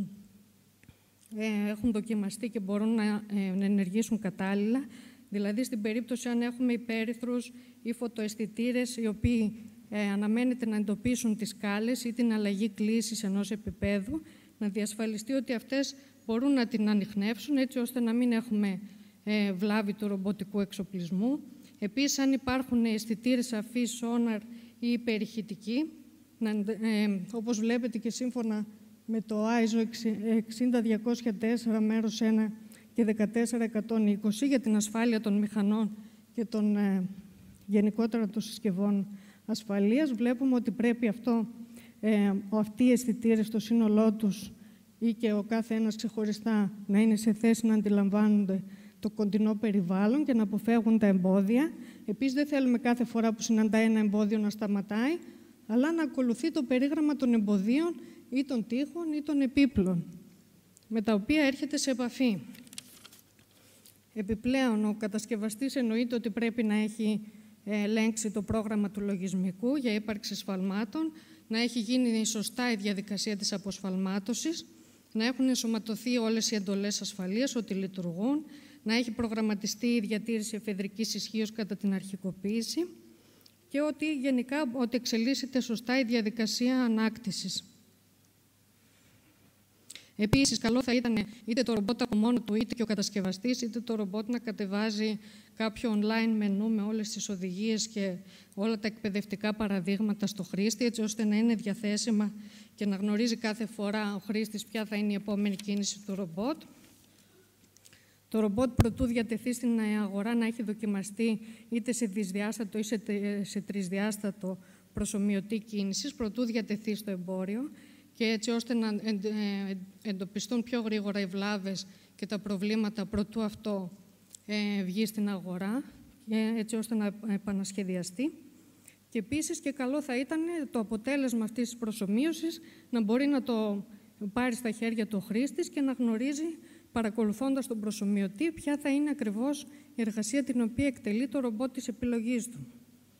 έχουν δοκιμαστεί και μπορούν να ενεργήσουν κατάλληλα. Δηλαδή, στην περίπτωση αν έχουμε υπέρυθρους ή φωτοαισθητήρες, οι οποίοι αναμένεται να εντοπίσουν τις σκάλες ή την αλλαγή κλίσης ενός επίπεδου, να διασφαλιστεί ότι αυτές μπορούν να την ανιχνεύσουν, έτσι ώστε να μην έχουμε βλάβη του ρομποτικού εξοπλισμού. Επίσης, αν υπάρχουν αισθητήρες αφής, sonar ή υπερηχητική. Όπως βλέπετε και σύμφωνα με το ISO 60204 μέρος 1 και 14120 για την ασφάλεια των μηχανών και των γενικότερα των συσκευών ασφαλείας, βλέπουμε ότι πρέπει αυτοί οι αισθητήρες στο σύνολό τους ή και ο κάθε ένας ξεχωριστά να είναι σε θέση να αντιλαμβάνονται το κοντινό περιβάλλον και να αποφεύγουν τα εμπόδια. Επίσης, δεν θέλουμε κάθε φορά που συναντάει ένα εμπόδιο να σταματάει, αλλά να ακολουθεί το περίγραμμα των εμποδίων ή των τοίχων ή των επίπλων, με τα οποία έρχεται σε επαφή. Επιπλέον, ο κατασκευαστής εννοείται ότι πρέπει να έχει ελέγξει το πρόγραμμα του λογισμικού για ύπαρξη σφαλμάτων, να έχει γίνει σωστά η διαδικασία της αποσφαλμάτωσης, να έχουν ενσωματωθεί όλες οι εντολές ασφαλείας, ότι λειτουργούν, να έχει προγραμματιστεί η διατήρηση εφεδρικής ισχύως κατά την αρχικοποίηση και ότι γενικά ότι εξελίσσεται σωστά η διαδικασία ανάκτησης. Επίσης, καλό θα ήταν είτε το ρομπότ από μόνο του, είτε και ο κατασκευαστής, είτε το ρομπότ να κατεβάζει κάποιο online μενού με όλες τις οδηγίες και όλα τα εκπαιδευτικά παραδείγματα στο χρήστη, έτσι ώστε να είναι διαθέσιμα και να γνωρίζει κάθε φορά ο χρήστης ποια θα είναι η επόμενη κίνηση του ρομπότ. Το ρομπότ, προτού διατεθεί στην αγορά, να έχει δοκιμαστεί είτε σε δυσδιάστατο ή σε τρισδιάστατο προσομοιωτή κίνησης, προτού διατεθεί στο εμπόριο, και έτσι ώστε να εντοπιστούν πιο γρήγορα οι βλάβες και τα προβλήματα προτού αυτό βγει στην αγορά, έτσι ώστε να επανασχεδιαστεί. Και επίσης και καλό θα ήταν το αποτέλεσμα αυτής της προσομοίωσης να μπορεί να το πάρει στα χέρια του ο χρήστης και να γνωρίζει, παρακολουθώντας τον προσομοιωτή, ποια θα είναι ακριβώς η εργασία την οποία εκτελεί το ρομπότ της επιλογής του.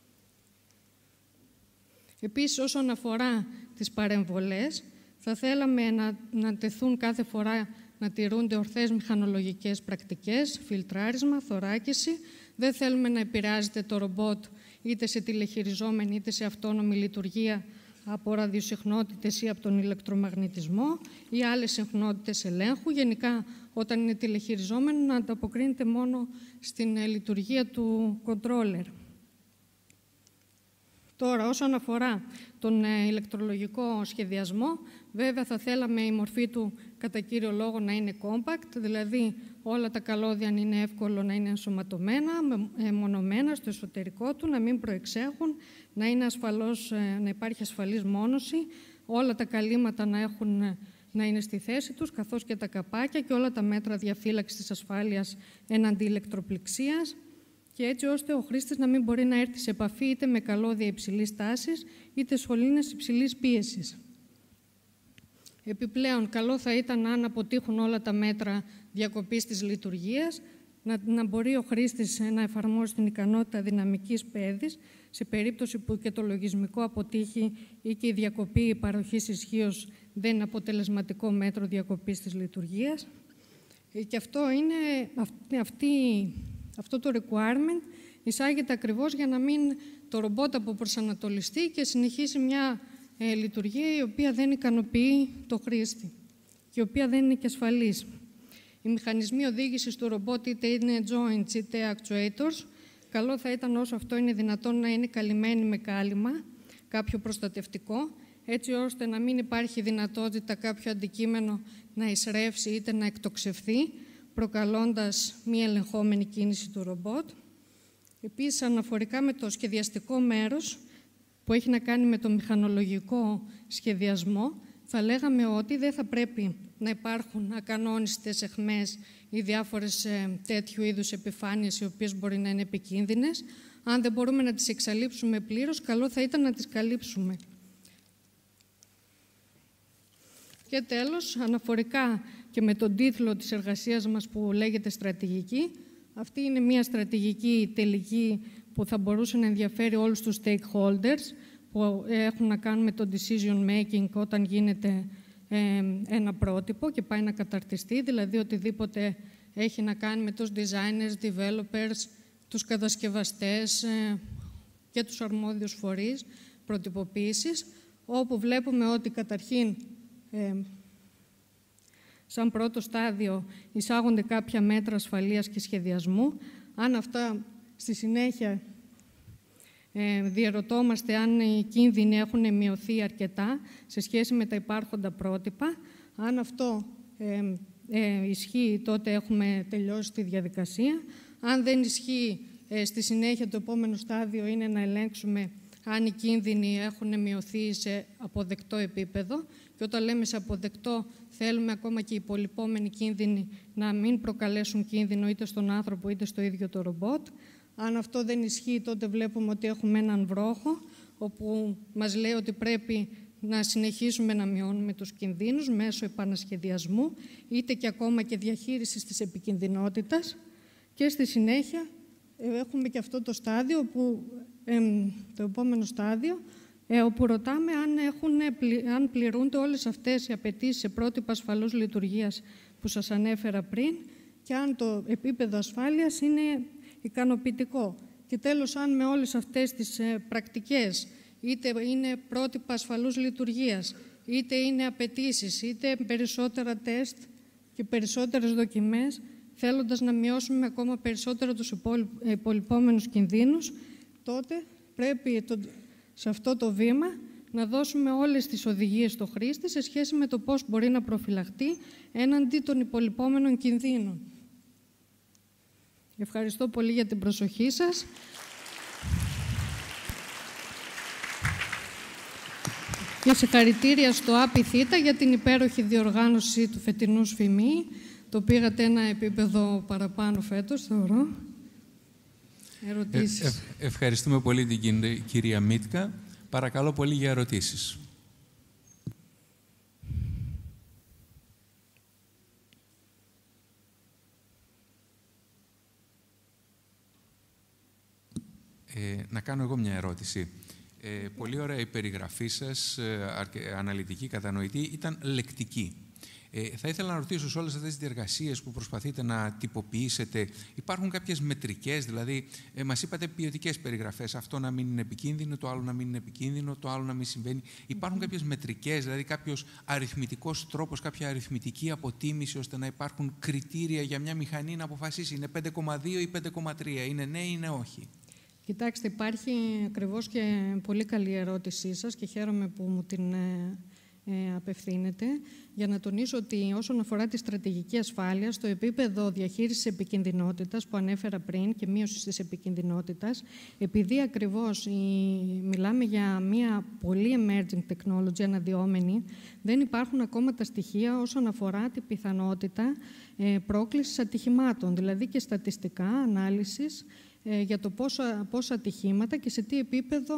Επίσης, όσον αφορά τις παρεμβολές, θα θέλαμε να τεθούν κάθε φορά να τηρούνται ορθές μηχανολογικές πρακτικές, φιλτράρισμα, θωράκιση. Δεν θέλουμε να επηρεάζεται το ρομπότ είτε σε τηλεχειριζόμενη είτε σε αυτόνομη λειτουργία από ραδιοσυχνότητες ή από τον ηλεκτρομαγνητισμό ή άλλες συχνότητες ελέγχου. Γενικά, όταν είναι τηλεχειριζόμενο, να ανταποκρίνεται μόνο στην λειτουργία του controller. Τώρα, όσον αφορά τον ηλεκτρολογικό σχεδιασμό, βέβαια θα θέλαμε η μορφή του κατά κύριο λόγο να είναι compact, δηλαδή όλα τα καλώδια είναι εύκολο να είναι ενσωματωμένα, μονομένα στο εσωτερικό του, να μην προεξέχουν, να υπάρχει ασφαλής μόνωση, όλα τα καλύματα να είναι στη θέση τους, καθώς και τα καπάκια και όλα τα μέτρα διαφύλαξης της ασφάλειας έναντι ηλεκτροπληξίας, και έτσι ώστε ο χρήστης να μην μπορεί να έρθει σε επαφή είτε με καλώδια υψηλής τάσης, είτε σωλήνες υψηλής πίεσης. Επιπλέον, καλό θα ήταν, αν αποτύχουν όλα τα μέτρα διακοπής της λειτουργίας, να μπορεί ο χρήστης να εφαρμόσει την ικανότητα δυναμικής πέδης, σε περίπτωση που και το λογισμικό αποτύχει ή και η διακοπή παροχής ισχύως δεν είναι αποτελεσματικό μέτρο διακοπής της λειτουργίας. Και αυτό το requirement εισάγεται ακριβώς για να μην το ρομπότ αποπροσανατολιστεί και συνεχίσει μια λειτουργία η οποία δεν ικανοποιεί το χρήστη και η οποία δεν είναι και ασφαλής. Οι μηχανισμοί οδήγησης του ρομπότ, είτε είναι joints είτε actuators, καλό θα ήταν όσο αυτό είναι δυνατόν να είναι καλυμμένοι με κάλυμα, κάποιο προστατευτικό, έτσι ώστε να μην υπάρχει δυνατότητα κάποιο αντικείμενο να εισρεύσει είτε να εκτοξευθεί, προκαλώντας μη ελεγχόμενη κίνηση του ρομπότ. Επίσης, αναφορικά με το σχεδιαστικό μέρος, που έχει να κάνει με το μηχανολογικό σχεδιασμό, θα λέγαμε ότι δεν θα πρέπει να υπάρχουν ακανόνιστες αιχμές ή διάφορες τέτοιου είδους επιφάνειες, οι οποίες μπορεί να είναι επικίνδυνες. Αν δεν μπορούμε να τις εξαλείψουμε πλήρως, καλό θα ήταν να τις καλύψουμε. Και τέλος, αναφορικά και με τον τίτλο της εργασίας μας που λέγεται «Στρατηγική», αυτή είναι μια στρατηγική τελική που θα μπορούσε να ενδιαφέρει όλους τους stakeholders που έχουν να κάνουν με το decision making όταν γίνεται ένα πρότυπο και πάει να καταρτιστεί, δηλαδή οτιδήποτε έχει να κάνει με τους designers, developers, τους κατασκευαστές και τους αρμόδιους φορείς προτυποποίησης, όπου βλέπουμε ότι καταρχήν σαν πρώτο στάδιο εισάγονται κάποια μέτρα ασφαλείας και σχεδιασμού. Αν αυτά στη συνέχεια Διερωτόμαστε αν οι κίνδυνοι έχουν μειωθεί αρκετά σε σχέση με τα υπάρχοντα πρότυπα. Αν αυτό ισχύει, τότε έχουμε τελειώσει τη διαδικασία. Αν δεν ισχύει, στη συνέχεια το επόμενο στάδιο είναι να ελέγξουμε αν οι κίνδυνοι έχουν μειωθεί σε αποδεκτό επίπεδο. Και όταν λέμε σε αποδεκτό, θέλουμε ακόμα και οι υπολοιπόμενοι κίνδυνοι να μην προκαλέσουν κίνδυνο είτε στον άνθρωπο είτε στο ίδιο το ρομπότ. Αν αυτό δεν ισχύει, τότε βλέπουμε ότι έχουμε έναν βρόχο, όπου μας λέει ότι πρέπει να συνεχίσουμε να μειώνουμε τους κινδύνους μέσω επανασχεδιασμού, είτε και ακόμα και διαχείρισης της επικινδυνότητας. Και στη συνέχεια έχουμε και αυτό το στάδιο, το επόμενο στάδιο, όπου ρωτάμε αν πληρούνται όλες αυτές οι απαιτήσεις σε πρότυπα ασφαλούς λειτουργίας που σας ανέφερα πριν και αν το επίπεδο ασφάλειας είναι ικανοποιητικό. Και τέλος, αν με όλες αυτές τις πρακτικές, είτε είναι πρότυπα ασφαλούς λειτουργίας, είτε είναι απαιτήσεις, είτε περισσότερα τεστ και περισσότερες δοκιμές, θέλοντας να μειώσουμε ακόμα περισσότερο τους υπολοιπόμενους κινδύνους, τότε πρέπει σε αυτό το βήμα να δώσουμε όλες τις οδηγίες στο χρήστη σε σχέση με το πώς μπορεί να προφυλαχτεί έναντι των υπολοιπόμενων κινδύνων. Ευχαριστώ πολύ για την προσοχή σας. Και συγχαρητήρια στο ΑΠΙΘ για την υπέροχη διοργάνωση του φετινού ΣΦΙΜΗ. Το πήγατε ένα επίπεδο παραπάνω φέτος, θεωρώ. Ερωτήσεις. Ευχαριστούμε πολύ την κυρία Μίτκα. Παρακαλώ πολύ για ερωτήσεις. Να κάνω εγώ μια ερώτηση. Πολύ ωραία η περιγραφή σας, αναλυτική, κατανοητή, ήταν λεκτική. Θα ήθελα να ρωτήσω, σε όλες αυτές τις διεργασίες που προσπαθείτε να τυποποιήσετε, υπάρχουν κάποιες μετρικές, δηλαδή μας είπατε ποιοτικές περιγραφές, αυτό να μην είναι επικίνδυνο, το άλλο να μην είναι επικίνδυνο, το άλλο να μην συμβαίνει. Υπάρχουν κάποιες μετρικές, δηλαδή κάποιος αριθμητικός τρόπος, κάποια αριθμητική αποτίμηση, ώστε να υπάρχουν κριτήρια για μια μηχανή να αποφασίσει είναι 5,2 ή 5,3, είναι ναι ή είναι όχι? Κοιτάξτε, υπάρχει ακριβώς και πολύ καλή ερώτησή σας και χαίρομαι που μου την απευθύνεται, για να τονίσω ότι όσον αφορά τη στρατηγική ασφάλεια, στο επίπεδο διαχείρισης επικινδυνότητας που ανέφερα πριν και μείωσης της επικινδυνότητας, επειδή ακριβώς μιλάμε για μια πολύ emerging technology, αναδυόμενη, δεν υπάρχουν ακόμα τα στοιχεία όσον αφορά την πιθανότητα πρόκλησης ατυχημάτων, δηλαδή και στατιστικά ανάλυσης για το πόσα ατυχήματα και σε τι επίπεδο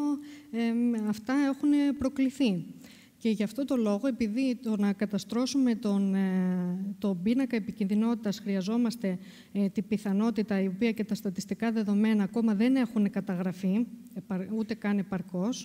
αυτά έχουν προκληθεί. Και γι' αυτό το λόγο, επειδή το να καταστρώσουμε τον πίνακα επικινδυνότητας χρειαζόμαστε την πιθανότητα, η οποία και τα στατιστικά δεδομένα ακόμα δεν έχουν καταγραφεί, ούτε καν επαρκώς,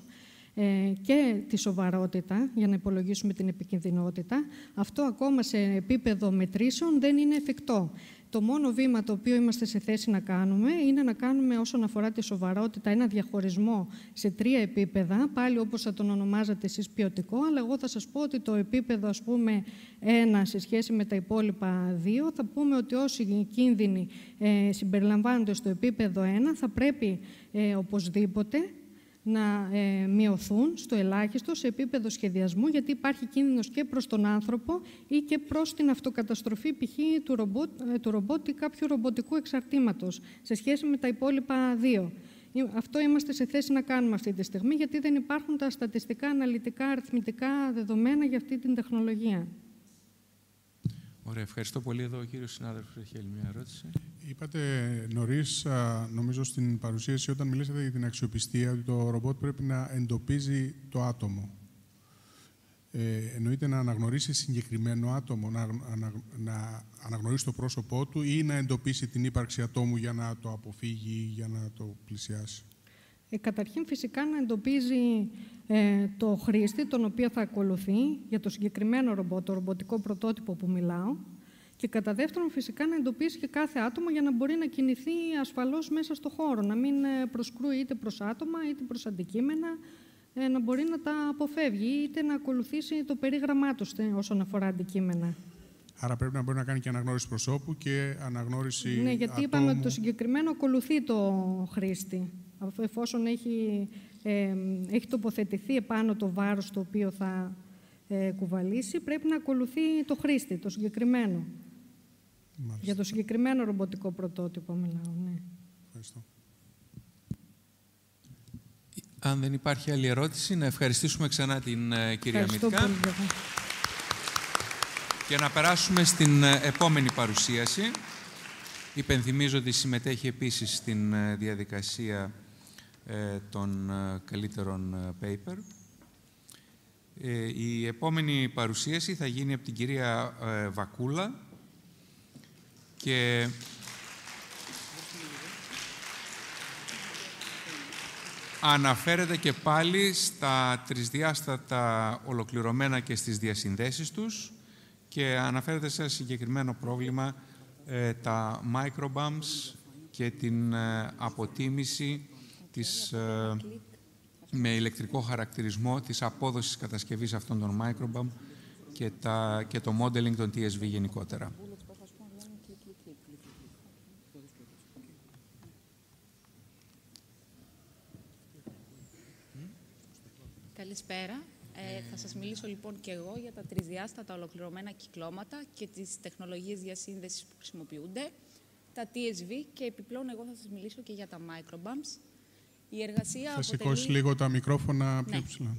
και τη σοβαρότητα για να υπολογίσουμε την επικινδυνότητα, αυτό ακόμα σε επίπεδο μετρήσεων δεν είναι εφικτό. Το μόνο βήμα το οποίο είμαστε σε θέση να κάνουμε είναι να κάνουμε όσον αφορά τη σοβαρότητα ένα διαχωρισμό σε 3 επίπεδα, πάλι όπως θα τον ονομάζατε εσείς ποιοτικό, αλλά εγώ θα σας πω ότι το επίπεδο, ας πούμε, 1 σε σχέση με τα υπόλοιπα 2, θα πούμε ότι όσοι κίνδυνοι συμπεριλαμβάνονται στο επίπεδο 1 θα πρέπει οπωσδήποτε να μειωθούν στο ελάχιστο σε επίπεδο σχεδιασμού, γιατί υπάρχει κίνδυνος και προς τον άνθρωπο ή και προς την αυτοκαταστροφή π.χ. του ρομπότ ή κάποιου ρομποτικού εξαρτήματος σε σχέση με τα υπόλοιπα 2. Αυτό είμαστε σε θέση να κάνουμε αυτή τη στιγμή, γιατί δεν υπάρχουν τα στατιστικά, αναλυτικά, αριθμητικά δεδομένα για αυτή την τεχνολογία. Ωραία, ευχαριστώ πολύ. Εδώ ο κύριος συνάδελφος έχει άλλη μια ερώτηση. Είπατε νωρίς, νομίζω στην παρουσίαση, όταν μιλήσατε για την αξιοπιστία, ότι το ρομπότ πρέπει να εντοπίζει το άτομο. Εννοείται να αναγνωρίσει συγκεκριμένο άτομο, να αναγνωρίσει το πρόσωπό του ή να εντοπίσει την ύπαρξη ατόμου για να το αποφύγει, για να το πλησιάσει? Καταρχήν, φυσικά, να εντοπίζει το χρήστη, τον οποίο θα ακολουθεί για το συγκεκριμένο ρομπότ, το ρομποτικό πρωτότυπο που μιλάω. Και κατά δεύτερον, φυσικά, να εντοπίσει και κάθε άτομο για να μπορεί να κινηθεί ασφαλώς μέσα στο χώρο, να μην προσκρούει είτε προς άτομα είτε προς αντικείμενα, να μπορεί να τα αποφεύγει είτε να ακολουθήσει το περίγραμμά του όσον αφορά αντικείμενα. Άρα πρέπει να μπορεί να κάνει και αναγνώριση προσώπου και αναγνώριση ναι, γιατί ατόμου. είπαμε ότι το συγκεκριμένο ακολουθεί το χρήστη εφόσον έχει τοποθετηθεί επάνω το βάρος το οποίο θα κουβαλήσει, πρέπει να ακολουθεί το χρήστη, το συγκεκριμένο. Μάλιστα. Για το συγκεκριμένο ρομποτικό πρωτότυπο μιλάω, ναι. Ευχαριστώ. Αν δεν υπάρχει άλλη ερώτηση, να ευχαριστήσουμε ξανά την κυρία Μητικά. Και να περάσουμε στην επόμενη παρουσίαση. Υπενθυμίζω ότι συμμετέχει επίσης στην διαδικασία των καλύτερων paper. Η επόμενη παρουσίαση θα γίνει από την κυρία Βακούλα και αναφέρεται και πάλι στα τρισδιάστατα ολοκληρωμένα και στις διασυνδέσεις τους και αναφέρεται σε ένα συγκεκριμένο πρόβλημα, τα microbumps και την αποτίμηση με ηλεκτρικό χαρακτηρισμό της απόδοσης κατασκευής αυτών των microbump και το modeling των TSV γενικότερα. Καλησπέρα. Θα σας μιλήσω λοιπόν και εγώ για τα τρισδιάστατα ολοκληρωμένα κυκλώματα και τις τεχνολογίες διασύνδεσης που χρησιμοποιούνται, τα TSV και επιπλέον εγώ θα σας μιλήσω και για τα microbumps. Η εργασία θα σηκώσει λίγο τα μικρόφωνα πιο ψηλά.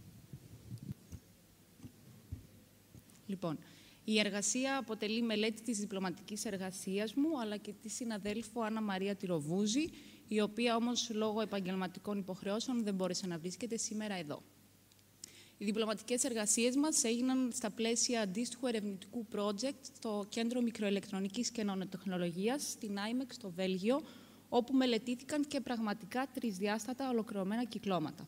Λοιπόν, η εργασία αποτελεί μελέτη της διπλωματικής εργασίας μου, αλλά και της συναδέλφου Άννα Μαρία Τυροβούζη, η οποία όμως λόγω επαγγελματικών υποχρεώσεων δεν μπόρεσε να βρίσκεται σήμερα εδώ. Οι διπλωματικές εργασίες μας έγιναν στα πλαίσια αντίστοιχου ερευνητικού project στο Κέντρο Μικροελεκτρονικής και Νανοτεχνολογίας, στην IMEX, στο Βέλγιο, όπου μελετήθηκαν και πραγματικά τρισδιάστατα ολοκληρωμένα κυκλώματα.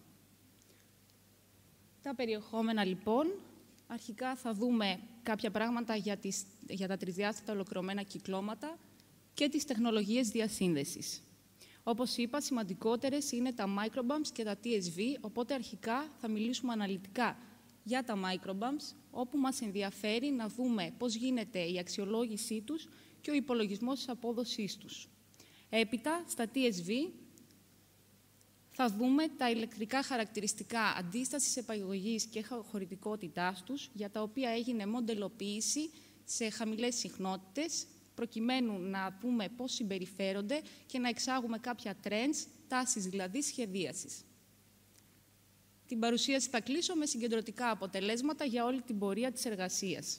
Τα περιεχόμενα, λοιπόν, αρχικά θα δούμε κάποια πράγματα για τα τρισδιάστατα ολοκληρωμένα κυκλώματα και τις τεχνολογίες διασύνδεσης. Όπως είπα, σημαντικότερες είναι τα microbumps και τα TSV, οπότε αρχικά θα μιλήσουμε αναλυτικά για τα microbumps, όπου μας ενδιαφέρει να δούμε πώς γίνεται η αξιολόγησή τους και ο υπολογισμός της απόδοσής τους. Έπειτα, στα TSV, θα δούμε τα ηλεκτρικά χαρακτηριστικά αντίστασης επαγωγής και χωρητικότητάς τους, για τα οποία έγινε μοντελοποίηση σε χαμηλές συχνότητες, προκειμένου να δούμε πώς συμπεριφέρονται και να εξάγουμε κάποια trends, τάσεις δηλαδή σχεδίασης. Την παρουσίαση θα κλείσω με συγκεντρωτικά αποτελέσματα για όλη την πορεία της εργασίας.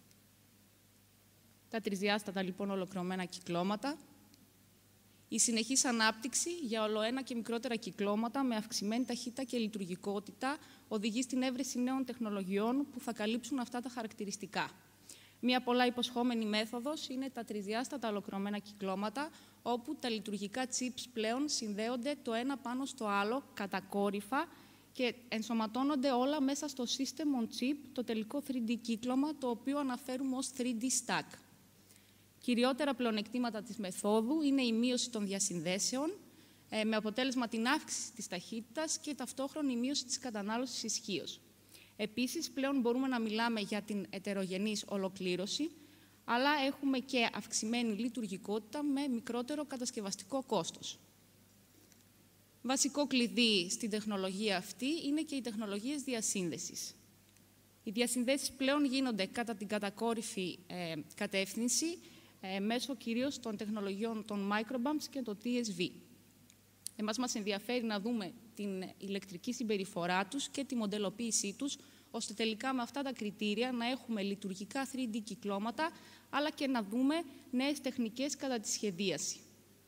Τα τρισδιάστατα λοιπόν ολοκληρωμένα κυκλώματα, η συνεχής ανάπτυξη για ολοένα και μικρότερα κυκλώματα με αυξημένη ταχύτητα και λειτουργικότητα οδηγεί στην έβρεση νέων τεχνολογιών που θα καλύψουν αυτά τα χαρακτηριστικά. Μία πολλά υποσχόμενη μέθοδος είναι τα τρισδιάστατα ολοκληρωμένα κυκλώματα, όπου τα λειτουργικά chips πλέον συνδέονται το ένα πάνω στο άλλο κατακόρυφα και ενσωματώνονται όλα μέσα στο System on Chip, το τελικό 3D κύκλωμα, το οποίο αναφέρουμε ως 3D stack. Κυριότερα πλεονεκτήματα της μεθόδου είναι η μείωση των διασυνδέσεων, με αποτέλεσμα την αύξηση της ταχύτητας και ταυτόχρονη μείωση της κατανάλωσης ισχύως. Επίσης, πλέον μπορούμε να μιλάμε για την ετερογενής ολοκλήρωση, αλλά έχουμε και αυξημένη λειτουργικότητα με μικρότερο κατασκευαστικό κόστος. Βασικό κλειδί στην τεχνολογία αυτή είναι και οι τεχνολογίες διασύνδεσης. Οι διασυνδέσεις πλέον γίνονται κατά την κατακόρυφη κατεύθυνση, μέσω κυρίως των τεχνολογιών των microbumps και το TSV. Εμάς μας ενδιαφέρει να δούμε την ηλεκτρική συμπεριφορά τους και τη μοντελοποίησή τους, ώστε τελικά με αυτά τα κριτήρια να έχουμε λειτουργικά 3D κυκλώματα, αλλά και να δούμε νέες τεχνικές κατά τη σχεδίαση.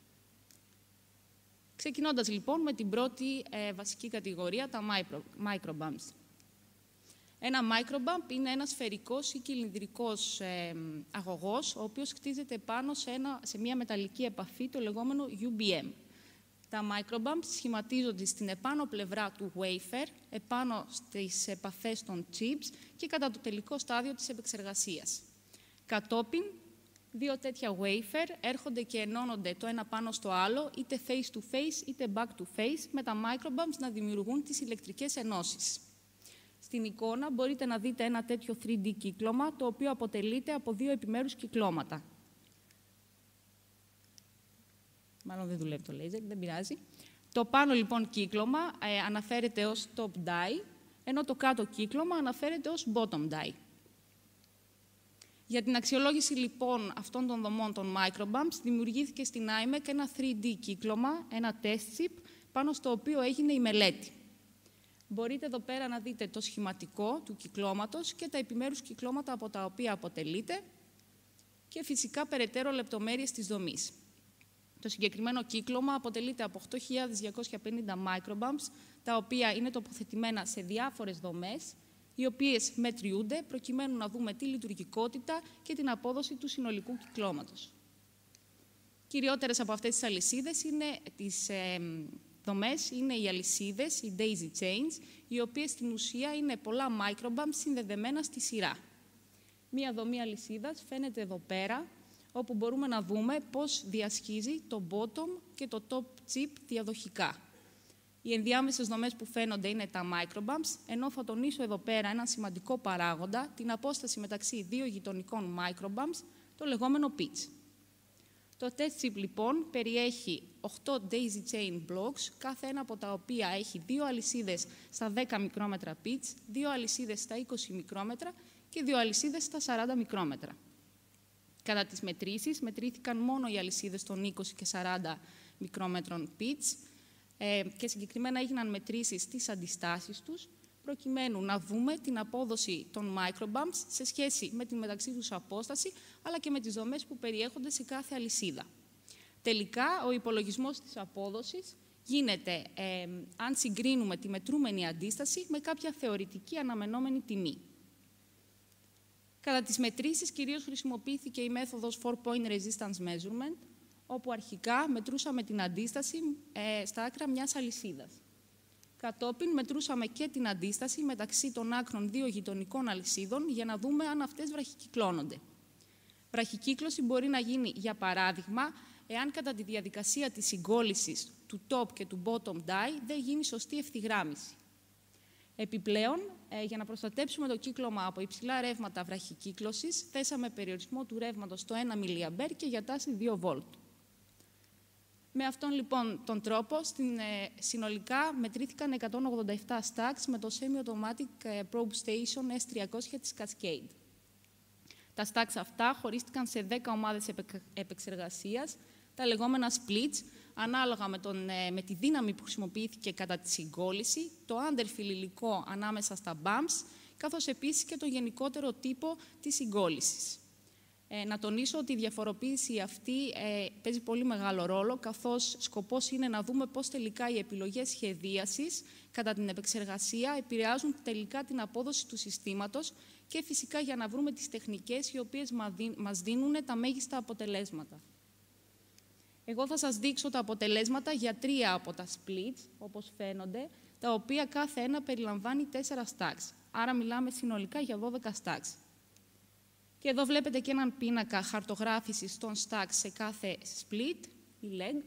Ξεκινώντας λοιπόν με την πρώτη βασική κατηγορία, τα microbumps. Ένα microbump είναι ένας σφαιρικός ή κυλινδρικός αγωγός, ο οποίος χτίζεται πάνω σε μια μεταλλική επαφή, το λεγόμενο UBM. Τα microbumps σχηματίζονται στην επάνω πλευρά του wafer, επάνω στις επαφές των chips και κατά το τελικό στάδιο της επεξεργασίας. Κατόπιν, δύο τέτοια wafer έρχονται και ενώνονται το ένα πάνω στο άλλο, είτε face to face είτε back to face, με τα microbumps να δημιουργούν τις ηλεκτρικές ενώσεις. Στην εικόνα μπορείτε να δείτε ένα τέτοιο 3D κύκλωμα, το οποίο αποτελείται από δύο επιμέρους κυκλώματα. Μάλλον δεν δουλεύει το λέιζερ, δεν πειράζει. Το πάνω λοιπόν κύκλωμα αναφέρεται ως top die, ενώ το κάτω κύκλωμα αναφέρεται ως bottom die. Για την αξιολόγηση λοιπόν αυτών των δομών των microbumps δημιουργήθηκε στην IMEC ένα 3D κύκλωμα, ένα test chip, πάνω στο οποίο έγινε η μελέτη. Μπορείτε εδώ πέρα να δείτε το σχηματικό του κυκλώματος και τα επιμέρους κυκλώματα από τα οποία αποτελείται και φυσικά περαιτέρω λεπτομέρειες της δομής. Το συγκεκριμένο κύκλωμα αποτελείται από 8.250 microbumps, τα οποία είναι τοποθετημένα σε διάφορες δομές, οι οποίες μετριούνται προκειμένου να δούμε τη λειτουργικότητα και την απόδοση του συνολικού κυκλώματος. Κυριότερες από αυτές τις αλυσίδες δομές είναι οι αλυσίδες, οι daisy chains, οι οποίες στην ουσία είναι πολλά microbumps συνδεδεμένα στη σειρά. Μία δομή αλυσίδας φαίνεται εδώ πέρα, όπου μπορούμε να δούμε πώς διασχίζει το bottom και το top chip διαδοχικά. Οι ενδιάμεσες δομές που φαίνονται είναι τα microbumps, ενώ θα τονίσω εδώ πέρα έναν σημαντικό παράγοντα, την απόσταση μεταξύ δύο γειτονικών microbumps, το λεγόμενο pitch. Το test chip, λοιπόν, περιέχει 8 daisy chain blocks, κάθε ένα από τα οποία έχει 2 αλυσίδες στα 10 μικρόμετρα pitch, 2 αλυσίδες στα 20 μικρόμετρα και 2 αλυσίδες στα 40 μικρόμετρα. Κατά τις μετρήσεις, μετρήθηκαν μόνο οι αλυσίδες των 20 και 40 μικρόμετρων pitch και συγκεκριμένα έγιναν μετρήσεις στις αντιστάσεις τους, προκειμένου να δούμε την απόδοση των microbumps σε σχέση με τη μεταξύ τους απόσταση, αλλά και με τις δομές που περιέχονται σε κάθε αλυσίδα. Τελικά, ο υπολογισμός της απόδοσης γίνεται, αν συγκρίνουμε τη μετρούμενη αντίσταση, με κάποια θεωρητική αναμενόμενη τιμή. Κατά τις μετρήσεις, κυρίως χρησιμοποιήθηκε η μέθοδος 4-point resistance measurement, όπου αρχικά μετρούσαμε την αντίσταση στα άκρα μιας αλυσίδας. Κατόπιν μετρούσαμε και την αντίσταση μεταξύ των άκρων δύο γειτονικών αλυσίδων για να δούμε αν αυτές βραχικυκλώνονται. Βραχικύκλωση μπορεί να γίνει, για παράδειγμα, εάν κατά τη διαδικασία της συγκόλλησης του top και του bottom die δεν γίνει σωστή ευθυγράμμιση. Επιπλέον, για να προστατέψουμε το κύκλωμα από υψηλά ρεύματα βραχικύκλωσης, θέσαμε περιορισμό του ρεύματος στο 1 mA και για τάση 2 V. Με αυτόν λοιπόν τον τρόπο, συνολικά μετρήθηκαν 187 stacks με το Semi-Automatic Probe Station S300 της Cascade. Τα stacks αυτά χωρίστηκαν σε 10 ομάδες επεξεργασίας, τα λεγόμενα splits, ανάλογα με τη δύναμη που χρησιμοποιήθηκε κατά τη συγκόλληση, το underfill υλικό ανάμεσα στα bumps, καθώς επίσης και το γενικότερο τύπο της συγκόλλησης. Να τονίσω ότι η διαφοροποίηση αυτή παίζει πολύ μεγάλο ρόλο, καθώς σκοπός είναι να δούμε πώς τελικά οι επιλογές σχεδίασης κατά την επεξεργασία επηρεάζουν τελικά την απόδοση του συστήματος και φυσικά για να βρούμε τις τεχνικές οι οποίες μας δίνουν τα μέγιστα αποτελέσματα. Εγώ θα σας δείξω τα αποτελέσματα για 3 από τα splits, όπως φαίνονται, τα οποία κάθε ένα περιλαμβάνει 4 stacks. Άρα μιλάμε συνολικά για 12 stacks. Και εδώ βλέπετε και έναν πίνακα χαρτογράφησης των stacks σε κάθε split, ή leg,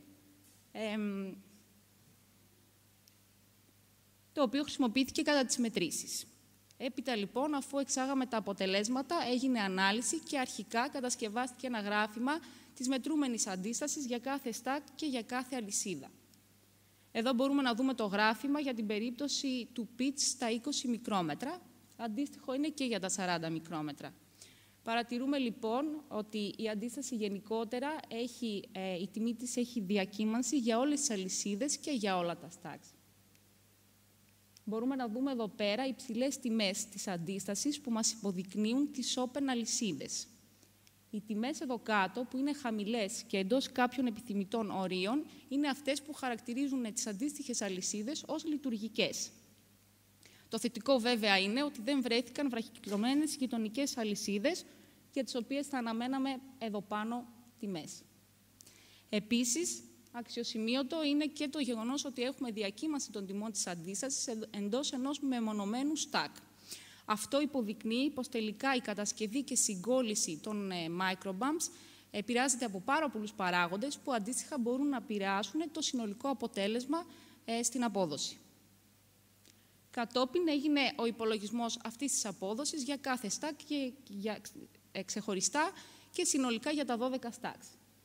το οποίο χρησιμοποιήθηκε κατά τις μετρήσεις. Έπειτα λοιπόν, αφού εξάγαμε τα αποτελέσματα, έγινε ανάλυση και αρχικά κατασκευάστηκε ένα γράφημα της μετρούμενης αντίστασης για κάθε stack και για κάθε αλυσίδα. Εδώ μπορούμε να δούμε το γράφημα για την περίπτωση του pitch στα 20 μικρόμετρα, αντίστοιχο είναι και για τα 40 μικρόμετρα. Παρατηρούμε λοιπόν ότι η αντίσταση γενικότερα η τιμή της έχει διακύμανση για όλες τις αλυσίδες και για όλα τα stacks. Μπορούμε να δούμε εδώ πέρα υψηλές τιμές της αντίστασης που μας υποδεικνύουν τις open αλυσίδες. Οι τιμές εδώ κάτω, που είναι χαμηλές και εντός κάποιων επιθυμητών ορίων, είναι αυτές που χαρακτηρίζουν τις αντίστοιχες αλυσίδες ως λειτουργικές. Το θετικό βέβαια είναι ότι δεν βρέθηκαν βραχικυκλωμένες γειτονικές αλυσίδες, για τις οποίες θα αναμέναμε εδώ πάνω τιμές. Επίσης, αξιοσημείωτο είναι και το γεγονός ότι έχουμε διακύμανση των τιμών της αντίστασης εντός ενός μεμονωμένου stack. Αυτό υποδεικνύει πως τελικά η κατασκευή και συγκόλληση των microbumps επηρεάζεται από πάρα πολλούς παράγοντες που αντίστοιχα μπορούν να επηρεάσουν το συνολικό αποτέλεσμα στην απόδοση. Κατόπιν έγινε ο υπολογισμός αυτής της απόδοσης για κάθε stack και ξεχωριστά και συνολικά για τα 12 stacks.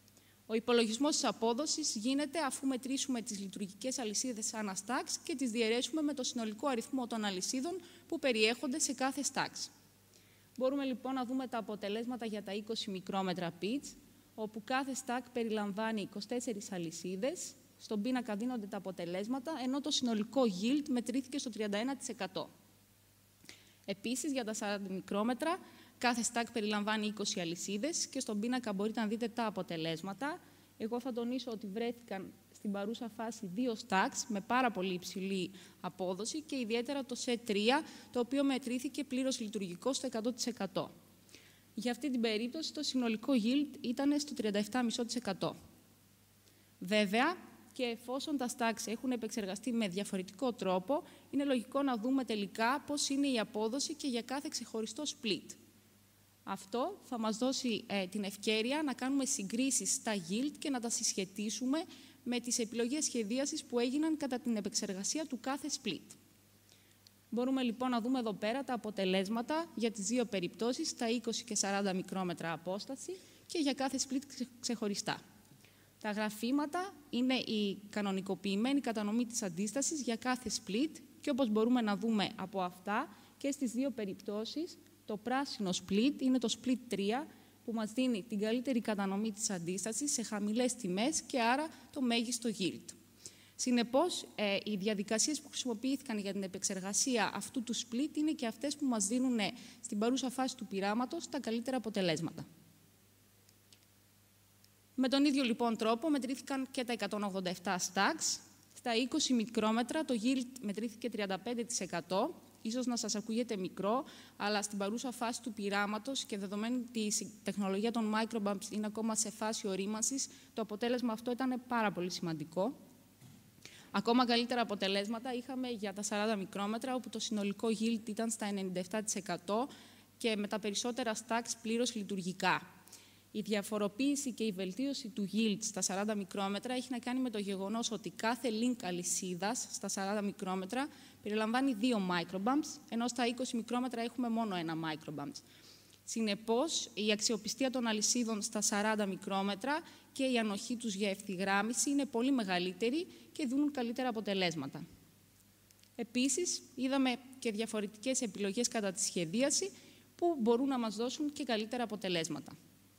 Ο υπολογισμός της απόδοσης γίνεται αφού μετρήσουμε τις λειτουργικές αλυσίδες ανά stacks και τις διαιρέσουμε με το συνολικό αριθμό των αλυσίδων που περιέχονται σε κάθε stacks. Μπορούμε λοιπόν να δούμε τα αποτελέσματα για τα 20 μικρόμετρα pitch, όπου κάθε stack περιλαμβάνει 24 αλυσίδες. Στον πίνακα δίνονται τα αποτελέσματα, ενώ το συνολικό yield μετρήθηκε στο 31%. Επίσης, για τα 40 μικρόμετρα, κάθε stack περιλαμβάνει 20 αλυσίδες και στον πίνακα μπορείτε να δείτε τα αποτελέσματα. Εγώ θα τονίσω ότι βρέθηκαν στην παρούσα φάση 2 stacks με πάρα πολύ υψηλή απόδοση και ιδιαίτερα το set 3, το οποίο μετρήθηκε πλήρως λειτουργικό στο 100%. Για αυτή την περίπτωση, το συνολικό yield ήταν στο 37,5%. Βέβαια, και εφόσον τα stacks έχουν επεξεργαστεί με διαφορετικό τρόπο, είναι λογικό να δούμε τελικά πώς είναι η απόδοση και για κάθε ξεχωριστό split. Αυτό θα μας δώσει την ευκαιρία να κάνουμε συγκρίσεις στα yield και να τα συσχετίσουμε με τις επιλογές σχεδίασης που έγιναν κατά την επεξεργασία του κάθε split. Μπορούμε λοιπόν να δούμε εδώ πέρα τα αποτελέσματα για τις δύο περιπτώσεις, τα 20 και 40 μικρόμετρα απόσταση και για κάθε split ξεχωριστά. Τα γραφήματα είναι η κανονικοποιημένη κατανομή της αντίστασης για κάθε split και όπως μπορούμε να δούμε από αυτά και στις δύο περιπτώσεις, το πράσινο split είναι το split 3 που μας δίνει την καλύτερη κατανομή της αντίστασης σε χαμηλές τιμές και άρα το μέγιστο yield. Συνεπώς, οι διαδικασίες που χρησιμοποιήθηκαν για την επεξεργασία αυτού του split είναι και αυτές που μας δίνουν στην παρούσα φάση του πειράματος τα καλύτερα αποτελέσματα. Με τον ίδιο λοιπόν τρόπο μετρήθηκαν και τα 187 stacks. Στα 20 μικρόμετρα το yield μετρήθηκε 35%. Ίσως να σας ακούγεται μικρό, αλλά στην παρούσα φάση του πειράματος και δεδομένη τη τεχνολογία των microbumps είναι ακόμα σε φάση ορίμανσης, το αποτέλεσμα αυτό ήταν πάρα πολύ σημαντικό. Ακόμα καλύτερα αποτελέσματα είχαμε για τα 40 μικρόμετρα, όπου το συνολικό yield ήταν στα 97% και με τα περισσότερα stacks πλήρως λειτουργικά. Η διαφοροποίηση και η βελτίωση του yield στα 40 μικρόμετρα έχει να κάνει με το γεγονός ότι κάθε link αλυσίδας στα 40 μικρόμετρα περιλαμβάνει 2 microbumps, ενώ στα 20 μικρόμετρα έχουμε μόνο ένα microbumps. Συνεπώς, η αξιοπιστία των αλυσίδων στα 40 μικρόμετρα και η ανοχή τους για ευθυγράμμιση είναι πολύ μεγαλύτερη και δίνουν καλύτερα αποτελέσματα. Επίσης, είδαμε και διαφορετικές επιλογές κατά τη σχεδίαση που μπορούν να μας δώσουν και καλύτερα αποτελέσματα.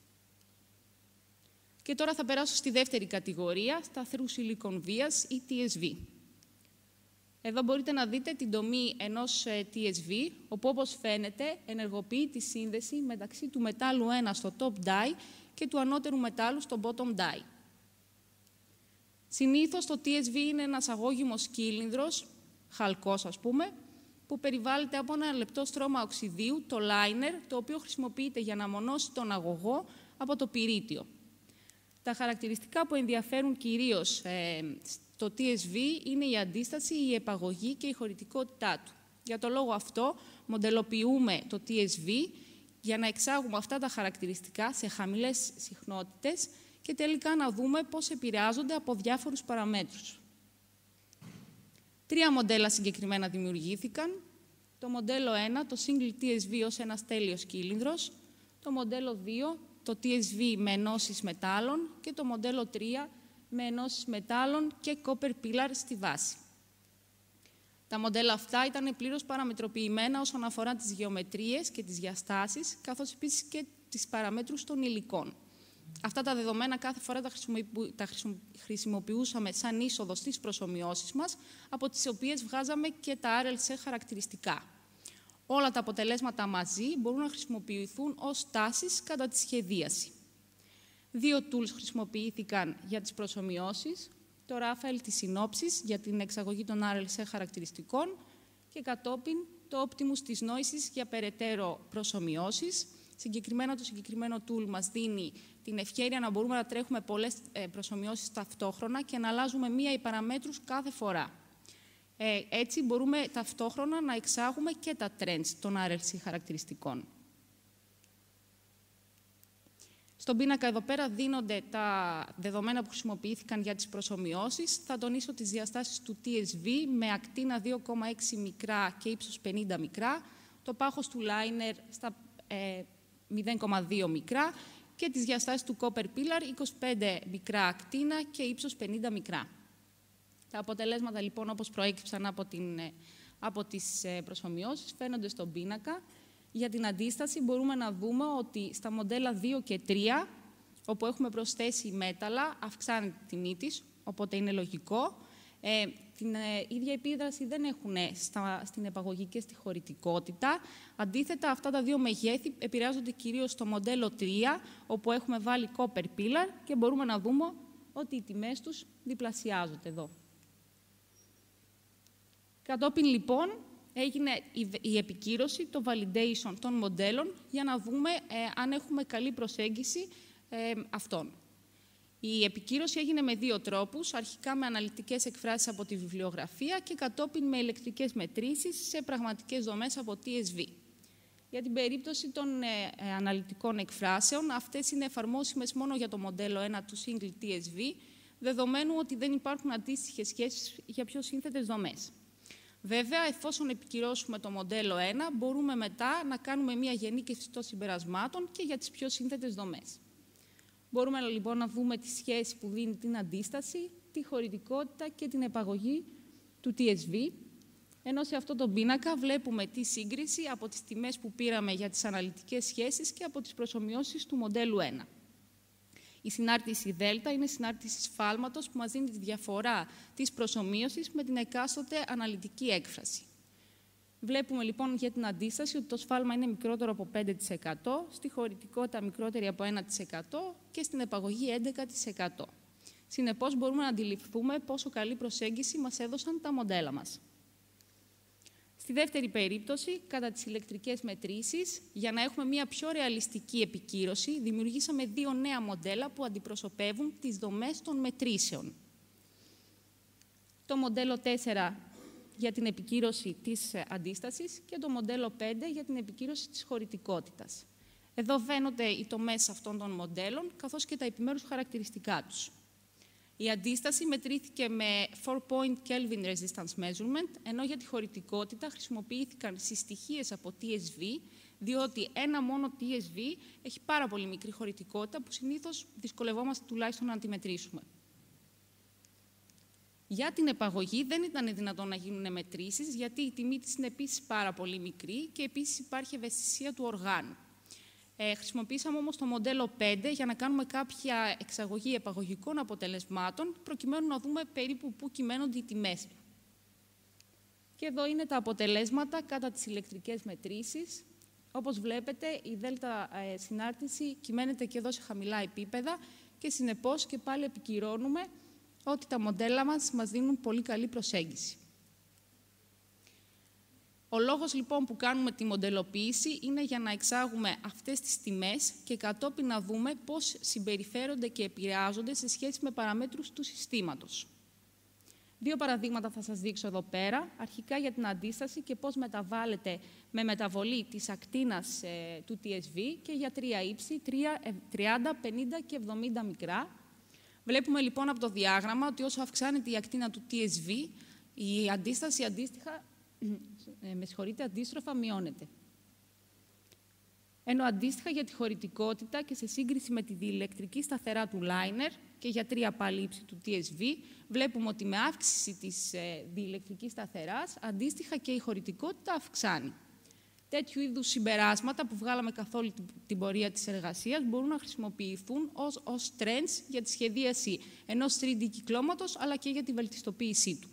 Και τώρα θα περάσω στη δεύτερη κατηγορία, στα Through Silicon Vias ή TSV. Εδώ μπορείτε να δείτε την δομή ενός TSV, όπου όπως φαίνεται ενεργοποιεί τη σύνδεση μεταξύ του μετάλλου 1 στο top die και του ανώτερου μετάλλου στο bottom die. Συνήθως το TSV είναι ένας αγώγιμος κύλινδρος, χαλκός ας πούμε, που περιβάλλεται από ένα λεπτό στρώμα οξυδίου, το liner, το οποίο χρησιμοποιείται για να αμμονώσει τον αγωγό από το πυρίτιο. Τα χαρακτηριστικά που ενδιαφέρουν κυρίως το TSV είναι η αντίσταση, η επαγωγή και η χωρητικότητά του. Για το λόγο αυτό, μοντελοποιούμε το TSV για να εξάγουμε αυτά τα χαρακτηριστικά σε χαμηλές συχνότητες και τελικά να δούμε πώς επηρεάζονται από διάφορους παραμέτρους. 3 μοντέλα συγκεκριμένα δημιουργήθηκαν. Το μοντέλο 1, το Single TSV ως ένας τέλειος κύλινδρος. Το μοντέλο 2, το TSV με ενώσεις μετάλλων και το μοντέλο 3 με ενώσεις μετάλλων και copper pillar στη βάση. Τα μοντέλα αυτά ήταν πλήρως παραμετροποιημένα όσον αφορά τις γεωμετρίες και τις διαστάσεις, καθώς επίσης και τις παραμέτρους των υλικών. Αυτά τα δεδομένα κάθε φορά τα χρησιμοποιούσαμε σαν είσοδο στις προσομοιώσεις μας, από τις οποίες βγάζαμε και τα RLC χαρακτηριστικά. Όλα τα αποτελέσματα μαζί μπορούν να χρησιμοποιηθούν ως τάσεις κατά τη σχεδίαση. 2 tools χρησιμοποιήθηκαν για τις προσομοιώσεις, το Raphael της συνόψης για την εξαγωγή των RLC χαρακτηριστικών και κατόπιν το Optimus της νόησης για περαιτέρω προσομοιώσεις. Συγκεκριμένα το συγκεκριμένο tool μας δίνει την ευκαιρία να μπορούμε να τρέχουμε πολλές προσομοιώσεις ταυτόχρονα και να αλλάζουμε μία ή παραμέτρους κάθε φορά. Έτσι μπορούμε ταυτόχρονα να εξάγουμε και τα trends των RLC χαρακτηριστικών. Στον πίνακα εδώ πέρα δίνονται τα δεδομένα που χρησιμοποιήθηκαν για τις προσομοιώσεις. Θα τονίσω τις διαστάσεις του TSV με ακτίνα 2,6 μικρά και ύψος 50 μικρά, το πάχος του liner στα 0,2 μικρά και τις διαστάσεις του Copper Pillar, 25 μικρά ακτίνα και ύψος 50 μικρά. Τα αποτελέσματα, λοιπόν, όπως προέκυψαν από τις προσομοιώσεις, φαίνονται στον πίνακα. Για την αντίσταση μπορούμε να δούμε ότι στα μοντέλα 2 και 3, όπου έχουμε προσθέσει μέταλλα, αυξάνεται η τιμή της, οπότε είναι λογικό. Την ίδια επίδραση δεν έχουν στην επαγωγή και στη χωρητικότητα. Αντίθετα, αυτά τα δύο μεγέθη επηρεάζονται κυρίως στο μοντέλο 3, όπου έχουμε βάλει Copper Pillar και μπορούμε να δούμε ότι οι τιμές τους διπλασιάζονται εδώ. Κατόπιν, λοιπόν, έγινε η επικύρωση, το validation των μοντέλων, για να δούμε αν έχουμε καλή προσέγγιση αυτών. Η επικύρωση έγινε με δύο τρόπους, αρχικά με αναλυτικές εκφράσεις από τη βιβλιογραφία και κατόπιν με ηλεκτρικές μετρήσεις σε πραγματικές δομές από TSV. Για την περίπτωση των αναλυτικών εκφράσεων, αυτές είναι εφαρμόσιμες μόνο για το μοντέλο 1 του Single TSV, δεδομένου ότι δεν υπάρχουν αντίστοιχες σχέσεις για πιο σύνθετες δομές. Βέβαια, εφόσον επικυρώσουμε το μοντέλο 1, μπορούμε μετά να κάνουμε μια γενίκευση των συμπερασμάτων και για τις πιο σύνθετες δομές. Μπορούμε λοιπόν να δούμε τη σχέση που δίνει την αντίσταση, τη χωρητικότητα και την επαγωγή του TSV, ενώ σε αυτό το πίνακα βλέπουμε τη σύγκριση από τις τιμές που πήραμε για τις αναλυτικές σχέσεις και από τις προσομοιώσεις του μοντέλου 1. Η συνάρτηση Δ είναι συνάρτηση σφάλματος που μας δίνει τη διαφορά της προσομοίωσης με την εκάστοτε αναλυτική έκφραση. Βλέπουμε λοιπόν για την αντίσταση ότι το σφάλμα είναι μικρότερο από 5%, στη χωρητικότητα μικρότερη από 1% και στην επαγωγή 11%. Συνεπώς μπορούμε να αντιληφθούμε πόσο καλή προσέγγιση μας έδωσαν τα μοντέλα μας. Στη δεύτερη περίπτωση, κατά τις ηλεκτρικές μετρήσεις, για να έχουμε μια πιο ρεαλιστική επικύρωση, δημιουργήσαμε δύο νέα μοντέλα που αντιπροσωπεύουν τις δομές των μετρήσεων. Το μοντέλο 4 για την επικύρωση της αντίστασης και το μοντέλο 5 για την επικύρωση της χωρητικότητας. Εδώ φαίνονται οι τομές αυτών των μοντέλων, καθώς και τα επιμέρους χαρακτηριστικά τους. Η αντίσταση μετρήθηκε με 4-point Kelvin resistance measurement, ενώ για τη χωρητικότητα χρησιμοποιήθηκαν συστοιχίες από TSV, διότι ένα μόνο TSV έχει πάρα πολύ μικρή χωρητικότητα, που συνήθως δυσκολευόμαστε τουλάχιστον να αντιμετρήσουμε. Για την επαγωγή δεν ήταν δυνατόν να γίνουν μετρήσεις, γιατί η τιμή της είναι επίσης πάρα πολύ μικρή και επίσης υπάρχει ευαισθησία του οργάνου. Χρησιμοποίησαμε όμως το μοντέλο 5 για να κάνουμε κάποια εξαγωγή επαγωγικών αποτελεσμάτων, προκειμένου να δούμε περίπου πού κυμαίνονται οι τιμές του. Και εδώ είναι τα αποτελέσματα κατά τις ηλεκτρικές μετρήσεις. Όπως βλέπετε, η δέλτα συνάρτηση κυμαίνεται και εδώ σε χαμηλά επίπεδα και συνεπώς και πάλι επικυρώνουμε ότι τα μοντέλα μας δίνουν πολύ καλή προσέγγιση. Ο λόγος λοιπόν που κάνουμε τη μοντελοποίηση είναι για να εξάγουμε αυτές τις τιμές και κατόπιν να δούμε πώς συμπεριφέρονται και επηρεάζονται σε σχέση με παραμέτρους του συστήματος. Δύο παραδείγματα θα σας δείξω εδώ πέρα, αρχικά για την αντίσταση και πώς μεταβάλλεται με μεταβολή της ακτίνας του TSV και για τρία ύψη, 30, 50 και 70 μικρά. Βλέπουμε λοιπόν από το διάγραμμα ότι όσο αυξάνεται η ακτίνα του TSV, η αντίσταση αντίστοιχα αντίστροφα μειώνεται. Ενώ αντίστοιχα για τη χωρητικότητα και σε σύγκριση με τη διηλεκτρική σταθερά του Liner και για τρία πάλι ύψη του TSV, βλέπουμε ότι με αύξηση της διηλεκτρικής σταθεράς, αντίστοιχα και η χωρητικότητα αυξάνει. Τέτοιου είδους συμπεράσματα που βγάλαμε καθ' όλη την πορεία της εργασίας μπορούν να χρησιμοποιηθούν ως trends για τη σχεδίαση ενός 3D κυκλώματος, αλλά και για τη βελτιστοποίησή του.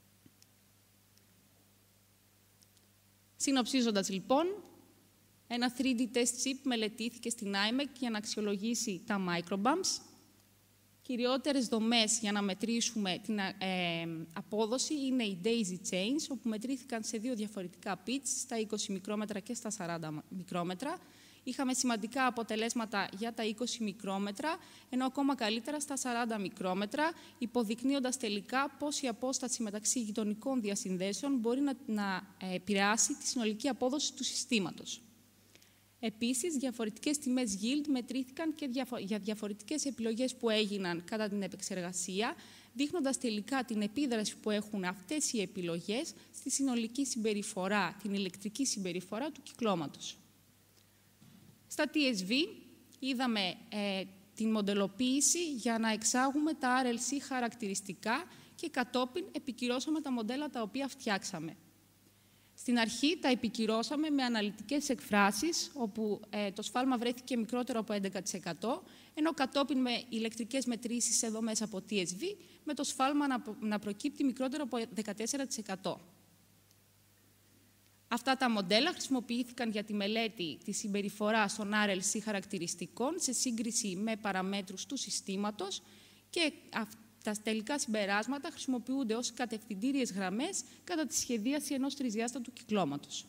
Συνοψίζοντας λοιπόν, ένα 3D test chip μελετήθηκε στην IMEC για να αξιολογήσει τα microbumps. Κυριότερες δομές για να μετρήσουμε την απόδοση είναι οι daisy chains, όπου μετρήθηκαν σε δύο διαφορετικά pitch, στα 20 μικρόμετρα και στα 40 μικρόμετρα. Είχαμε σημαντικά αποτελέσματα για τα 20 μικρόμετρα, ενώ ακόμα καλύτερα στα 40 μικρόμετρα, υποδεικνύοντας τελικά πώς η απόσταση μεταξύ γειτονικών διασυνδέσεων μπορεί να επηρεάσει τη συνολική απόδοση του συστήματος. Επίσης, διαφορετικές τιμές yield μετρήθηκαν και για διαφορετικές επιλογές που έγιναν κατά την επεξεργασία, δείχνοντας τελικά την επίδραση που έχουν αυτές οι επιλογές στη συνολική συμπεριφορά, την ηλεκτρική συμπεριφορά του κυκλώματος. Στα TSV, είδαμε την μοντελοποίηση για να εξάγουμε τα RLC χαρακτηριστικά και κατόπιν επικυρώσαμε τα μοντέλα τα οποία φτιάξαμε. Στην αρχή τα επικυρώσαμε με αναλυτικές εκφράσεις, όπου το σφάλμα βρέθηκε μικρότερο από 11%, ενώ κατόπιν με ηλεκτρικές μετρήσεις εδώ μέσα από TSV, με το σφάλμα να προκύπτει μικρότερο από 14%. Αυτά τα μοντέλα χρησιμοποιήθηκαν για τη μελέτη της συμπεριφοράς των RLC χαρακτηριστικών σε σύγκριση με παραμέτρους του συστήματος και τα τελικά συμπεράσματα χρησιμοποιούνται ως κατευθυντήριες γραμμές κατά τη σχεδίαση ενός τρισδιάστατου κυκλώματος.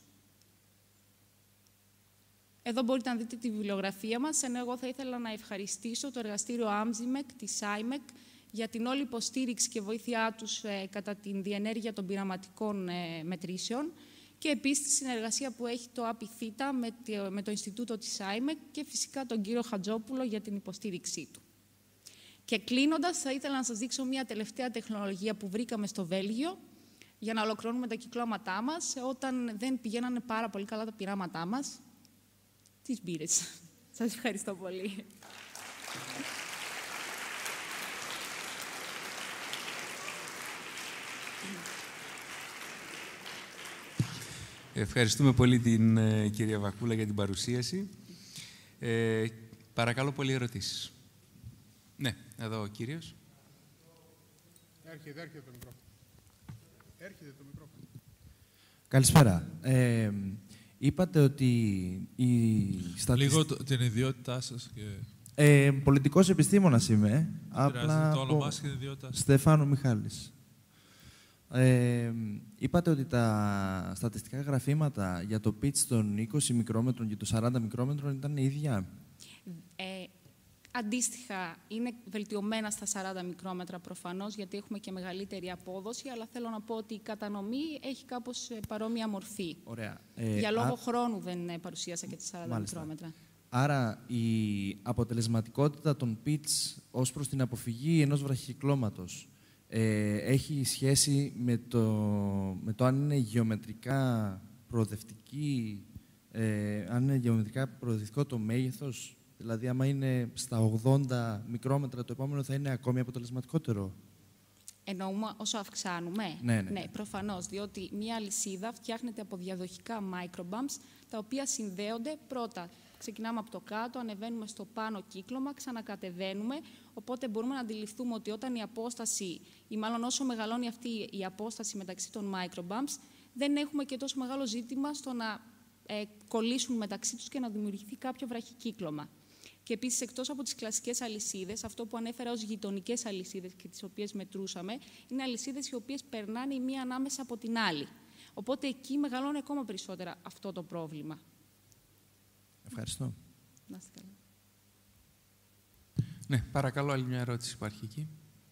Εδώ μπορείτε να δείτε τη βιβλιογραφία μας, ενώ εγώ θα ήθελα να ευχαριστήσω το εργαστήριο AMSIMEC, τη SIMEC, για την όλη υποστήριξη και βοήθειά τους κατά την διενέργεια των πειραματικών μετρήσεων και επίσης τη συνεργασία που έχει το ΑΠΙΘΙΤΑ με το Ινστιτούτο της SIMEC και φυσικά τον κύριο Χατζόπουλο για την υποστήριξή του. Και κλείνοντας, θα ήθελα να σας δείξω μια τελευταία τεχνολογία που βρήκαμε στο Βέλγιο για να ολοκληρώνουμε τα κυκλώματά μας όταν δεν πηγαίνανε πάρα πολύ καλά τα πειράματά μας. Τις μπύρες. Σας ευχαριστώ πολύ. Ευχαριστούμε πολύ την κυρία Βακούλα για την παρουσίαση. Παρακαλώ πολύ ερωτήσεις. Ναι, εδώ ο κύριος. Έρχεται το μικρόφωνο. Έρχεται το μικρόφωνο. Καλησπέρα. Είπατε ότι Λίγο την ιδιότητά σας. Και... πολιτικός επιστήμονας είμαι. Απλά το όνομά σας και την ιδιότητά σας. Στεφάνου Μιχάλης. Είπατε ότι τα στατιστικά γραφήματα για το pitch των 20 μικρόμετρων και των 40 μικρόμετρων ήταν ίδια. Αντίστοιχα, είναι βελτιωμένα στα 40 μικρόμετρα προφανώς, γιατί έχουμε και μεγαλύτερη απόδοση, αλλά θέλω να πω ότι η κατανομή έχει κάπως παρόμοια μορφή. Ωραία. Για λόγω χρόνου δεν παρουσίασα και τα 40 μικρόμετρα. Άρα, η αποτελεσματικότητα των pitch ως προς την αποφυγή ενός βραχυκυκλώματος έχει σχέση με το αν είναι γεωμετρικά προοδευτικό το μέγεθος. Δηλαδή, άμα είναι στα 80 μικρόμετρα, το επόμενο θα είναι ακόμη αποτελεσματικότερο. Εννοούμε όσο αυξάνουμε. Ναι, προφανώς, διότι μία αλυσίδα φτιάχνεται από διαδοχικά microbumps, τα οποία συνδέονται πρώτα. Ξεκινάμε από το κάτω, ανεβαίνουμε στο πάνω κύκλωμα, ξανακατεβαίνουμε, οπότε μπορούμε να αντιληφθούμε ότι όταν η απόσταση, ή μάλλον όσο μεγαλώνει αυτή η απόσταση μεταξύ των microbumps, δεν έχουμε και τόσο μεγάλο ζήτημα στο να κολλήσουν μεταξύ τους και να δημιουργηθεί κάποιο βραχικύκλωμα. Και επίσης, εκτός από τις κλασικές αλυσίδες, αυτό που ανέφερα ως γειτονικές αλυσίδες και τις οποίες μετρούσαμε, είναι αλυσίδες οι οποίες περνάνε η μία ανάμεσα από την άλλη. Οπότε εκεί μεγαλώνει ακόμα περισσότερα αυτό το πρόβλημα. Ευχαριστώ. Να είστε καλά. Ναι, παρακαλώ, άλλη μια ερώτηση υπάρχει εκεί.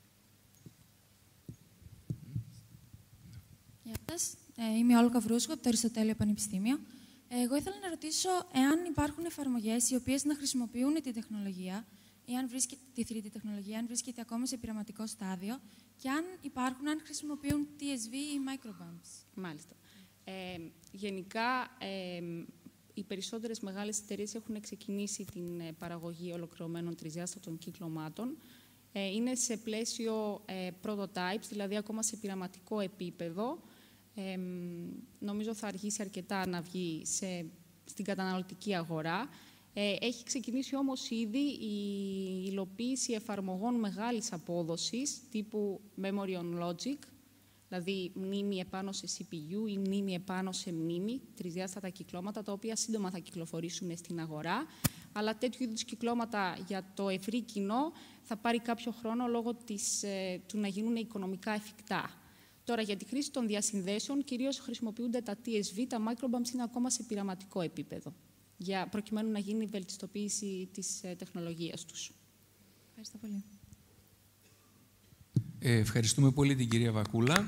Γεια σας. Είμαι Όλγα Βρούσκο από το Αριστοτέλειο Πανεπιστήμιο. Εγώ ήθελα να ρωτήσω εάν υπάρχουν εφαρμογές οι οποίες να χρησιμοποιούν τη τεχνολογία, τη 3D τεχνολογία, αν βρίσκεται ακόμα σε πειραματικό στάδιο και αν υπάρχουν, αν χρησιμοποιούν TSV ή microbumps. Μάλιστα. Γενικά, οι περισσότερες μεγάλες εταιρείες έχουν ξεκινήσει την παραγωγή ολοκληρωμένων τρισδιάστατων κυκλωμάτων. Είναι σε πλαίσιο prototypes, δηλαδή ακόμα σε πειραματικό επίπεδο. Νομίζω θα αργήσει αρκετά να βγει στην καταναλωτική αγορά. Έχει ξεκινήσει όμως ήδη η υλοποίηση εφαρμογών μεγάλης απόδοσης, τύπου Memory on Logic, δηλαδή μνήμη επάνω σε CPU ή μνήμη επάνω σε μνήμη, τρισδιάστατα κυκλώματα, τα οποία σύντομα θα κυκλοφορήσουν στην αγορά. Αλλά τέτοιου είδους κυκλώματα για το ευρύ κοινό θα πάρει κάποιο χρόνο λόγω του να γίνουν οικονομικά εφικτά. Τώρα, για τη χρήση των διασυνδέσεων, κυρίως χρησιμοποιούνται τα TSV, τα microbumps είναι ακόμα σε πειραματικό επίπεδο, προκειμένου να γίνει η βελτιστοποίηση της τεχνολογίας τους. Ευχαριστώ πολύ. Ευχαριστούμε πολύ την κυρία Βακούλα.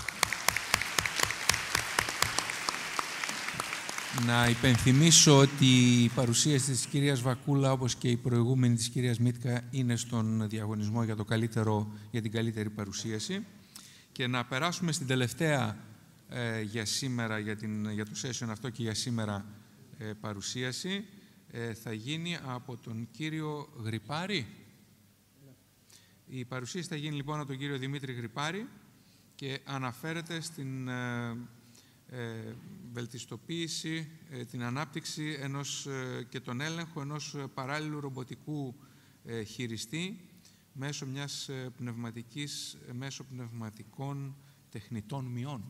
Να υπενθυμίσω ότι η παρουσίαση της κυρίας Βακούλα, όπως και η προηγούμενη της κυρίας Μίτκα, είναι στον διαγωνισμό για την καλύτερη παρουσίαση. Και να περάσουμε στην τελευταία για σήμερα, για το session αυτό και για σήμερα παρουσίαση, θα γίνει από τον κύριο Γρυπάρη. Η παρουσίαση θα γίνει λοιπόν από τον κύριο Δημήτρη Γρυπάρη και αναφέρεται στην βελτιστοποίηση, την ανάπτυξη και τον έλεγχο ενός παράλληλου ρομποτικού χειριστή μέσω πνευματικών τεχνητών μειών.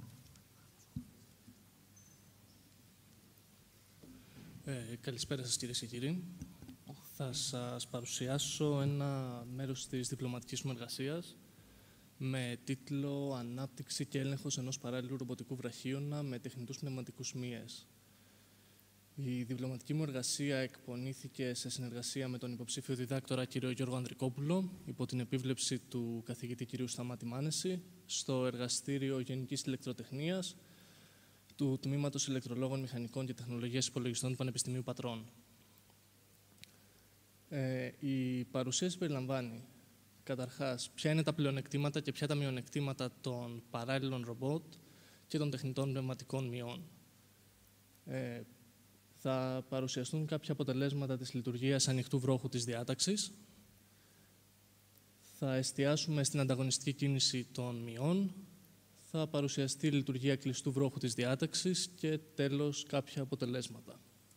Καλησπέρα σας, κυρίες και κύριοι. Θα σας παρουσιάσω ένα μέρος της διπλωματικής μου εργασίας με τίτλο «Ανάπτυξη και έλεγχος ενός παράλληλου ρομποτικού βραχίωνα με τεχνητούς πνευματικούς μύες». Η διπλωματική μου εργασία εκπονήθηκε σε συνεργασία με τον υποψήφιο διδάκτορα κ. Γιώργο Ανδρικόπουλο υπό την επίβλεψη του καθηγητή κ. Σταμάτη Μάνεση στο εργαστήριο Γενικής Ηλεκτροτεχνίας του Τμήματος Ηλεκτρολόγων Μηχανικών και Τεχνολογίας Υπολογιστών του Πανεπιστημίου Πατρών. Η παρουσίαση περιλαμβάνει, καταρχάς, ποια είναι τα πλεονεκτήματα και ποια τα μειονεκτήματα των παράλληλων ρομπότ και των τεχνητών πνευματικών μειών. Θα παρουσιαστούν κάποια αποτελέσματα της λειτουργίας ανοιχτού βρόχου της διάταξης. Θα εστιάσουμε στην ανταγωνιστική κίνηση των μειών. Θα παρουσιαστεί η λειτουργία κλειστού βρόχου της διάταξης και τέλος κάποια αποτελέσματα.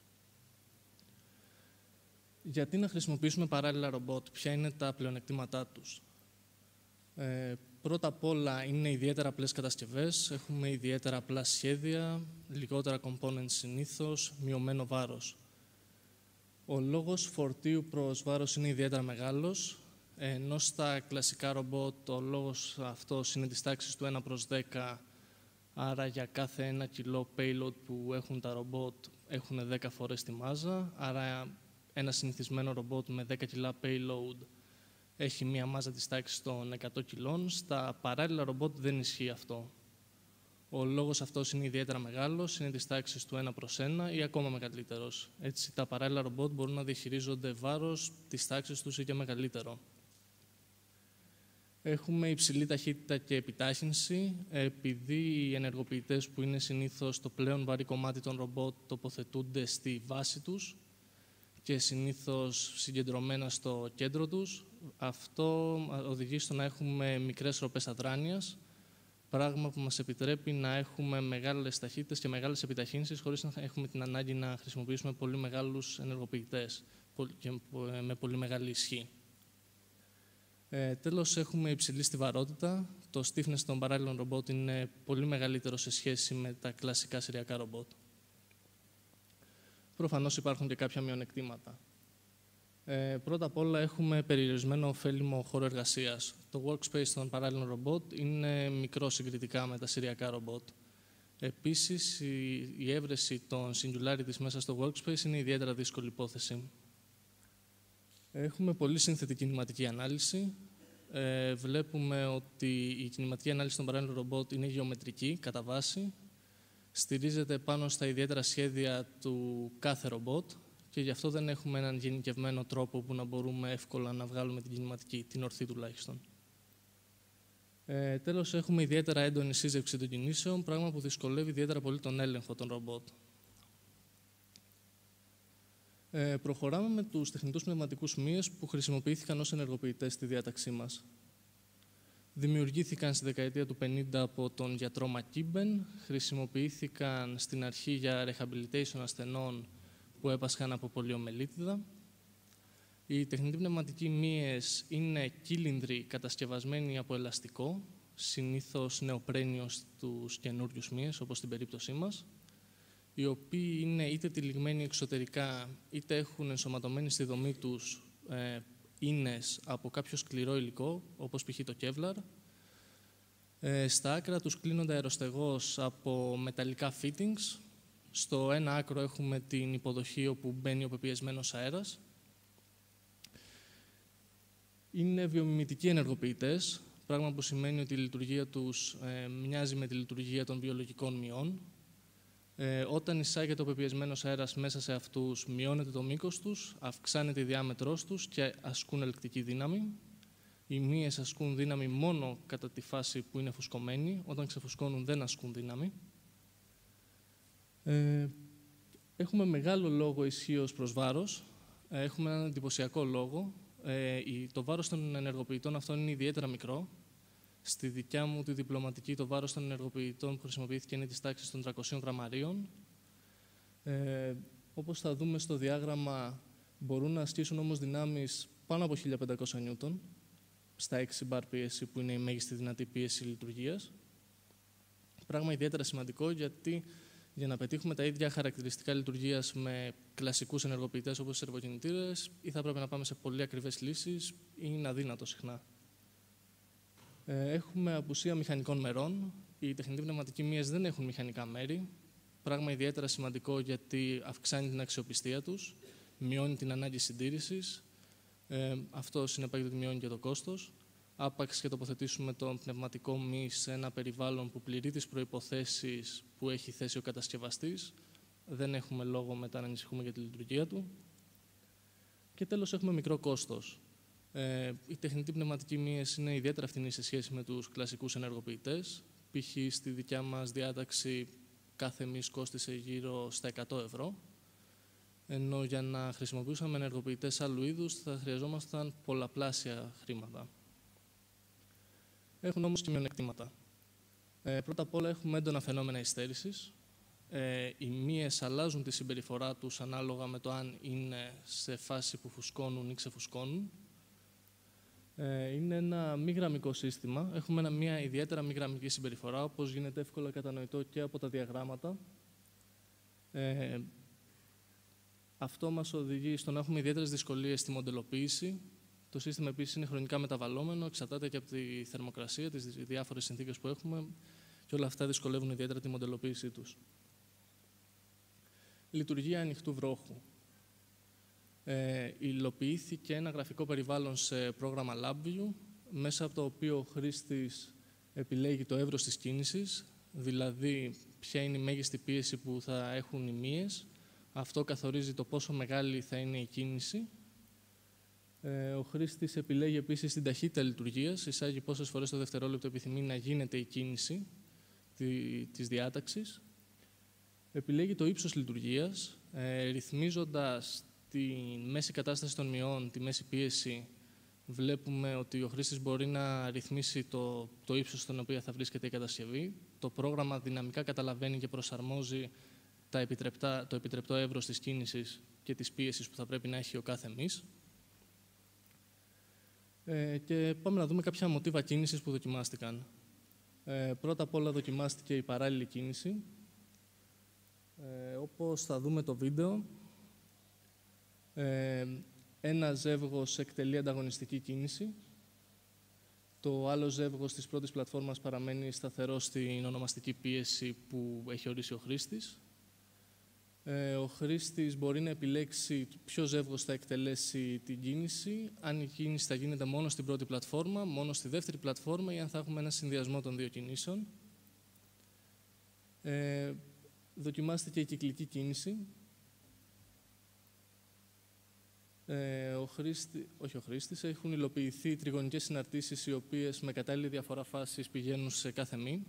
Γιατί να χρησιμοποιήσουμε παράλληλα ρομπότ, ποια είναι τα πλεονεκτήματά τους. Πρώτα απ' όλα είναι ιδιαίτερα απλές κατασκευές, έχουμε ιδιαίτερα απλά σχέδια, λιγότερα components συνήθως, μειωμένο βάρος. Ο λόγος φορτίου προς βάρος είναι ιδιαίτερα μεγάλος, ενώ στα κλασικά ρομπότ ο λόγος αυτός είναι της τάξης του 1/10, άρα για κάθε 1 κιλό payload που έχουν τα ρομπότ έχουν 10 φορές τη μάζα, άρα ένα συνηθισμένο ρομπότ με 10 κιλά payload έχει μία μάζα της τάξης των 100 κιλών. Στα παράλληλα ρομπότ δεν ισχύει αυτό. Ο λόγος αυτός είναι ιδιαίτερα μεγάλος, είναι της τάξης του 1/1 ή ακόμα μεγαλύτερος. Έτσι, τα παράλληλα ρομπότ μπορούν να διαχειρίζονται βάρος της τάξης τους ή και μεγαλύτερο. Έχουμε υψηλή ταχύτητα και επιτάχυνση, επειδή οι ενεργοποιητές που είναι συνήθως το πλέον βαρύ κομμάτι των ρομπότ τοποθετούνται στη βάση τους και συνήθως συγκεντρωμένα στο κέντρο τους. Αυτό οδηγεί στο να έχουμε μικρές ροπές αδράνειας, πράγμα που μας επιτρέπει να έχουμε μεγάλες ταχύτητες και μεγάλες επιταχύνσεις χωρίς να έχουμε την ανάγκη να χρησιμοποιήσουμε πολύ μεγάλους ενεργοποιητές και με πολύ μεγάλη ισχύ. Τέλος, έχουμε υψηλή στιβαρότητα. Το stiffness των παράλληλων ρομπότ είναι πολύ μεγαλύτερο σε σχέση με τα κλασικά σηριακά ρομπότ. Προφανώς υπάρχουν και κάποια μειονεκτήματα. Πρώτα απ' όλα έχουμε περιορισμένο ωφέλιμο χώρο εργασίας. Το workspace των παράλληλων ρομπότ είναι μικρό συγκριτικά με τα σηριακά ρομπότ. Επίσης, η έβρεση των singularities μέσα στο workspace είναι ιδιαίτερα δύσκολη υπόθεση. Έχουμε πολύ σύνθετη κινηματική ανάλυση. Βλέπουμε ότι η κινηματική ανάλυση των παράλληλων ρομπότ είναι γεωμετρική κατά βάση. Στηρίζεται πάνω στα ιδιαίτερα σχέδια του κάθε ρομπότ και γι' αυτό δεν έχουμε έναν γενικευμένο τρόπο που να μπορούμε εύκολα να βγάλουμε την κινηματική, την ορθή τουλάχιστον. Τέλος, έχουμε ιδιαίτερα έντονη σύζευξη των κινήσεων, πράγμα που δυσκολεύει ιδιαίτερα πολύ τον έλεγχο των ρομπότ. Προχωράμε με τους τεχνητούς πνευματικούς μύες που χρησιμοποιήθηκαν ως ενεργοποιητές στη διάταξή μας. Δημιουργήθηκαν στη δεκαετία του 50 από τον γιατρό Μακίμπεν, χρησιμοποιήθηκαν στην αρχή για rehabilitation ασθενών που έπασχαν από πολιομελίτιδα. Οι τεχνητοί πνευματικοί μύες είναι κύλινδροι κατασκευασμένοι από ελαστικό, συνήθως νεοπραίνιο στους καινούριους μύες, όπως στην περίπτωσή μας, οι οποίοι είναι είτε τυλιγμένοι εξωτερικά, είτε έχουν ενσωματωμένοι στη δομή τους ίνες από κάποιο σκληρό υλικό, όπως π.χ. το Kevlar. Στα άκρα τους κλείνονται αεροστεγώς από μεταλλικά fittings. Στο ένα άκρο έχουμε την υποδοχή όπου μπαίνει ο πεπιεσμένος αέρας. Είναι βιομιμητικοί ενεργοποιητές, πράγμα που σημαίνει ότι η λειτουργία τους μοιάζει με τη λειτουργία των βιολογικών μειών. Όταν εισάγεται ο πεπιεσμένος αέρας μέσα σε αυτούς, μειώνεται το μήκος τους, αυξάνεται η διάμετρός τους και ασκούν ελκτική δύναμη. Οι μύες ασκούν δύναμη μόνο κατά τη φάση που είναι φουσκωμένοι, όταν ξεφουσκώνουν δεν ασκούν δύναμη. Έχουμε μεγάλο λόγο ισχύως προς βάρος. Έχουμε έναν εντυπωσιακό λόγο. Το βάρος των ενεργοποιητών αυτών είναι ιδιαίτερα μικρό. Στη δικιά μου τη διπλωματική, το βάρος των ενεργοποιητών που χρησιμοποιήθηκε είναι της τάξης των 300 γραμμαρίων. Όπως θα δούμε στο διάγραμμα, μπορούν να ασκήσουν όμως δυνάμεις πάνω από 1500 νιούτον στα 6 μπαρ πίεση, που είναι η μέγιστη δυνατή πίεση λειτουργίας. Πράγμα ιδιαίτερα σημαντικό, γιατί για να πετύχουμε τα ίδια χαρακτηριστικά λειτουργίας με κλασικούς ενεργοποιητές όπως οι σερβοκινητήρες, ή θα πρέπει να πάμε σε πολύ ακριβές λύσεις, ή είναι αδύνατο συχνά. Έχουμε απουσία μηχανικών μερών. Οι τεχνητοί πνευματικοί μύες δεν έχουν μηχανικά μέρη. Πράγμα ιδιαίτερα σημαντικό, γιατί αυξάνει την αξιοπιστία τους, μειώνει την ανάγκη συντήρησης. Αυτό συνεπάγεται ότι μειώνει και το κόστος. Άπαξ και τοποθετήσουμε τον πνευματικό μυ σε ένα περιβάλλον που πληρεί τις προϋποθέσεις που έχει θέσει ο κατασκευαστής, δεν έχουμε λόγο μετά να ανησυχούμε για τη λειτουργία του. Και τέλος, έχουμε μικρό κόστος. Οι τεχνητοί πνευματικοί μύες είναι ιδιαίτερα φθηνοί σε σχέση με τους κλασικούς ενεργοποιητές. Π.χ. στη δικιά μας διάταξη κάθε μυς κόστισε γύρω στα 100 ευρώ. Ενώ για να χρησιμοποιούσαμε ενεργοποιητές άλλου είδους θα χρειαζόμασταν πολλαπλάσια χρήματα. Έχουν όμως και μειονεκτήματα. Πρώτα απ' όλα έχουμε έντονα φαινόμενα υστέρησης. Οι μύες αλλάζουν τη συμπεριφορά τους ανάλογα με το αν είναι σε φάση που φουσκώνουν ή ξεφουσκώνουν. Είναι ένα μη γραμμικό σύστημα. Έχουμε μια ιδιαίτερα μη γραμμική συμπεριφορά, όπως γίνεται εύκολα κατανοητό και από τα διαγράμματα. Αυτό μας οδηγεί στο να έχουμε ιδιαίτερες δυσκολίες στη μοντελοποίηση. Το σύστημα επίσης είναι χρονικά μεταβαλλόμενο, εξαρτάται και από τη θερμοκρασία, τις διάφορες συνθήκες που έχουμε, και όλα αυτά δυσκολεύουν ιδιαίτερα τη μοντελοποίησή τους. Λειτουργία ανοιχτού βρόχου. Υλοποιήθηκε ένα γραφικό περιβάλλον σε πρόγραμμα LabVIEW, μέσα από το οποίο ο χρήστης επιλέγει το εύρος της κίνησης, δηλαδή ποια είναι η μέγιστη πίεση που θα έχουν οι μύες. Αυτό καθορίζει το πόσο μεγάλη θα είναι η κίνηση. Ο χρήστης επιλέγει επίσης την ταχύτητα λειτουργίας, εισάγει πόσες φορές το δευτερόλεπτο επιθυμεί να γίνεται η κίνηση της διάταξης. Επιλέγει το ύψος λειτουργίας, ρυθμίζοντας τη μέση κατάσταση των μειών, τη μέση πίεση. Βλέπουμε ότι ο χρήστης μπορεί να ρυθμίσει το ύψος στον οποίο θα βρίσκεται η κατασκευή. Το πρόγραμμα δυναμικά καταλαβαίνει και προσαρμόζει το επιτρεπτό εύρος της κίνησης και της πίεσης που θα πρέπει να έχει ο κάθε μυς. Και πάμε να δούμε κάποια μοτίβα κίνησης που δοκιμάστηκαν. Πρώτα απ' όλα δοκιμάστηκε η παράλληλη κίνηση. Όπως θα δούμε το βίντεο, ένα ζεύγος εκτελεί ανταγωνιστική κίνηση. Το άλλο ζεύγος της πρώτης πλατφόρμας παραμένει σταθερό στην ονομαστική πίεση που έχει ορίσει ο χρήστης. Ο χρήστης μπορεί να επιλέξει ποιο ζεύγος θα εκτελέσει την κίνηση, αν η κίνηση θα γίνεται μόνο στην πρώτη πλατφόρμα, μόνο στη δεύτερη πλατφόρμα ή αν θα έχουμε ένα συνδυασμό των δύο κινήσεων. Δοκιμάστηκε η κυκλική κίνηση. Έχουν υλοποιηθεί τριγωνικές συναρτήσεις οι οποίες με κατάλληλη διαφορά φάσης πηγαίνουν σε κάθε μη.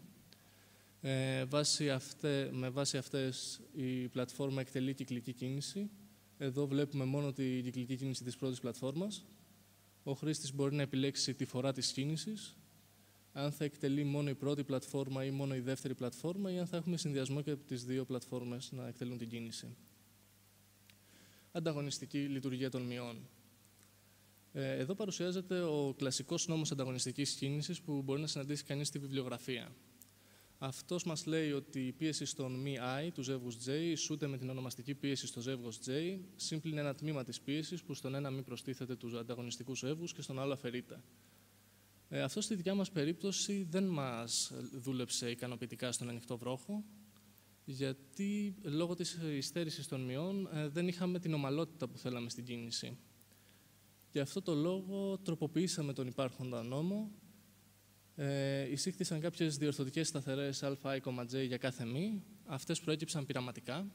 Με βάση αυτές η πλατφόρμα εκτελεί κυκλική κίνηση. Εδώ βλέπουμε μόνο τη κυκλική κίνηση της πρώτης πλατφόρμας. Ο χρήστης μπορεί να επιλέξει τη φορά της κίνησης, αν θα εκτελεί μόνο η πρώτη πλατφόρμα ή μόνο η δεύτερη πλατφόρμα ή αν θα έχουμε συνδυασμό και από τις δύο πλατφόρμες να εκτελούν την κίνηση. Ανταγωνιστική λειτουργία των μειών. Εδώ παρουσιάζεται ο κλασικός νόμος ανταγωνιστικής κίνησης που μπορεί να συναντήσει κανείς στη βιβλιογραφία. Αυτός μας λέει ότι η πίεση στον μη I του ζεύγους J ισούται με την ονομαστική πίεση στο ζεύγος J, σύμπλην είναι ένα τμήμα της πίεσης που στον ένα μη προστίθεται τους ανταγωνιστικούς ζεύγους και στον άλλο αφαιρείται. Αυτό στη δικιά μας περίπτωση δεν μας δούλεψε ικανοποιητικά στον ανοιχτό βρόχο, γιατί λόγω της υστέρησης των μειών δεν είχαμε την ομαλότητα που θέλαμε στην κίνηση. Γι' αυτό το λόγο τροποποιήσαμε τον υπάρχοντα νόμο. Εισήχθησαν κάποιες διορθωτικές σταθερές αI,J για κάθε μη. Αυτές προέκυψαν πειραματικά.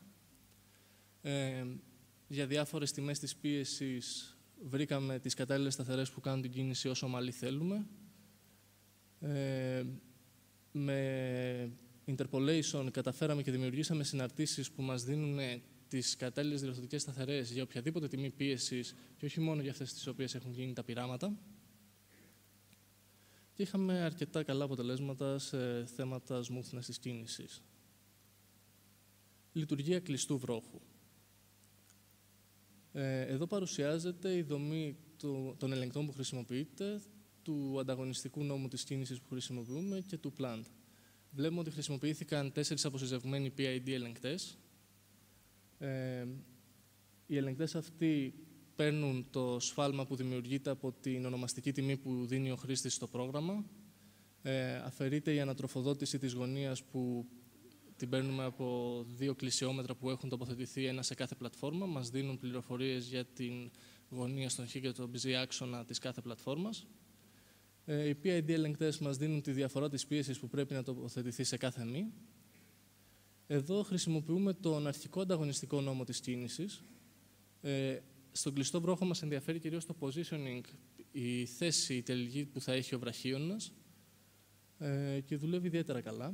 Για διάφορες τιμές της πίεσης βρήκαμε τις κατάλληλες σταθερές που κάνουν την κίνηση όσο ομαλή θέλουμε. Με interpolation καταφέραμε και δημιουργήσαμε συναρτήσεις που μας δίνουν τις κατάλληλες διορθωτικές σταθερές για οποιαδήποτε τιμή πίεσης και όχι μόνο για αυτές τις οποίες έχουν γίνει τα πειράματα. Και είχαμε αρκετά καλά αποτελέσματα σε θέματα smoothness της κίνησης. Λειτουργία κλειστού βρόχου. Εδώ παρουσιάζεται η δομή των ελεγκτών που χρησιμοποιείται, του ανταγωνιστικού νόμου της κίνησης που χρησιμοποιούμε και του plant. Βλέπουμε ότι χρησιμοποιήθηκαν 4 αποσυζευμένοι PID ελεγκτές. Οι ελεγκτές αυτοί παίρνουν το σφάλμα που δημιουργείται από την ονομαστική τιμή που δίνει ο χρήστης στο πρόγραμμα. Αφαιρείται η ανατροφοδότηση της γωνίας που την παίρνουμε από 2 κλεισιόμετρα που έχουν τοποθετηθεί ένα σε κάθε πλατφόρμα. Μας δίνουν πληροφορίες για την γωνία στον Χ και τον Ψ άξονα της κάθε πλατφόρμας. Οι PID ελεγκτές μας δίνουν τη διαφορά της πίεσης που πρέπει να τοποθετηθεί σε κάθε μη. Εδώ χρησιμοποιούμε τον αρχικό ανταγωνιστικό νόμο της κίνησης. Στον κλειστό βρόχο μας ενδιαφέρει κυρίως το positioning, η θέση, η τελική που θα έχει ο βραχίωνας και δουλεύει ιδιαίτερα καλά.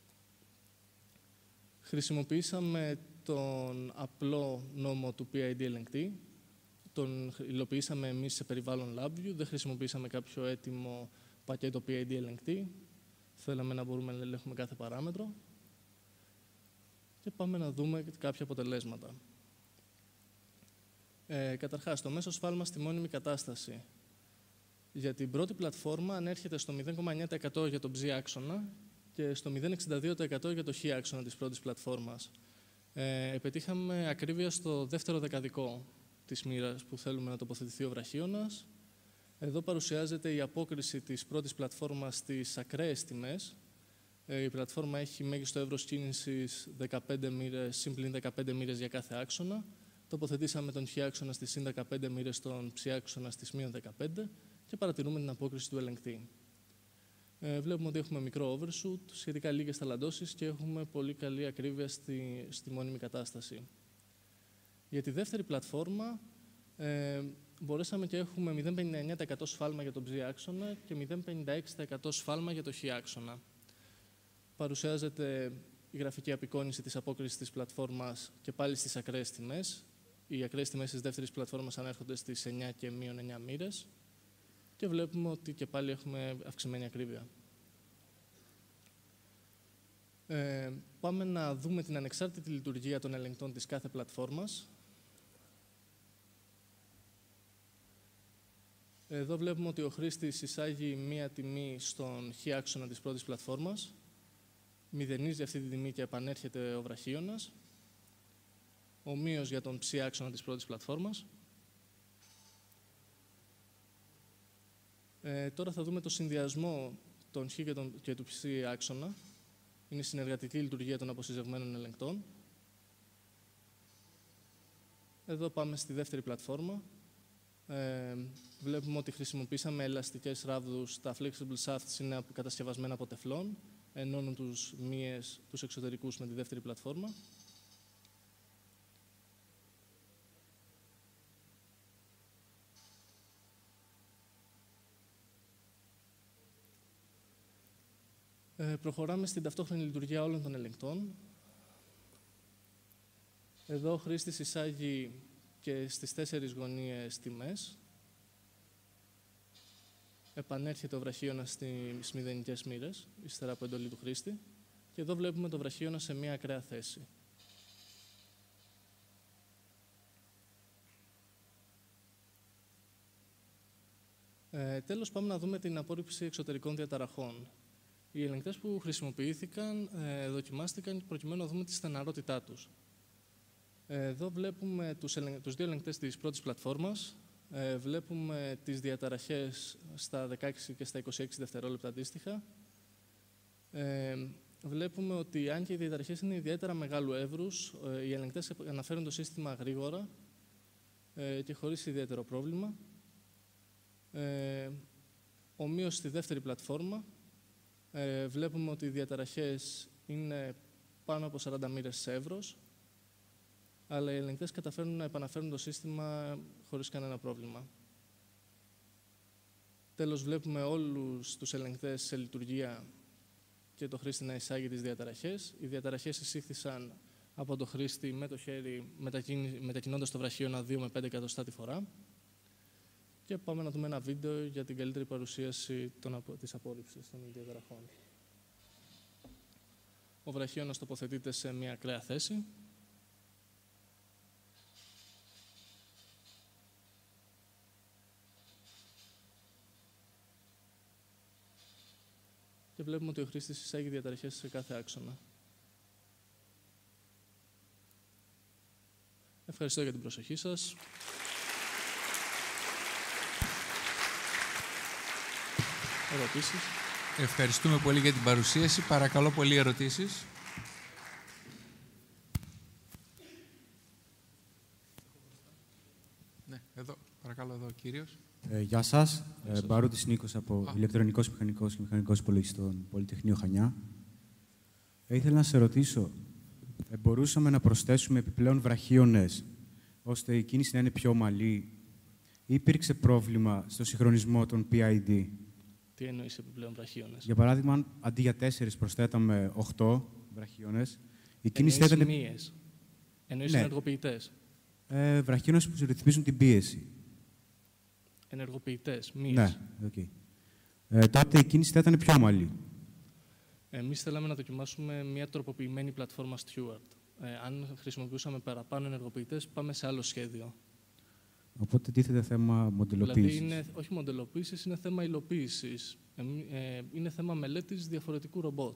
Χρησιμοποιήσαμε τον απλό νόμο του PID ελεγκτή. Τον υλοποιήσαμε εμείς σε περιβάλλον LabVIEW. Δεν χρησιμοποιήσαμε κάποιο έτοιμο πακέτο PID ελεγκτή. Θέλαμε να μπορούμε να ελέγχουμε κάθε παράμετρο. Και πάμε να δούμε κάποια αποτελέσματα. Καταρχάς, το μέσο σφάλμα στη μόνιμη κατάσταση για την πρώτη πλατφόρμα ανέρχεται στο 0,9% για τον Ψ άξονα και στο 0,62% για το Χ άξονα της πρώτης πλατφόρμας. Πετύχαμε ακρίβεια στο δεύτερο δεκαδικό της μοίρας που θέλουμε να τοποθετηθεί ο βραχίωνας. Εδώ παρουσιάζεται η απόκριση της πρώτης πλατφόρμας στις ακραίες τιμές. Η πλατφόρμα έχει μέγιστο εύρος κίνησης 15 μοίρες, συμπλην 15 μοίρες για κάθε άξονα. Τοποθετήσαμε τον Χ άξονα στις συν 15 μοίρες, τον Ψ άξονα στις μείον 15 και παρατηρούμε την απόκριση του ελεγκτή. Βλέπουμε ότι έχουμε μικρό overshoot, σχετικά λίγες ταλαντώσεις και έχουμε πολύ καλή ακρίβεια στη μόνιμη κατάσταση. Για τη δεύτερη πλατφόρμα μπορέσαμε και έχουμε 0,59% σφάλμα για τον Ψ άξονα και 0,56% σφάλμα για το Χ άξονα. Παρουσιάζεται η γραφική απεικόνιση της απόκρισης της πλατφόρμας και πάλι στις ακραίες τιμές. Οι ακραίες τιμές της δεύτερης πλατφόρμας ανέρχονται στις 9 και μείον 9 μοίρες και βλέπουμε ότι και πάλι έχουμε αυξημένη ακρίβεια. Πάμε να δούμε την ανεξάρτητη λειτουργία των ελεγκτών της κάθε πλατφόρμας. Εδώ βλέπουμε ότι ο χρήστης εισάγει μία τιμή στον Χ άξονα της πρώτης πλατφόρμας, μηδενίζει αυτή τη τιμή και επανέρχεται ο βραχίωνας, ομοίως για τον Ψ άξονα της πρώτης πλατφόρμας. Τώρα θα δούμε το συνδυασμό των Χ και του Ψ άξονα. Είναι η συνεργατική λειτουργία των αποσυζευμένων ελεγκτών. Εδώ πάμε στη δεύτερη πλατφόρμα. Βλέπουμε ότι χρησιμοποίησαμε ελαστικές ράβδους. Τα flexible shafts είναι κατασκευασμένα από τεφλόν. Ενώνουν τους μύες, τους εξωτερικούς με τη δεύτερη πλατφόρμα. Προχωράμε στην ταυτόχρονη λειτουργία όλων των ελεγκτών. Εδώ ο χρήστης εισάγει και στις 4 γωνίες τιμές. Επανέρχεται ο βραχίωνας στις μηδενικές μοίρες, ύστερα από εντολή του χρήστη. Και εδώ βλέπουμε το βραχίωνα σε μία ακραία θέση. Τέλος, πάμε να δούμε την απόρριψη εξωτερικών διαταραχών. Οι ελεγκτές που χρησιμοποιήθηκαν δοκιμάστηκαν προκειμένου να δούμε τη στεναρότητά τους. Εδώ βλέπουμε τους 2 ελεγκτές της πρώτης πλατφόρμας. Βλέπουμε τις διαταραχές στα 16 και στα 26 δευτερόλεπτα αντίστοιχα. Βλέπουμε ότι αν και οι διαταραχές είναι ιδιαίτερα μεγάλου εύρους, οι ελεγκτές αναφέρουν το σύστημα γρήγορα και χωρίς ιδιαίτερο πρόβλημα. Ομοίως στη δεύτερη πλατφόρμα βλέπουμε ότι οι διαταραχές είναι πάνω από 40 μοίρες σε εύρος, αλλά οι ελεγκτές καταφέρνουν να επαναφέρουν το σύστημα χωρίς κανένα πρόβλημα. Τέλος, βλέπουμε όλους τους ελεγκτές σε λειτουργία και το χρήστη να εισάγει τις διαταραχές. Οι διαταραχές εισήχθησαν από το χρήστη με το χέρι, μετακινώντας το βραχείο ένα 2 με 5 εκατοστά τη φορά. Και πάμε να δούμε ένα βίντεο για την καλύτερη παρουσίαση της απόρριψης των διαγραφών. Ο βραχίωνας τοποθετείται σε μια ακραία θέση. Και βλέπουμε ότι ο χρήστης εισάγει διαταραχές σε κάθε άξονα. Ευχαριστώ για την προσοχή σας. Ερωτήσεις? Ευχαριστούμε πολύ για την παρουσίαση. Παρακαλώ πολύ ερωτήσεις. Ναι, εδώ. Παρακαλώ εδώ, κύριος. Γεια σας. Μπαρούτης Νίκος από Ηλεκτρονικός Μηχανικός και Μηχανικός Υπολογιστών, Πολυτεχνείο Χανιά. Ήθελα να σε ρωτήσω, μπορούσαμε να προσθέσουμε επιπλέον βραχίονες, ώστε η κίνηση να είναι πιο ομαλή, ή υπήρξε πρόβλημα στο συγχρονισμό των PID? Τι εννοείς επιπλέον βραχίονες? Για παράδειγμα, αν αντί για 4 προσθέταμε 8 βραχίονες, η κίνηση θα ήταν... Μύες. Εννοείς ενεργοποιητές. Βραχίονες που ρυθμίζουν την πίεση. Ενεργοποιητές, μύες. Ναι, okay. Τότε η κίνηση θα ήταν πιο ομαλή. Εμείς θέλαμε να δοκιμάσουμε μια τροποποιημένη πλατφόρμα Steward. Αν χρησιμοποιούσαμε παραπάνω ενεργοποιητές, πάμε σε άλλο σχέδιο. Οπότε τίθεται θέμα μοντελοποίησης. Δηλαδή, όχι μοντελοποίησης, είναι θέμα υλοποίησης. Είναι θέμα μελέτης διαφορετικού ρομπότ.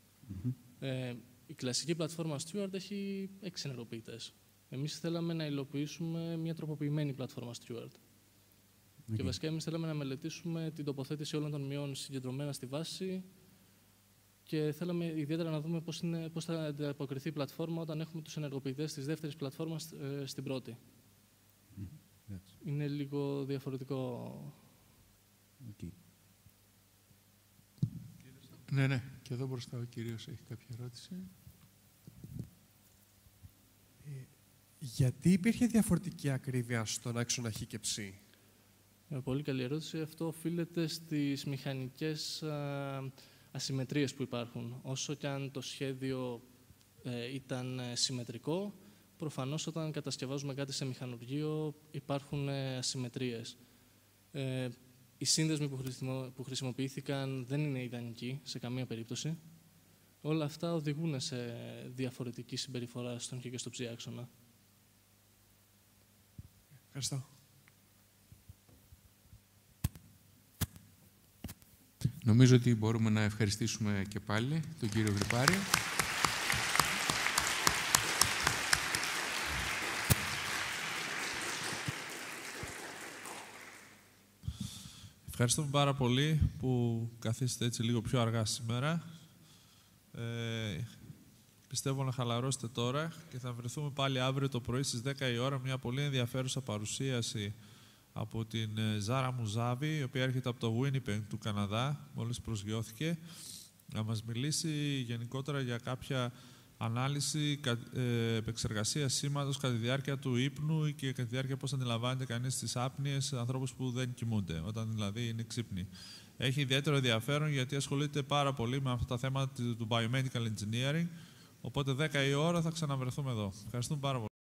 Η κλασική πλατφόρμα Steward έχει 6 ενεργοποιητές. Εμείς θέλαμε να υλοποιήσουμε μια τροποποιημένη πλατφόρμα Steward. Και βασικά εμείς θέλαμε να μελετήσουμε την τοποθέτηση όλων των μειών συγκεντρωμένα στη βάση και θέλαμε ιδιαίτερα να δούμε πώς θα ανταποκριθεί η πλατφόρμα όταν έχουμε τους ενεργοποιητές της δεύτερης πλατφόρμας στην πρώτη. Είναι λίγο διαφορετικό. Ναι. Και εδώ μπροστά ο κύριος έχει κάποια ερώτηση. Γιατί υπήρχε διαφορετική ακρίβεια στον άξονα Χ και Ψ? Πολύ καλή ερώτηση. Αυτό οφείλεται στις μηχανικές ασυμμετρίες που υπάρχουν. Όσο και αν το σχέδιο ήταν συμμετρικό, προφανώς όταν κατασκευάζουμε κάτι σε μηχανουργείο υπάρχουν ασυμμετρίες. Οι σύνδεσμοι που χρησιμοποιήθηκαν δεν είναι ιδανικοί σε καμία περίπτωση. Όλα αυτά οδηγούν σε διαφορετική συμπεριφορά στον Χ και στο Ψ άξονα. Ευχαριστώ. Νομίζω ότι μπορούμε να ευχαριστήσουμε και πάλι τον κύριο Γρυπάρη. Ευχαριστούμε πάρα πολύ που καθίσετε έτσι λίγο πιο αργά σήμερα. Πιστεύω να χαλαρώσετε τώρα και θα βρεθούμε πάλι αύριο το πρωί στις 10 η ώρα μια πολύ ενδιαφέρουσα παρουσίαση από την Ζάρα Μουζάβη, η οποία έρχεται από το Winnipeg του Καναδά, μόλις προσγειώθηκε, να μας μιλήσει γενικότερα για κάποια ανάλυση επεξεργασία σήματος κατά τη διάρκεια του ύπνου και κατά τη διάρκεια πώς αντιλαμβάνεται κανείς τις άπνοιες ανθρώπους που δεν κοιμούνται, όταν δηλαδή είναι ξύπνοι. Έχει ιδιαίτερο ενδιαφέρον γιατί ασχολείται πάρα πολύ με αυτά τα θέματα του biomedical engineering, οπότε 10 η ώρα θα ξαναβρεθούμε εδώ. Ευχαριστούμε πάρα πολύ.